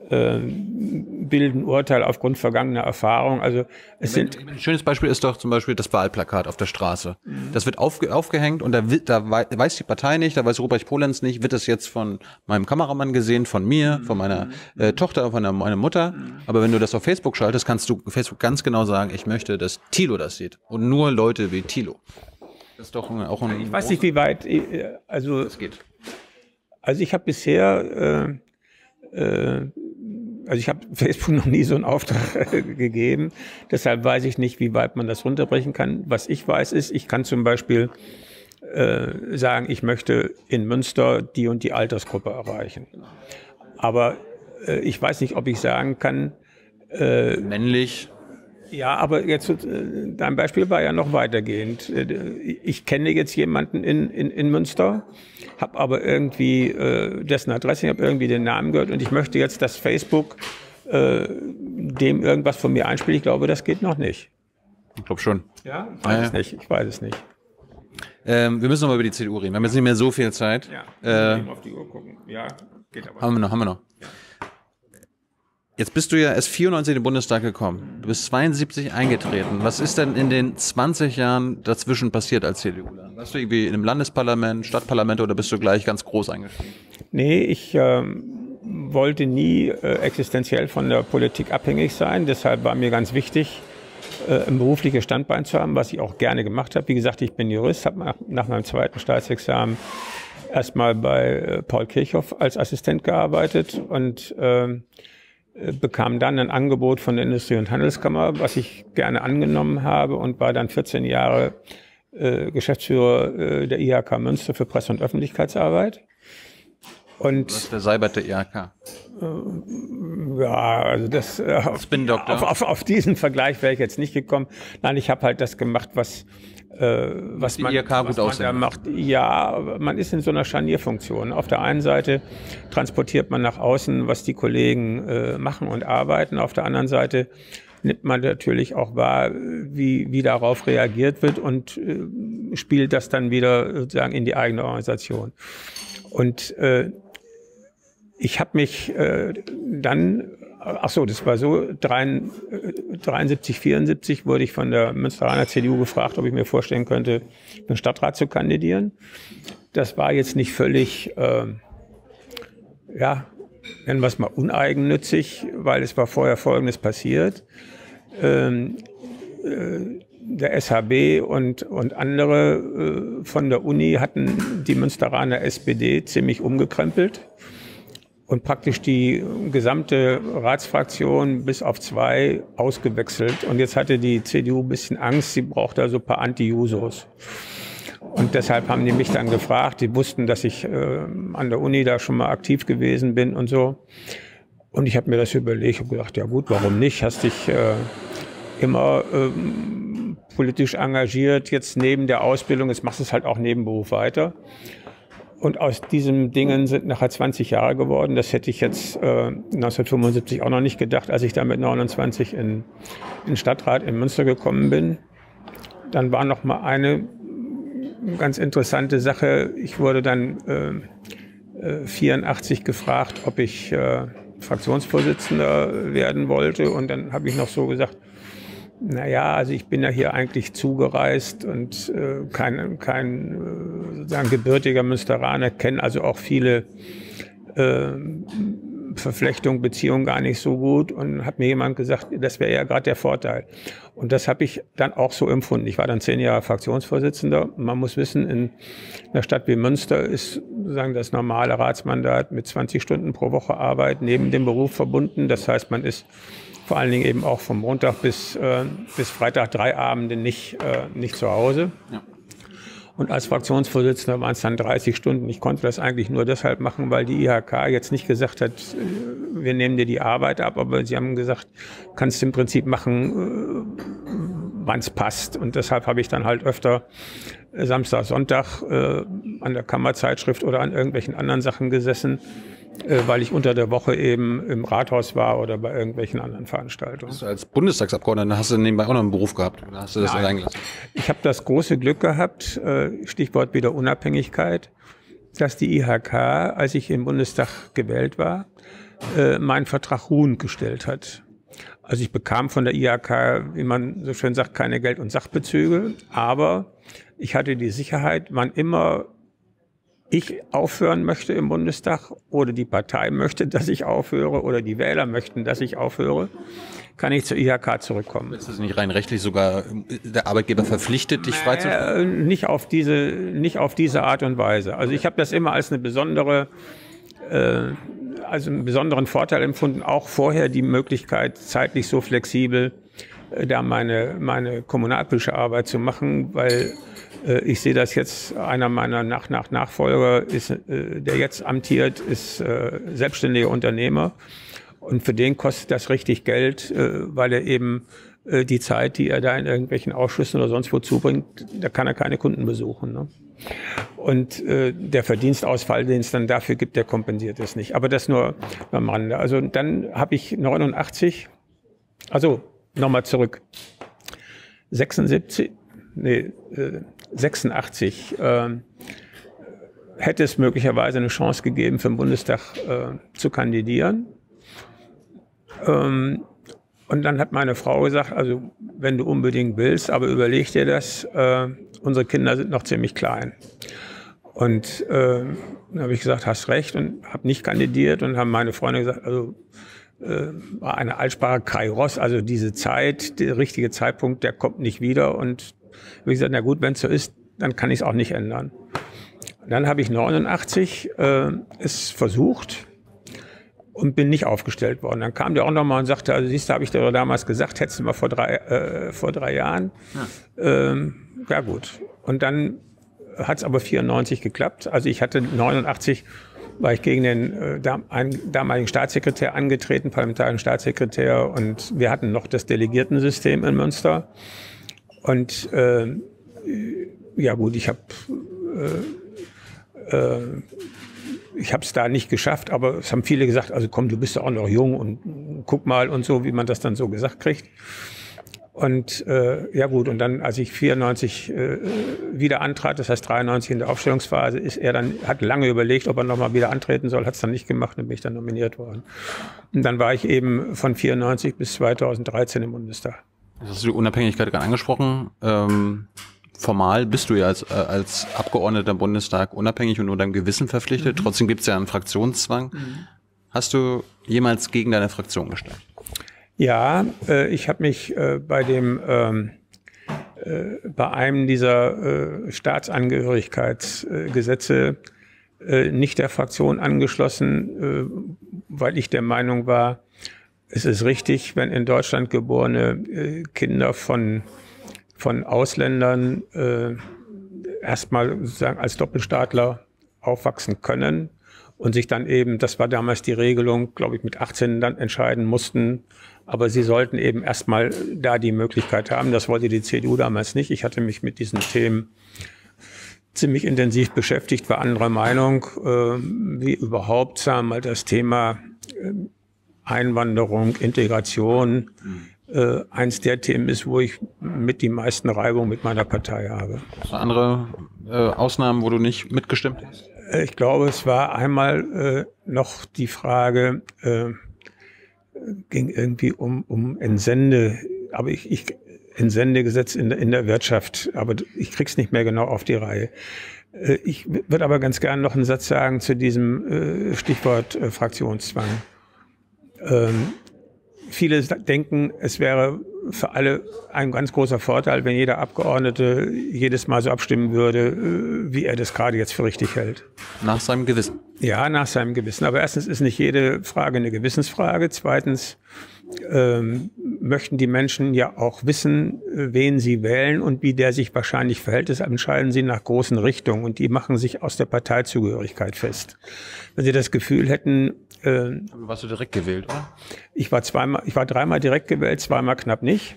bilden Urteil aufgrund vergangener Erfahrung. Also es sind ein schönes Beispiel ist doch zum Beispiel das Wahlplakat auf der Straße. Mhm. Das wird aufge aufgehängt und da, da weiß die Partei nicht, da weiß Ruprecht Polenz nicht, wird das jetzt von meinem Kameramann gesehen, von mir, von meiner äh, Tochter, von der, meiner Mutter. Aber wenn du das auf Facebook schaltest, kannst du Facebook ganz genau sagen, ich möchte, dass Thilo das sieht und nur Leute wie Thilo. Das ist doch ein, auch ein... Ich weiß nicht, wie weit... Also, das geht. Also ich habe bisher... Äh, äh, Also ich habe Facebook noch nie so einen Auftrag gegeben. Deshalb weiß ich nicht, wie weit man das runterbrechen kann. Was ich weiß ist, ich kann zum Beispiel äh, sagen, ich möchte in Münster die und die Altersgruppe erreichen. Aber äh, ich weiß nicht, ob ich sagen kann... Äh, Männlich. Ja, aber jetzt, äh, dein Beispiel war ja noch weitergehend. Ich kenne jetzt jemanden in, in, in Münster, habe aber irgendwie äh, dessen Adresse, ich habe irgendwie den Namen gehört und ich möchte jetzt, dass Facebook äh, dem irgendwas von mir einspielt. Ich glaube, das geht noch nicht. Ich glaube schon. Ja? Ich weiß ja, es nicht. Ich weiß es nicht. Ähm, wir müssen noch mal über die C D U reden. Wir haben jetzt nicht mehr so viel Zeit. Ja, äh, auf die Uhr gucken. Ja, geht aber. Haben wir noch, haben wir noch. Ja. Jetzt bist du ja erst vierundneunzig in den Bundestag gekommen. Du bist zweiundsiebzig eingetreten. Was ist denn in den zwanzig Jahren dazwischen passiert als C D U? Warst du irgendwie in einem Landesparlament, Stadtparlament oder bist du gleich ganz groß eingestiegen? Nee, ich ähm, wollte nie äh, existenziell von der Politik abhängig sein. Deshalb war mir ganz wichtig, äh, ein berufliches Standbein zu haben, was ich auch gerne gemacht habe. Wie gesagt, ich bin Jurist, habe nach, nach meinem zweiten Staatsexamen erstmal bei äh, Paul Kirchhoff als Assistent gearbeitet und äh, bekam dann ein Angebot von der Industrie- und Handelskammer, was ich gerne angenommen habe und war dann vierzehn Jahre äh, Geschäftsführer äh, der I H K Münster für Presse- und Öffentlichkeitsarbeit. Und was ist der Seibert der I H K? Äh, ja, also das äh, auf, Spin-Doktor. Auf, auf, auf diesen Vergleich wäre ich jetzt nicht gekommen. Nein, ich habe halt das gemacht, was äh, was die man, I H K was gut man da macht. Ja, man ist in so einer Scharnierfunktion. Auf der einen Seite transportiert man nach außen, was die Kollegen äh, machen und arbeiten. Auf der anderen Seite nimmt man natürlich auch wahr, wie, wie darauf reagiert wird und äh, spielt das dann wieder sozusagen in die eigene Organisation. Und äh, ich habe mich äh, dann, ach so, das war so, dreiundsiebzig, vierundsiebzig wurde ich von der Münsteraner C D U gefragt, ob ich mir vorstellen könnte, für den Stadtrat zu kandidieren. Das war jetzt nicht völlig, äh, ja, nennen wir es mal uneigennützig, weil es war vorher Folgendes passiert. Ähm, äh, der S H B und, und andere äh, von der Uni hatten die Münsteraner S P D ziemlich umgekrempelt und praktisch die gesamte Ratsfraktion bis auf zwei ausgewechselt. Und jetzt hatte die C D U ein bisschen Angst, sie brauchte also ein paar Anti-Jusos. Und deshalb haben die mich dann gefragt, die wussten, dass ich äh, an der Uni da schon mal aktiv gewesen bin und so. Und ich habe mir das überlegt und gedacht, ja gut, warum nicht? Hast dich äh, immer ähm, politisch engagiert, jetzt neben der Ausbildung, jetzt machst du es halt auch nebenberuf weiter. Und aus diesen Dingen sind nachher zwanzig Jahre geworden. Das hätte ich jetzt äh, neunzehnhundertfünfundsiebzig auch noch nicht gedacht, als ich da mit neunundzwanzig in den Stadtrat in Münster gekommen bin. Dann war noch mal eine ganz interessante Sache. Ich wurde dann äh, vierundachtzig gefragt, ob ich äh, Fraktionsvorsitzender werden wollte. Und dann habe ich noch so gesagt, naja, also ich bin ja hier eigentlich zugereist und äh, kein, kein äh, sozusagen gebürtiger Münsteraner, kenne also auch viele äh, Verflechtungen, Beziehungen gar nicht so gut. Und hat mir jemand gesagt, das wäre ja gerade der Vorteil. Und das habe ich dann auch so empfunden. Ich war dann zehn Jahre Fraktionsvorsitzender. Man muss wissen, in einer Stadt wie Münster ist sozusagen das normale Ratsmandat mit zwanzig Stunden pro Woche Arbeit neben dem Beruf verbunden. Das heißt, man ist vor allen Dingen eben auch vom Montag bis, äh, bis Freitag drei Abende nicht, äh, nicht zu Hause. Ja. Und als Fraktionsvorsitzender waren es dann dreißig Stunden. Ich konnte das eigentlich nur deshalb machen, weil die I H K jetzt nicht gesagt hat, wir nehmen dir die Arbeit ab, aber sie haben gesagt, kannst du im Prinzip machen, wann es passt. Und deshalb habe ich dann halt öfter Samstag, Sonntag äh, an der Kammerzeitschrift oder an irgendwelchen anderen Sachen gesessen, äh, weil ich unter der Woche eben im Rathaus war oder bei irgendwelchen anderen Veranstaltungen. Also als Bundestagsabgeordneter hast du nebenbei auch noch einen Beruf gehabt? Oder hast du das allein gelassen? Ich habe das große Glück gehabt, äh, Stichwort wieder Unabhängigkeit, dass die I H K, als ich im Bundestag gewählt war, äh, meinen Vertrag ruhend gestellt hat. Also ich bekam von der I H K, wie man so schön sagt, keine Geld- und Sachbezüge, aber ich hatte die Sicherheit, wann immer ich aufhören möchte im Bundestag oder die Partei möchte, dass ich aufhöre oder die Wähler möchten, dass ich aufhöre, kann ich zur I H K zurückkommen. Ist das nicht rein rechtlich sogar der Arbeitgeber verpflichtet, dich freizustellen? Äh, nicht auf diese, nicht auf diese Art und Weise. Also ich habe das immer als eine besondere, äh, also einen besonderen Vorteil empfunden, auch vorher die Möglichkeit, zeitlich so flexibel äh, da meine, meine kommunalpolitische Arbeit zu machen, weil äh, ich sehe das jetzt, einer meiner Nach Nach Nachfolger, ist, äh, der jetzt amtiert, ist äh, selbstständiger Unternehmer und für den kostet das richtig Geld, äh, weil er eben äh, die Zeit, die er da in irgendwelchen Ausschüssen oder sonst wo zubringt, da kann er keine Kunden besuchen, ne? Und äh, der Verdienstausfall, den es dann dafür gibt, der kompensiert es nicht. Aber das nur am Rande. Also dann habe ich neunundachtzig, also nochmal zurück, sechsundsiebzig, nee, äh, sechsundachtzig äh, hätte es möglicherweise eine Chance gegeben, für den Bundestag äh, zu kandidieren. Ähm, und dann hat meine Frau gesagt, also wenn du unbedingt willst, aber überleg dir das, äh, unsere Kinder sind noch ziemlich klein. Und äh, dann habe ich gesagt, hast recht, und habe nicht kandidiert, und haben meine Freunde gesagt, also äh, war eine Altsprache Kairos, also diese Zeit, der richtige Zeitpunkt, der kommt nicht wieder. Und wie gesagt, na gut, wenn es so ist, dann kann ich es auch nicht ändern. Und dann habe ich neunundachtzig äh, es versucht und bin nicht aufgestellt worden. Dann kam der auch nochmal und sagte, also siehst du, habe ich dir damals gesagt, hättest du mal vor drei, äh, vor drei Jahren. Ja, ähm, ja gut. Und dann hat es aber vierundneunzig geklappt. Also ich hatte neunundachtzig, war ich gegen den äh, damaligen Staatssekretär angetreten, parlamentarischen Staatssekretär, und wir hatten noch das Delegiertensystem in Münster. Und äh, ja gut, ich habe äh, äh, ich habe es da nicht geschafft, aber es haben viele gesagt, also komm, du bist ja auch noch jung und guck mal und so, wie man das dann so gesagt kriegt. Und äh, ja gut, und dann, als ich vierundneunzig äh, wieder antrat, das heißt dreiundneunzig in der Aufstellungsphase, ist er dann, hat lange überlegt, ob er nochmal wieder antreten soll, hat es dann nicht gemacht, dann bin ich dann nominiert worden. Und dann war ich eben von vierundneunzig bis zweitausenddreizehn im Bundestag. Jetzt hast du die Unabhängigkeit gerade angesprochen. Ähm, formal bist du ja als, äh, als Abgeordneter im Bundestag unabhängig und nur deinem Gewissen verpflichtet. Mhm. Trotzdem gibt es ja einen Fraktionszwang. Mhm. Hast du jemals gegen deine Fraktion gestimmt? Ja, äh, ich habe mich äh, bei dem ähm, äh, bei einem dieser äh, Staatsangehörigkeitsgesetze äh, nicht der Fraktion angeschlossen, äh, weil ich der Meinung war, es ist richtig, wenn in Deutschland geborene äh, Kinder von von Ausländern äh, erstmal sozusagen als Doppelstaatler aufwachsen können und sich dann eben, das war damals die Regelung, glaube ich, mit achtzehn dann entscheiden mussten, aber sie sollten eben erstmal da die Möglichkeit haben. Das wollte die C D U damals nicht. Ich hatte mich mit diesen Themen ziemlich intensiv beschäftigt, war anderer Meinung, äh, wie überhaupt, sagen wir mal, das Thema äh, Einwanderung, Integration, mhm. Äh, eins der Themen ist, wo ich mit die meisten Reibungen mit meiner Partei habe. Andere äh, Ausnahmen, wo du nicht mitgestimmt hast? Äh, ich glaube, es war einmal äh, noch die Frage, äh, ging irgendwie um, um Entsende, aber ich, ich Entsendegesetz in, in der Wirtschaft, aber ich krieg's nicht mehr genau auf die Reihe. Äh, ich würde aber ganz gerne noch einen Satz sagen zu diesem äh, Stichwort äh, Fraktionszwang. Ähm, Viele denken, es wäre für alle ein ganz großer Vorteil, wenn jeder Abgeordnete jedes Mal so abstimmen würde, wie er das gerade jetzt für richtig hält. Nach seinem Gewissen? Ja, nach seinem Gewissen. Aber erstens ist nicht jede Frage eine Gewissensfrage. Zweitens ähm, möchten die Menschen ja auch wissen, wen sie wählen und wie der sich wahrscheinlich verhält. Deshalb entscheiden sie nach großen Richtungen und die machen sich aus der Parteizugehörigkeit fest. Wenn sie das Gefühl hätten, Äh, warst du direkt gewählt, oder? Ich war zweimal, ich war dreimal direkt gewählt, zweimal knapp nicht.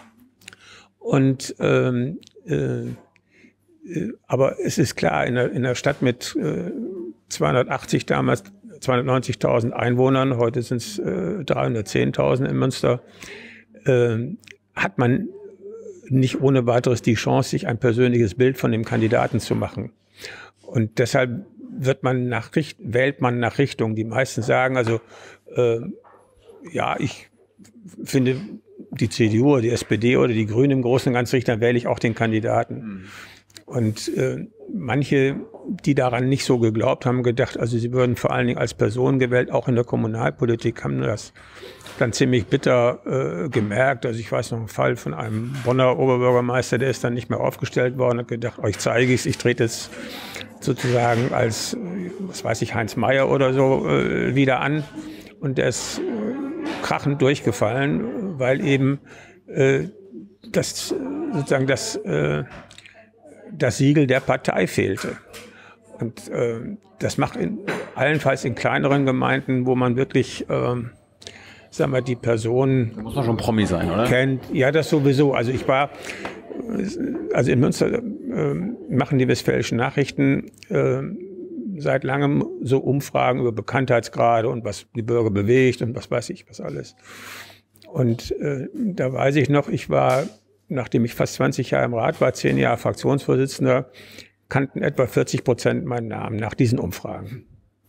Und ähm, äh, äh, aber es ist klar, in der, in der Stadt mit äh, zweihundertachtzig damals, zweihundertneunzigtausend Einwohnern, heute sind es äh, dreihundertzehntausend in Münster, äh, hat man nicht ohne weiteres die Chance, sich ein persönliches Bild von dem Kandidaten zu machen. Und deshalb wird man nach Richt wählt man nach Richtung. Die meisten sagen also, äh, ja, ich finde die C D U oder die S P D oder die Grünen im Großen und Ganzen richtig, dann wähle ich auch den Kandidaten. Mhm. Und äh, manche, die daran nicht so geglaubt haben, gedacht, also sie würden vor allen Dingen als Person gewählt, auch in der Kommunalpolitik, haben das dann ziemlich bitter äh, gemerkt. Also ich weiß noch einen Fall von einem Bonner Oberbürgermeister, der ist dann nicht mehr aufgestellt worden, hat gedacht, euch zeige ich es, ich trete jetzt sozusagen als, was weiß ich, Heinz Mayer oder so äh, wieder an. Und der ist äh, krachend durchgefallen, weil eben äh, das sozusagen das, äh, das Siegel der Partei fehlte. Und äh, das macht in, allenfalls in kleineren Gemeinden, wo man wirklich, äh, sagen wir, die Person da muss man schon Promi sein, oder? Kennt. Ja, das sowieso. Also ich war Also in Münster äh, machen die Westfälischen Nachrichten äh, seit langem so Umfragen über Bekanntheitsgrade und was die Bürger bewegt und was weiß ich, was alles. Und äh, da weiß ich noch, ich war, nachdem ich fast zwanzig Jahre im Rat war, zehn Jahre Fraktionsvorsitzender, kannten etwa vierzig Prozent meinen Namen nach diesen Umfragen.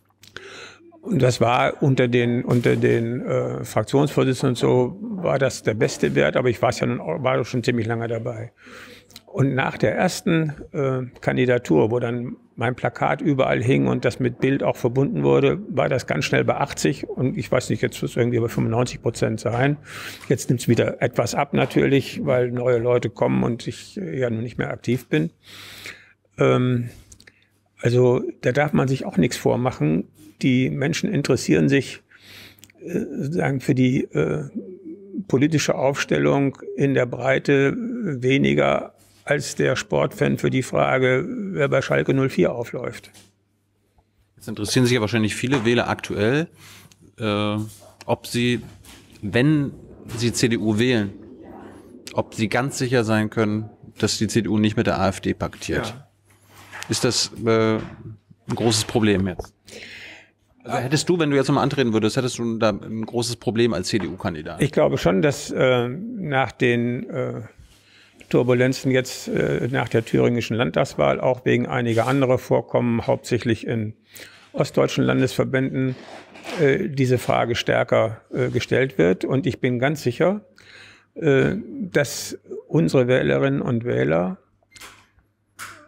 Und das war unter den unter den äh, Fraktionsvorsitzenden und so war das der beste Wert, aber ich war ja nun war schon ziemlich lange dabei. Und nach der ersten äh, Kandidatur, wo dann mein Plakat überall hing und das mit Bild auch verbunden wurde, war das ganz schnell bei achtzig und ich weiß nicht, jetzt muss es irgendwie bei fünfundneunzig Prozent sein. Jetzt nimmt es wieder etwas ab natürlich, weil neue Leute kommen und ich äh, ja nun nicht mehr aktiv bin. Ähm, also da darf man sich auch nichts vormachen. Die Menschen interessieren sich äh, sozusagen für die äh, politische Aufstellung in der Breite weniger als der Sportfan für die Frage, wer bei Schalke null vier aufläuft. Jetzt interessieren sich ja wahrscheinlich viele Wähler aktuell, äh, ob sie, wenn sie C D U wählen, ob sie ganz sicher sein können, dass die C D U nicht mit der AfD paktiert. Ja. Ist das äh, ein großes Problem jetzt? Also hättest du, wenn du jetzt nochmal antreten würdest, hättest du da ein großes Problem als C D U-Kandidat? Ich glaube schon, dass äh, nach den äh, Turbulenzen jetzt äh, nach der thüringischen Landtagswahl, auch wegen einiger anderer Vorkommen, hauptsächlich in ostdeutschen Landesverbänden, äh, diese Frage stärker äh, gestellt wird. Und ich bin ganz sicher, äh, dass unsere Wählerinnen und Wähler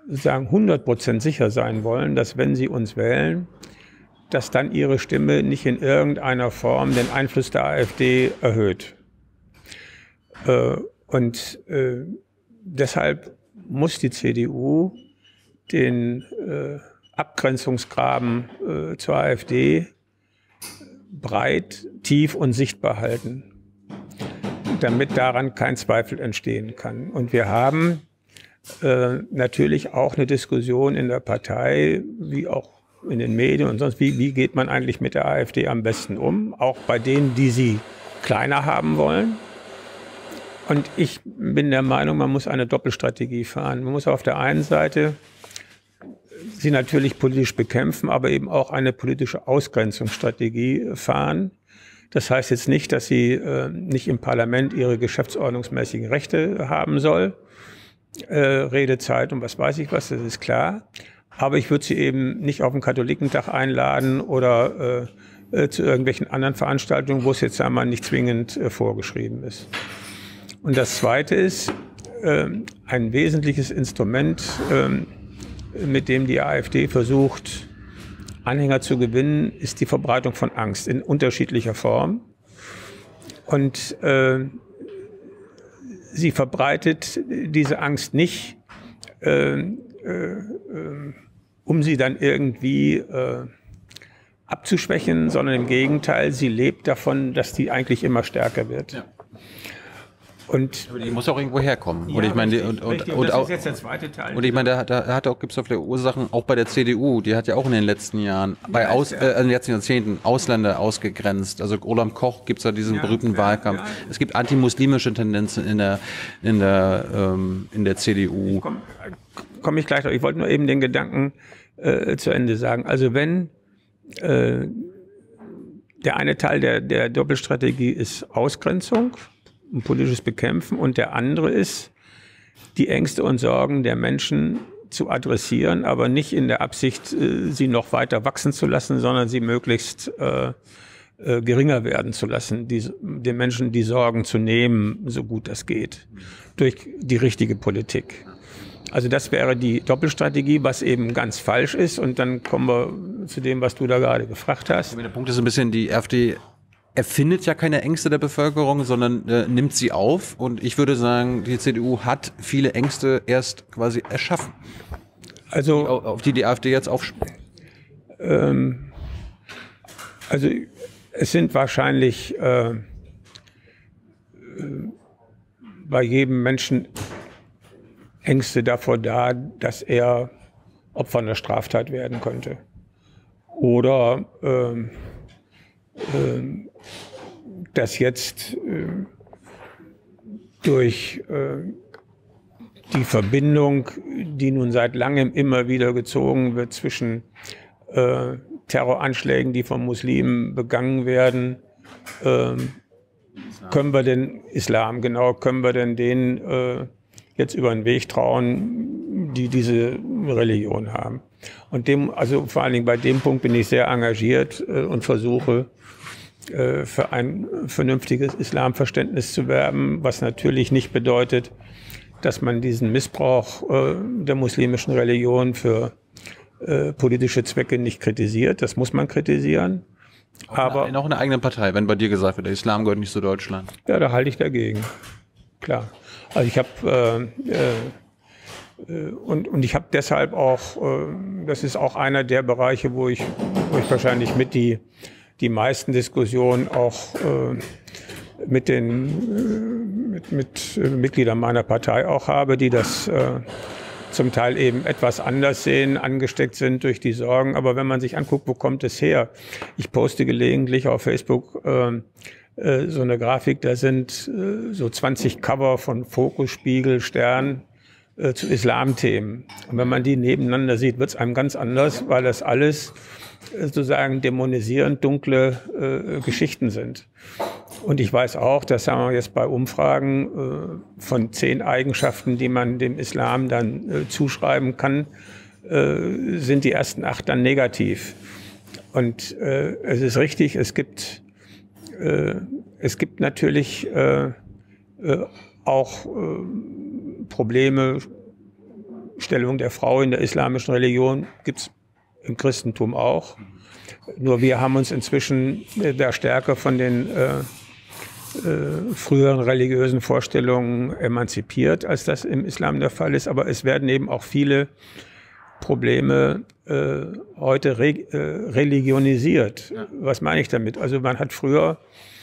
sozusagen hundert Prozent sicher sein wollen, dass wenn sie uns wählen, dass dann ihre Stimme nicht in irgendeiner Form den Einfluss der AfD erhöht. Äh, und äh, deshalb muss die C D U den äh, Abgrenzungsgraben äh, zur AfD breit, tief und sichtbar halten, damit daran kein Zweifel entstehen kann. Und wir haben äh, natürlich auch eine Diskussion in der Partei, wie auch in den Medien und sonst, wie, wie geht man eigentlich mit der AfD am besten um, auch bei denen, die sie kleiner haben wollen. Und ich bin der Meinung, man muss eine Doppelstrategie fahren. Man muss auf der einen Seite sie natürlich politisch bekämpfen, aber eben auch eine politische Ausgrenzungsstrategie fahren. Das heißt jetzt nicht, dass sie äh, nicht im Parlament ihre geschäftsordnungsmäßigen Rechte haben soll, äh, Redezeit und was weiß ich was, das ist klar. Aber ich würde sie eben nicht auf den Katholikentag einladen oder äh, äh, zu irgendwelchen anderen Veranstaltungen, wo es jetzt einmal nicht zwingend äh, vorgeschrieben ist. Und das Zweite ist, äh, ein wesentliches Instrument, äh, mit dem die AfD versucht, Anhänger zu gewinnen, ist die Verbreitung von Angst in unterschiedlicher Form. Und äh, sie verbreitet diese Angst nicht, äh, äh, um sie dann irgendwie äh, abzuschwächen, sondern im Gegenteil, sie lebt davon, dass die eigentlich immer stärker wird. Ja. Und aber die muss auch irgendwo herkommen. Ja, und ich meine, richtig, und, und, richtig. und, und das auch, ist jetzt der zweite Teil. Und ich meine, da, da hat auch, gibt's auch viele Ursachen, auch bei der C D U, die hat ja auch in den letzten Jahren, bei ja, Aus, ja. äh, in den letzten Jahrzehnten Ausländer ausgegrenzt. Also Roland Koch gibt's ja diesen Ja, berühmten ja, Wahlkampf. ja. Es gibt antimuslimische Tendenzen in der, in der, ähm, in der C D U. Komme komm ich gleich drauf. Ich wollte nur eben den Gedanken äh, zu Ende sagen. Also wenn äh, der eine Teil der, der Doppelstrategie ist Ausgrenzung, ein politisches Bekämpfen, und der andere ist, die Ängste und Sorgen der Menschen zu adressieren, aber nicht in der Absicht, sie noch weiter wachsen zu lassen, sondern sie möglichst äh, äh, geringer werden zu lassen, die, den Menschen die Sorgen zu nehmen, so gut das geht, durch die richtige Politik. Also das wäre die Doppelstrategie, was eben ganz falsch ist. Und dann kommen wir zu dem, was du da gerade gefragt hast. Der Punkt ist ein bisschen, die AfD erfindet ja keine Ängste der Bevölkerung, sondern äh, nimmt sie auf. Und ich würde sagen, die C D U hat viele Ängste erst quasi erschaffen, Also, die, auf die die AfD jetzt aufspringt. Ähm, also es sind wahrscheinlich äh, äh, bei jedem Menschen Ängste davor da, dass er Opfer einer Straftat werden könnte. Oder ähm, ähm, dass jetzt äh, durch äh, die Verbindung, die nun seit langem immer wieder gezogen wird zwischen äh, Terroranschlägen, die von Muslimen begangen werden, äh, können wir den Islam, genau, können wir denn denen äh, jetzt über den Weg trauen, die diese Religion haben. Und dem, also vor allen Dingen bei dem Punkt bin ich sehr engagiert äh, und versuche, äh, für ein vernünftiges Islamverständnis zu werben, was natürlich nicht bedeutet, dass man diesen Missbrauch äh, der muslimischen Religion für äh, politische Zwecke nicht kritisiert. Das muss man kritisieren. Auch Aber in, auch in der eigenen Partei, wenn bei dir gesagt wird, der Islam gehört nicht zu Deutschland. Ja, da halte ich dagegen. Klar. Also ich habe äh, äh, und, und ich habe deshalb auch, äh, das ist auch einer der Bereiche, wo ich, wo ich wahrscheinlich mit die, die meisten Diskussionen auch äh, mit den äh, mit, mit äh, Mitgliedern meiner Partei auch habe, die das äh, zum Teil eben etwas anders sehen, angesteckt sind durch die Sorgen. Aber wenn man sich anguckt, wo kommt es her? Ich poste gelegentlich auf Facebook äh, äh, so eine Grafik, da sind äh, so zwanzig Cover von Fokus, Spiegel, Stern äh, zu Islamthemen. Und wenn man die nebeneinander sieht, wird es einem ganz anders, weil das alles äh, sozusagen dämonisierend dunkle äh, Geschichten sind. Und ich weiß auch, dass, sagen wir jetzt bei Umfragen äh, von zehn Eigenschaften, die man dem Islam dann äh, zuschreiben kann, äh, sind die ersten acht dann negativ. Und äh, es ist richtig, es gibt, äh, es gibt natürlich äh, äh, auch äh, Probleme Stellung der Frau in der islamischen Religion gibt es im Christentum auch. Nur wir haben uns inzwischen da stärker von den äh, äh, früheren religiösen Vorstellungen emanzipiert, als das im Islam der Fall ist. Aber es werden eben auch viele Probleme äh, heute re äh, religionisiert. Ja. Was meine ich damit? Also man hat früher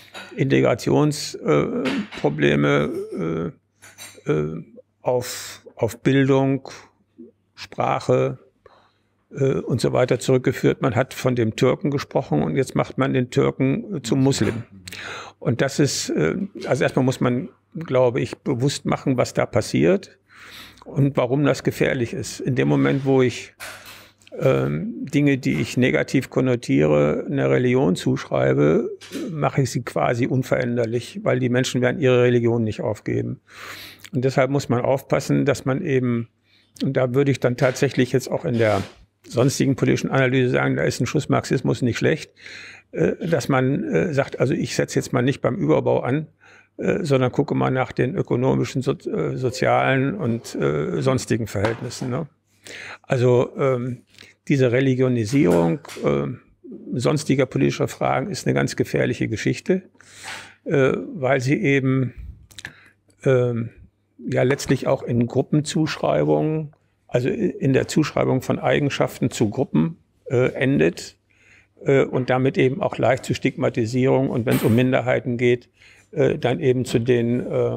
Integrationsprobleme äh, äh, auf, auf Bildung, Sprache äh, und so weiter zurückgeführt. Man hat von dem Türken gesprochen und jetzt macht man den Türken äh, zum Muslim. Und das ist, äh, also erstmal muss man, glaube ich, bewusst machen, was da passiert und warum das gefährlich ist. In dem Moment, wo ich ähm, Dinge, die ich negativ konnotiere, einer Religion zuschreibe, mache ich sie quasi unveränderlich, weil die Menschen werden ihre Religion nicht aufgeben. Und deshalb muss man aufpassen, dass man eben, und da würde ich dann tatsächlich jetzt auch in der sonstigen politischen Analyse sagen, da ist ein Schuss Marxismus nicht schlecht, äh, dass man äh, sagt, also ich setze jetzt mal nicht beim Überbau an, äh, sondern gucke mal nach den ökonomischen, so, äh, sozialen und äh, sonstigen Verhältnissen. Ne? Also ähm, diese Religionisierung äh, sonstiger politischer Fragen ist eine ganz gefährliche Geschichte, äh, weil sie eben äh, ja letztlich auch in Gruppenzuschreibungen, also in der Zuschreibung von Eigenschaften zu Gruppen äh, endet äh, und damit eben auch leicht zu Stigmatisierung und wenn es um Minderheiten geht, äh, dann eben zu den äh,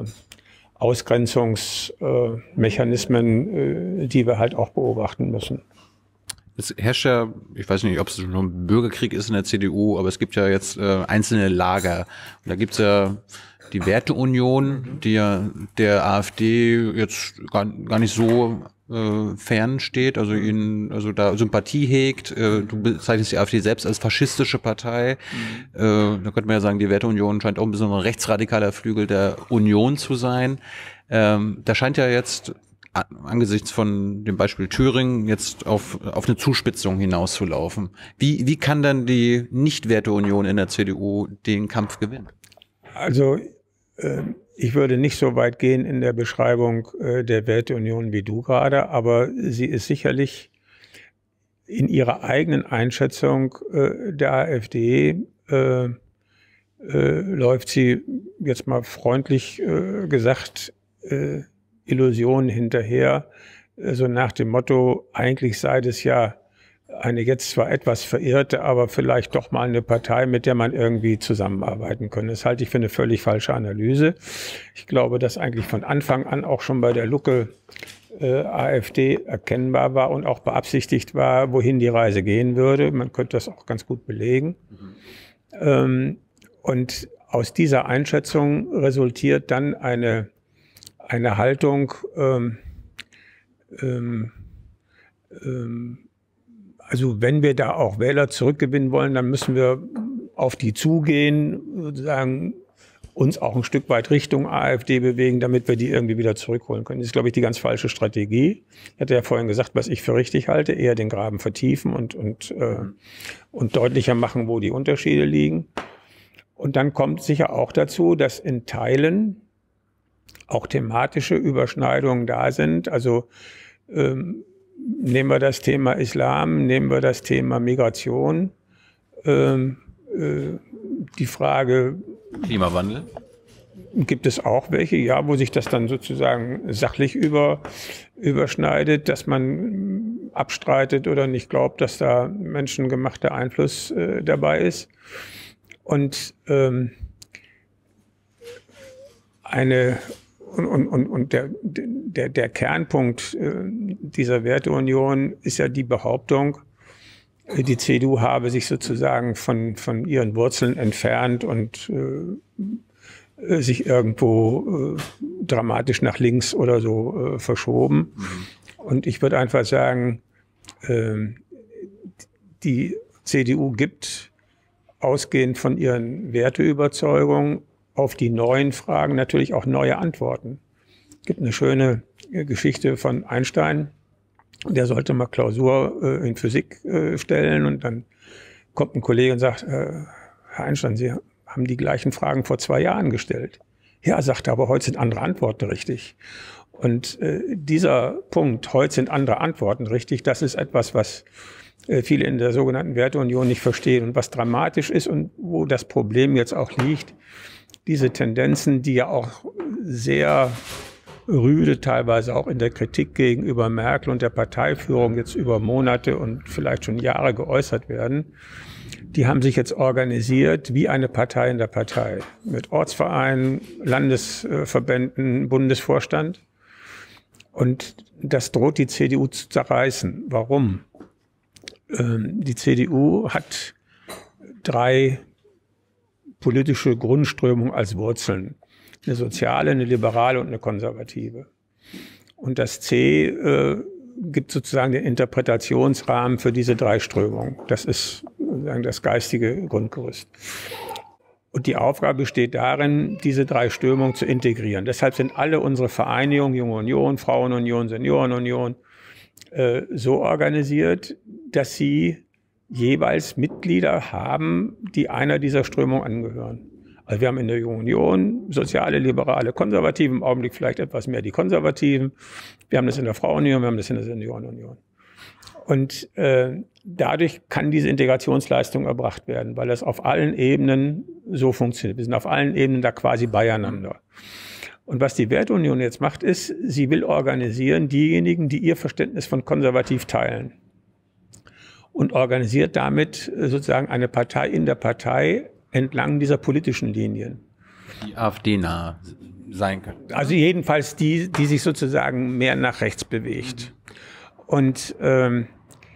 Ausgrenzungsmechanismen, äh, die wir halt auch beobachten müssen. Es herrscht ja, ich weiß nicht, ob es schon ein Bürgerkrieg ist in der C D U, aber es gibt ja jetzt äh, einzelne Lager. Und da gibt's ja die Werteunion, die ja der AfD jetzt gar, gar nicht so äh, fern steht, also ihnen, also da Sympathie hegt. Äh, du bezeichnest die AfD selbst als faschistische Partei. Mhm. Äh, da könnte man ja sagen, die Werteunion scheint auch ein bisschen ein rechtsradikaler Flügel der Union zu sein. Ähm, da scheint ja jetzt angesichts von dem Beispiel Thüringen jetzt auf, auf eine Zuspitzung hinauszulaufen. Wie, wie kann dann die Nicht-Werteunion in der C D U den Kampf gewinnen? Also äh, ich würde nicht so weit gehen in der Beschreibung äh, der Werteunion wie du gerade, aber sie ist sicherlich in ihrer eigenen Einschätzung äh, der AfD äh, äh, läuft sie jetzt mal freundlich äh, gesagt äh, Illusionen hinterher, so nach dem Motto, eigentlich sei das ja eine jetzt zwar etwas verirrte, aber vielleicht doch mal eine Partei, mit der man irgendwie zusammenarbeiten könnte. Das halte ich für eine völlig falsche Analyse. Ich glaube, dass eigentlich von Anfang an auch schon bei der Lucke äh, AfD erkennbar war und auch beabsichtigt war, wohin die Reise gehen würde. Man könnte das auch ganz gut belegen. Mhm. Ähm, und aus dieser Einschätzung resultiert dann eine eine Haltung, ähm, ähm, ähm, also wenn wir da auch Wähler zurückgewinnen wollen, dann müssen wir auf die zugehen, sozusagen uns auch ein Stück weit Richtung AfD bewegen, damit wir die irgendwie wieder zurückholen können. Das ist, glaube ich, die ganz falsche Strategie. Ich hatte ja vorhin gesagt, was ich für richtig halte, eher den Graben vertiefen und, und, äh, und deutlicher machen, wo die Unterschiede liegen. Und dann kommt sicher auch dazu, dass in Teilen auch thematische Überschneidungen da sind. Also ähm, nehmen wir das Thema Islam, nehmen wir das Thema Migration, ähm, äh, die Frage Klimawandel. Gibt es auch welche, ja, wo sich das dann sozusagen sachlich über, überschneidet, dass man abstreitet oder nicht glaubt, dass da menschengemachter Einfluss äh, dabei ist. Und ähm, eine Und, und, und der, der, der Kernpunkt dieser Werteunion ist ja die Behauptung, die C D U habe sich sozusagen von, von ihren Wurzeln entfernt und äh, sich irgendwo äh, dramatisch nach links oder so äh, verschoben. Mhm. Und ich würde einfach sagen, äh, die C D U gibt ausgehend von ihren Werteüberzeugungen auf die neuen Fragen natürlich auch neue Antworten. Es gibt eine schöne Geschichte von Einstein, der sollte mal Klausur äh, in Physik äh, stellen und dann kommt ein Kollege und sagt, äh, Herr Einstein, Sie haben die gleichen Fragen vor zwei Jahren gestellt. Ja, sagt er, aber heute sind andere Antworten richtig. Und äh, dieser Punkt, heute sind andere Antworten richtig, das ist etwas, was äh, viele in der sogenannten Werteunion nicht verstehen und was dramatisch ist und wo das Problem jetzt auch liegt. Diese Tendenzen, die ja auch sehr rüde teilweise auch in der Kritik gegenüber Merkel und der Parteiführung jetzt über Monate und vielleicht schon Jahre geäußert werden, die haben sich jetzt organisiert wie eine Partei in der Partei. Mit Ortsvereinen, Landesverbänden, Bundesvorstand. Und das droht die C D U zu zerreißen. Warum? Ähm, die C D U hat drei politische Grundströmungen als Wurzeln. Eine soziale, eine liberale und eine konservative. Und das C äh, gibt sozusagen den Interpretationsrahmen für diese drei Strömungen. Das ist sozusagen das geistige Grundgerüst. Und die Aufgabe besteht darin, diese drei Strömungen zu integrieren. Deshalb sind alle unsere Vereinigungen, Junge Union, Frauenunion, Seniorenunion, äh, so organisiert, dass sie jeweils Mitglieder haben, die einer dieser Strömungen angehören. Also wir haben in der Jungen Union soziale, liberale, konservative, im Augenblick vielleicht etwas mehr die Konservativen. Wir haben das in der Frauenunion, wir haben das in der Seniorenunion. Und äh, dadurch kann diese Integrationsleistung erbracht werden, weil das auf allen Ebenen so funktioniert. Wir sind auf allen Ebenen da quasi beieinander. Und was die Werteunion jetzt macht, ist, sie will organisieren diejenigen, die ihr Verständnis von konservativ teilen. Und organisiert damit sozusagen eine Partei in der Partei entlang dieser politischen Linien. Die AfD-nah sein können. Also jedenfalls die, die sich sozusagen mehr nach rechts bewegt. Und ähm,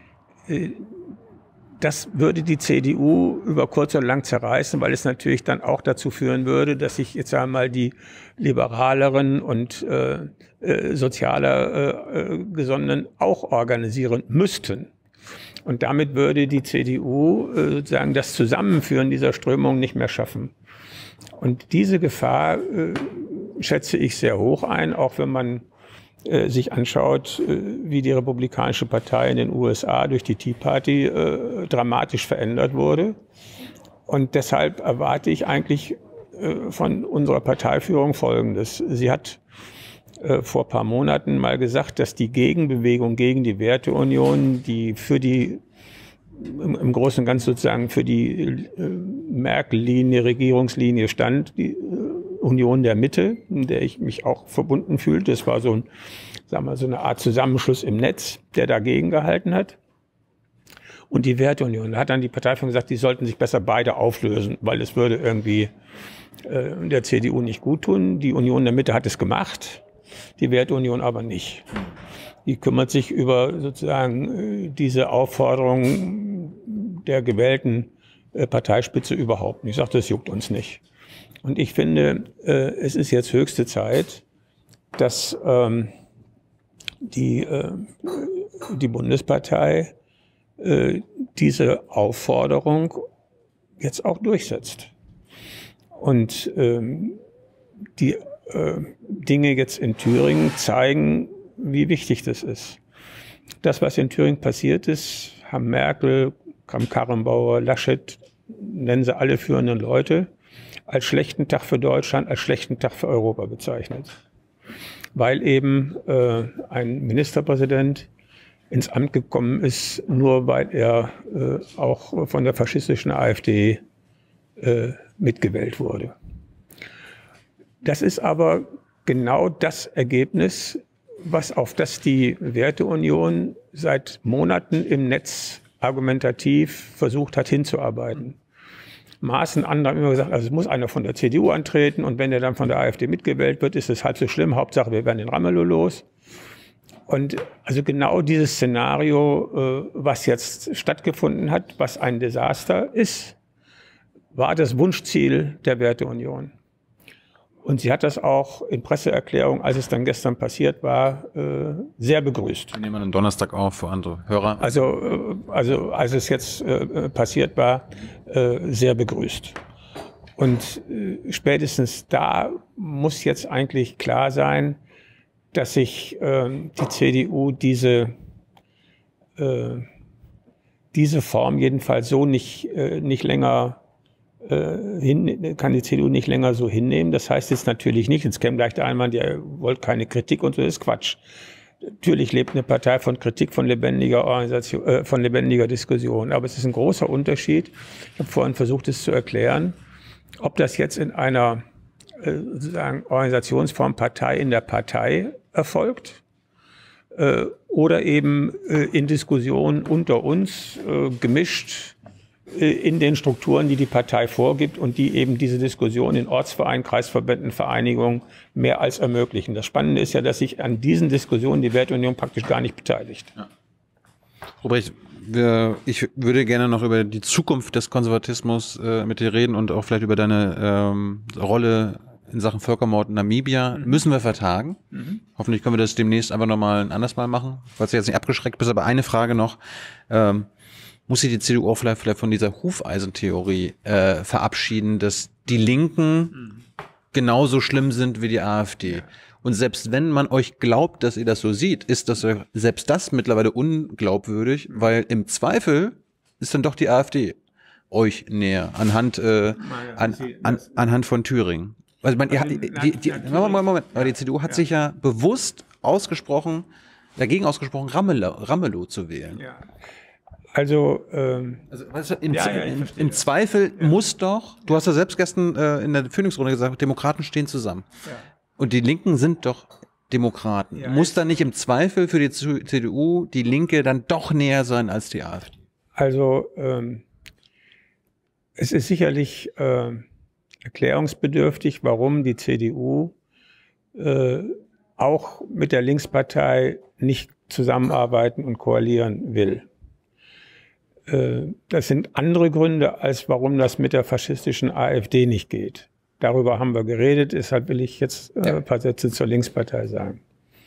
das würde die C D U über kurz oder lang zerreißen, weil es natürlich dann auch dazu führen würde, dass sich jetzt einmal die liberaleren und äh, äh, sozialer äh, Gesonnenen auch organisieren müssten. Und damit würde die C D U äh, sozusagen das Zusammenführen dieser Strömung nicht mehr schaffen. Und diese Gefahr äh, schätze ich sehr hoch ein, auch wenn man äh, sich anschaut, äh, wie die Republikanische Partei in den U S A durch die Tea Party äh, dramatisch verändert wurde. Und deshalb erwarte ich eigentlich äh, von unserer Parteiführung Folgendes. Sie hat äh, vor ein paar Monaten mal gesagt, dass die Gegenbewegung gegen die Werteunion, die für die im, im Großen und Ganzen sozusagen für die äh, Merkel-Linie, Regierungslinie stand, die äh, Union der Mitte, in der ich mich auch verbunden fühlte. Das war so, ein, sagen wir, so eine Art Zusammenschluss im Netz, der dagegen gehalten hat. Und die Werteunion, da hat dann die Parteiführung gesagt, die sollten sich besser beide auflösen, weil es würde irgendwie äh, der C D U nicht gut tun. Die Union der Mitte hat es gemacht, die Werteunion aber nicht. Die kümmert sich über sozusagen äh, diese Aufforderung der gewählten äh, Parteispitze überhaupt nicht. Ich sage, das juckt uns nicht. Und ich finde, äh, es ist jetzt höchste Zeit, dass ähm, die, äh, die Bundespartei äh, diese Aufforderung jetzt auch durchsetzt. Und ähm, die äh, Dinge jetzt in Thüringen zeigen, wie wichtig das ist. Das, was in Thüringen passiert ist, haben Merkel, Kramp-Karrenbauer, Laschet, nennen sie alle führenden Leute, als schlechten Tag für Deutschland, als schlechten Tag für Europa bezeichnet. Weil eben äh, ein Ministerpräsident ins Amt gekommen ist, nur weil er äh, auch von der faschistischen AfD äh, mitgewählt wurde. Das ist aber genau das Ergebnis, was auf das die Werteunion seit Monaten im Netz argumentativ versucht hat hinzuarbeiten. Maßen andere haben immer gesagt, also es muss einer von der C D U antreten und wenn er dann von der AfD mitgewählt wird, ist es halb so schlimm. Hauptsache, wir werden den Ramelow los. Und also genau dieses Szenario, äh, was jetzt stattgefunden hat, was ein Desaster ist, war das Wunschziel der Werteunion. Und sie hat das auch in Presseerklärung, als es dann gestern passiert war, äh, sehr begrüßt. Wir nehmen einen Donnerstag auf für andere Hörer. Also, äh, also als es jetzt äh, passiert war, äh, sehr begrüßt. Und äh, spätestens da muss jetzt eigentlich klar sein, dass sich äh, die C D U diese, äh, diese Form jedenfalls so nicht, äh, nicht länger äh, hin, kann die C D U nicht länger so hinnehmen. Das heißt jetzt natürlich nicht, jetzt käme gleich der Einwand, ihr wollt keine Kritik und so, das ist Quatsch. Natürlich lebt eine Partei von Kritik, von lebendiger Organisation, äh, von lebendiger Diskussion. Aber es ist ein großer Unterschied. Ich habe vorhin versucht, es zu erklären, ob das jetzt in einer äh, sozusagen Organisationsform Partei in der Partei erfolgt äh, oder eben äh, in Diskussionen unter uns äh, gemischt äh, in den Strukturen, die die Partei vorgibt und die eben diese Diskussion in Ortsvereinen, Kreisverbänden, Vereinigungen mehr als ermöglichen. Das Spannende ist ja, dass sich an diesen Diskussionen die Werteunion praktisch gar nicht beteiligt. Ja. Ruprecht, wir, ich würde gerne noch über die Zukunft des Konservatismus äh, mit dir reden und auch vielleicht über deine ähm, Rolle in Sachen Völkermord in Namibia. Mhm. Müssen wir vertagen. Mhm. Hoffentlich können wir das demnächst einfach nochmal ein anderes Mal machen, falls du jetzt nicht abgeschreckt bist. Aber eine Frage noch. Ähm, muss sich die C D U auch vielleicht, vielleicht von dieser Hufeisentheorie äh, verabschieden, dass die Linken mhm. genauso schlimm sind wie die AfD? Ja. Und selbst wenn man euch glaubt, dass ihr das so seht, ist das selbst das mittlerweile unglaubwürdig, weil im Zweifel ist dann doch die AfD euch näher anhand äh, an, an, anhand von Thüringen. Also man, ihr, die, die, die, Moment, Moment, Moment, aber die C D U hat ja. sich ja bewusst ausgesprochen, dagegen ausgesprochen, Ramelow, Ramelow zu wählen. Ja. Also, ähm, also weißt du, im, ja, ja, im, im Zweifel ja. muss doch, du hast ja selbst gestern äh, in der Phoenix-Runde gesagt, Demokraten stehen zusammen. Ja. Und die Linken sind doch Demokraten. Ja, muss dann nicht im Zweifel für die C D U die Linke dann doch näher sein als die AfD? Also, ähm, es ist sicherlich äh, erklärungsbedürftig, warum die C D U äh, auch mit der Linkspartei nicht zusammenarbeiten und koalieren will. Äh, das sind andere Gründe, als warum das mit der faschistischen AfD nicht geht. Darüber haben wir geredet, deshalb will ich jetzt äh, ein paar Sätze zur Linkspartei sagen.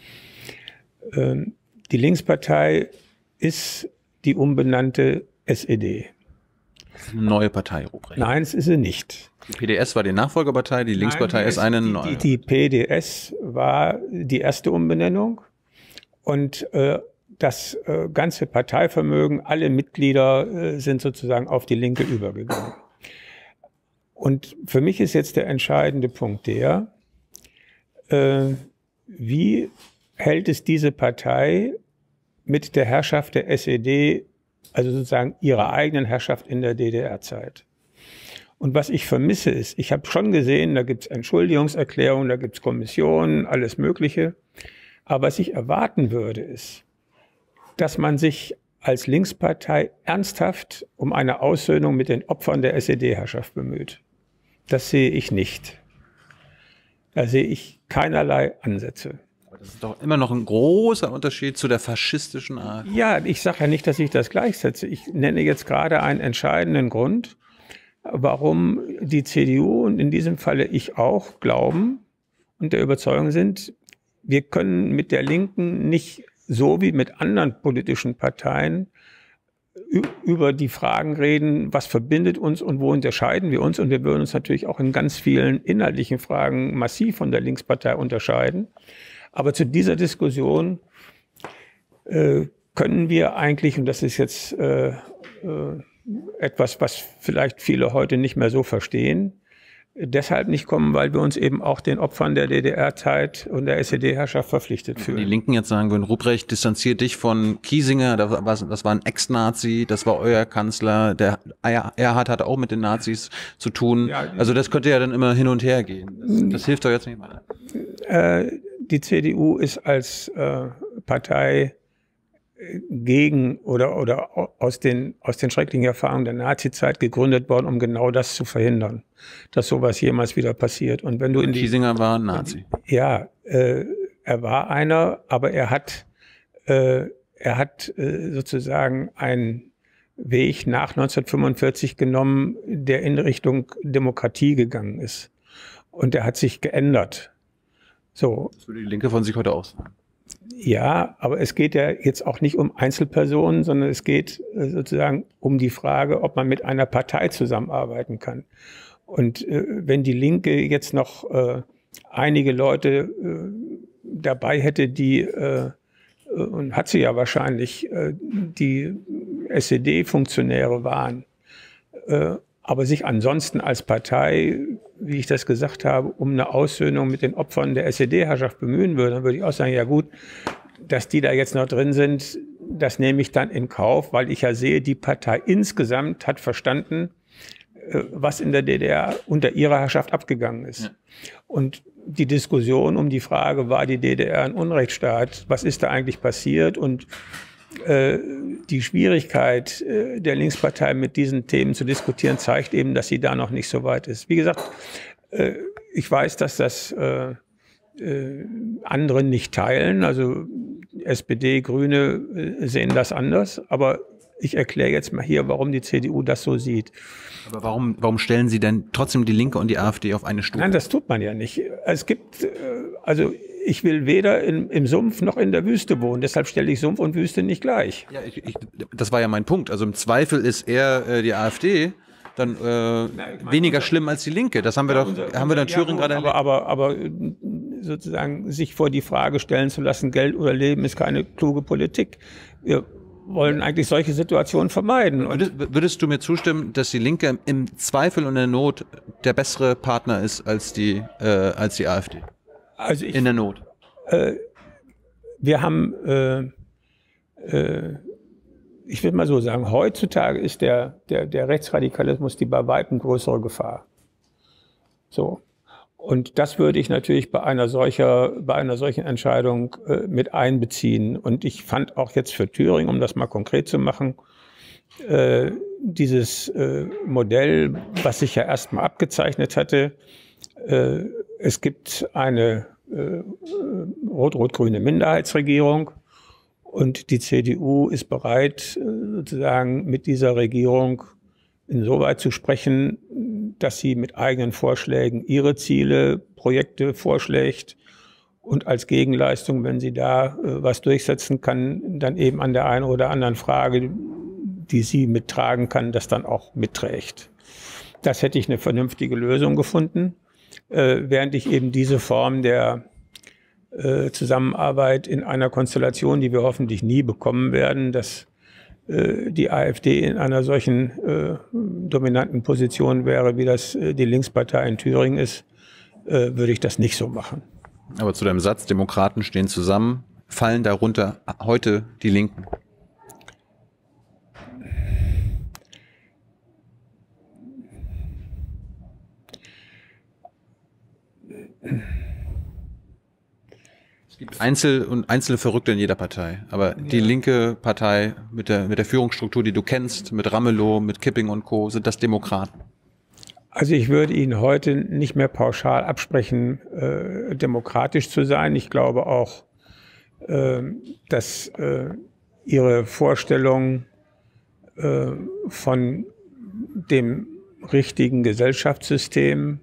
Ähm, die Linkspartei ist die umbenannte S E D. Das ist eine neue Partei, Ruprecht. Nein, es ist sie nicht. Die P D S war die Nachfolgerpartei, die Linkspartei Nein, die ist eine die, neue. Die, die P D S war die erste Umbenennung und äh, das äh, ganze Parteivermögen, alle Mitglieder äh, sind sozusagen auf die Linke übergegangen. Und für mich ist jetzt der entscheidende Punkt der, äh, wie hält es diese Partei mit der Herrschaft der S E D, also sozusagen ihrer eigenen Herrschaft in der D D R-Zeit? Und was ich vermisse ist, ich habe schon gesehen, da gibt es Entschuldigungserklärungen, da gibt es Kommissionen, alles Mögliche. Aber was ich erwarten würde, ist, dass man sich als Linkspartei ernsthaft um eine Aussöhnung mit den Opfern der S E D-Herrschaft bemüht. Das sehe ich nicht. Da sehe ich keinerlei Ansätze. Aber das ist doch immer noch ein großer Unterschied zu der faschistischen AfD. Ja, ich sage ja nicht, dass ich das gleichsetze. Ich nenne jetzt gerade einen entscheidenden Grund, warum die C D U und in diesem Falle ich auch glauben und der Überzeugung sind, wir können mit der Linken nicht so wie mit anderen politischen Parteien über die Fragen reden, was verbindet uns und wo unterscheiden wir uns. Und wir würden uns natürlich auch in ganz vielen inhaltlichen Fragen massiv von der Linkspartei unterscheiden. Aber zu dieser Diskussion äh, können wir eigentlich, und das ist jetzt äh, äh, etwas, was vielleicht viele heute nicht mehr so verstehen, deshalb nicht kommen, weil wir uns eben auch den Opfern der D D R-Zeit und der S E D-Herrschaft verpflichtet fühlen. Wenn die Linken jetzt sagen würden, Ruprecht, distanziert dich von Kiesinger, das war, das war ein Ex-Nazi, das war euer Kanzler, der Erhard hatte auch mit den Nazis zu tun. Ja, also das könnte ja dann immer hin und her gehen. Das, das hilft doch jetzt nicht weiter. Äh, die C D U ist als äh, Partei gegen oder, oder aus den, aus den schrecklichen Erfahrungen der Nazizeit gegründet worden, um genau das zu verhindern, dass sowas jemals wieder passiert. Und wenn du in die, Kiesinger war ein Nazi. Ja, äh, er war einer, aber er hat, äh, er hat äh, sozusagen einen Weg nach neunzehnhundertfünfundvierzig genommen, der in Richtung Demokratie gegangen ist. Und er hat sich geändert. So. Das würde die Linke von sich heute auch sagen. Ja, aber es geht ja jetzt auch nicht um Einzelpersonen, sondern es geht äh, sozusagen um die Frage, ob man mit einer Partei zusammenarbeiten kann. Und äh, wenn die Linke jetzt noch äh, einige Leute äh, dabei hätte, die, äh, und hat sie ja wahrscheinlich, äh, die S E D-Funktionäre waren, äh, aber sich ansonsten als Partei, wie ich das gesagt habe, um eine Aussöhnung mit den Opfern der S E D-Herrschaft bemühen würde, dann würde ich auch sagen, ja gut, dass die da jetzt noch drin sind, das nehme ich dann in Kauf, weil ich ja sehe, die Partei insgesamt hat verstanden, was in der D D R unter ihrer Herrschaft abgegangen ist. Ja. Und die Diskussion um die Frage, war die D D R ein Unrechtsstaat, was ist da eigentlich passiert, und äh, die Schwierigkeit äh, der Linkspartei mit diesen Themen zu diskutieren, zeigt eben, dass sie da noch nicht so weit ist. Wie gesagt, äh, ich weiß, dass das äh, äh, andere nicht teilen, also S P D, Grüne äh, sehen das anders, aber ich erkläre jetzt mal hier, warum die C D U das so sieht. Aber warum, warum stellen Sie denn trotzdem die Linke und die AfD auf eine Stufe? Nein, das tut man ja nicht. Es gibt, also ich will weder in, im Sumpf noch in der Wüste wohnen. Deshalb stelle ich Sumpf und Wüste nicht gleich. Ja, ich, ich, das war ja mein Punkt. Also im Zweifel ist eher äh, die AfD dann äh, Na, weniger unser, schlimm als die Linke. Das haben wir ja, doch, unser, haben wir dann Thüringen ja, gerade erlebt. Aber, aber, aber sozusagen sich vor die Frage stellen zu lassen, Geld oder Leben ist keine kluge Politik. Wir wollen eigentlich solche Situationen vermeiden. Würdest, würdest du mir zustimmen, dass die Linke im Zweifel und in der Not der bessere Partner ist als die, äh, als die AfD? Also ich, in der Not. Äh, wir haben, äh, äh, ich will mal so sagen, heutzutage ist der, der, der Rechtsradikalismus die bei weitem größere Gefahr. So. Und das würde ich natürlich bei einer solcher, bei einer solchen Entscheidung äh, mit einbeziehen. Und ich fand auch jetzt für Thüringen, um das mal konkret zu machen, äh, dieses äh, Modell, was sich ja erstmal abgezeichnet hatte, äh, es gibt eine äh, rot-rot-grüne Minderheitsregierung und die C D U ist bereit, äh, sozusagen mit dieser Regierung insoweit zu sprechen, dass sie mit eigenen Vorschlägen ihre Ziele, Projekte vorschlägt und als Gegenleistung, wenn sie da äh, was durchsetzen kann, dann eben an der einen oder anderen Frage, die sie mittragen kann, das dann auch mitträgt. Das hätte ich eine vernünftige Lösung gefunden, äh, während ich eben diese Form der äh, Zusammenarbeit in einer Konstellation, die wir hoffentlich nie bekommen werden, dass die AfD in einer solchen äh, dominanten Position wäre, wie das äh, die Linkspartei in Thüringen ist, äh, würde ich das nicht so machen. Aber zu deinem Satz, Demokraten stehen zusammen, fallen darunter heute die Linken? Einzel und einzelne Verrückte in jeder Partei. Aber die ja. linke Partei mit der, mit der Führungsstruktur, die du kennst, mit Ramelow, mit Kipping und Co., sind das Demokraten? Also ich würde Ihnen heute nicht mehr pauschal absprechen, äh, demokratisch zu sein. Ich glaube auch, äh, dass äh, Ihre Vorstellung äh, von dem richtigen Gesellschaftssystem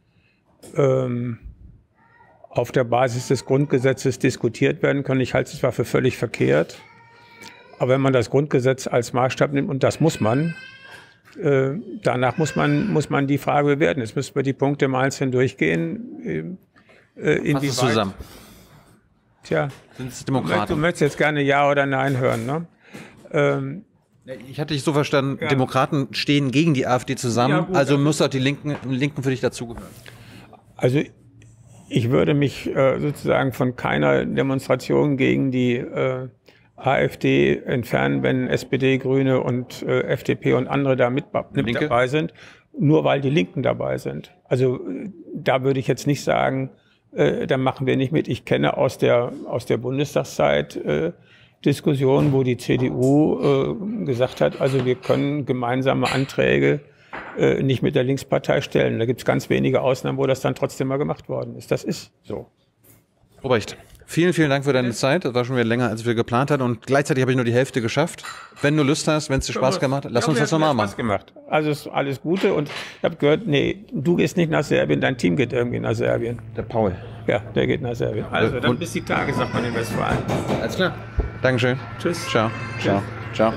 ähm, auf der Basis des Grundgesetzes diskutiert werden können. Ich halte es zwar für völlig verkehrt, aber wenn man das Grundgesetz als Maßstab nimmt, und das muss man, äh, danach muss man, muss man die Frage bewerten. Jetzt müssen wir die Punkte im Einzelnen durchgehen. Äh, inwieweit, Fass es zusammen. Tja, sind es Demokraten? Du möchtest jetzt gerne Ja oder Nein hören, ne? Ähm, Ich hatte dich so verstanden, ja. Demokraten stehen gegen die AfD zusammen, ja, gut, also muss auch die Linken, Linken für dich dazugehören. Also ich würde mich äh, sozusagen von keiner Demonstration gegen die äh, AfD entfernen, wenn S P D, Grüne und äh, F D P und andere da mit, mit dabei sind, nur weil die Linken dabei sind. Also da würde ich jetzt nicht sagen, äh, da machen wir nicht mit. Ich kenne aus der, aus der Bundestagszeit äh, Diskussionen, wo die C D U äh, gesagt hat, also wir können gemeinsame Anträge äh, nicht mit der Linkspartei stellen. Da gibt es ganz wenige Ausnahmen, wo das dann trotzdem mal gemacht worden ist. Das ist so. Ruprecht, vielen, vielen Dank für deine Zeit. Das war schon wieder länger, als wir geplant hatten. Und gleichzeitig habe ich nur die Hälfte geschafft. Wenn du Lust hast, wenn es dir Spaß gemacht hat, lass ja, uns das nochmal machen. Spaß gemacht. Also ist alles Gute. Und ich habe gehört, nee, du gehst nicht nach Serbien, dein Team geht irgendwie nach Serbien. Der Paul. Ja, der geht nach Serbien. Also dann bis die Tage, sagt man in Westfalen. Alles klar. Dankeschön. Tschüss. Ciao. Ciao. Ciao.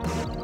Dank.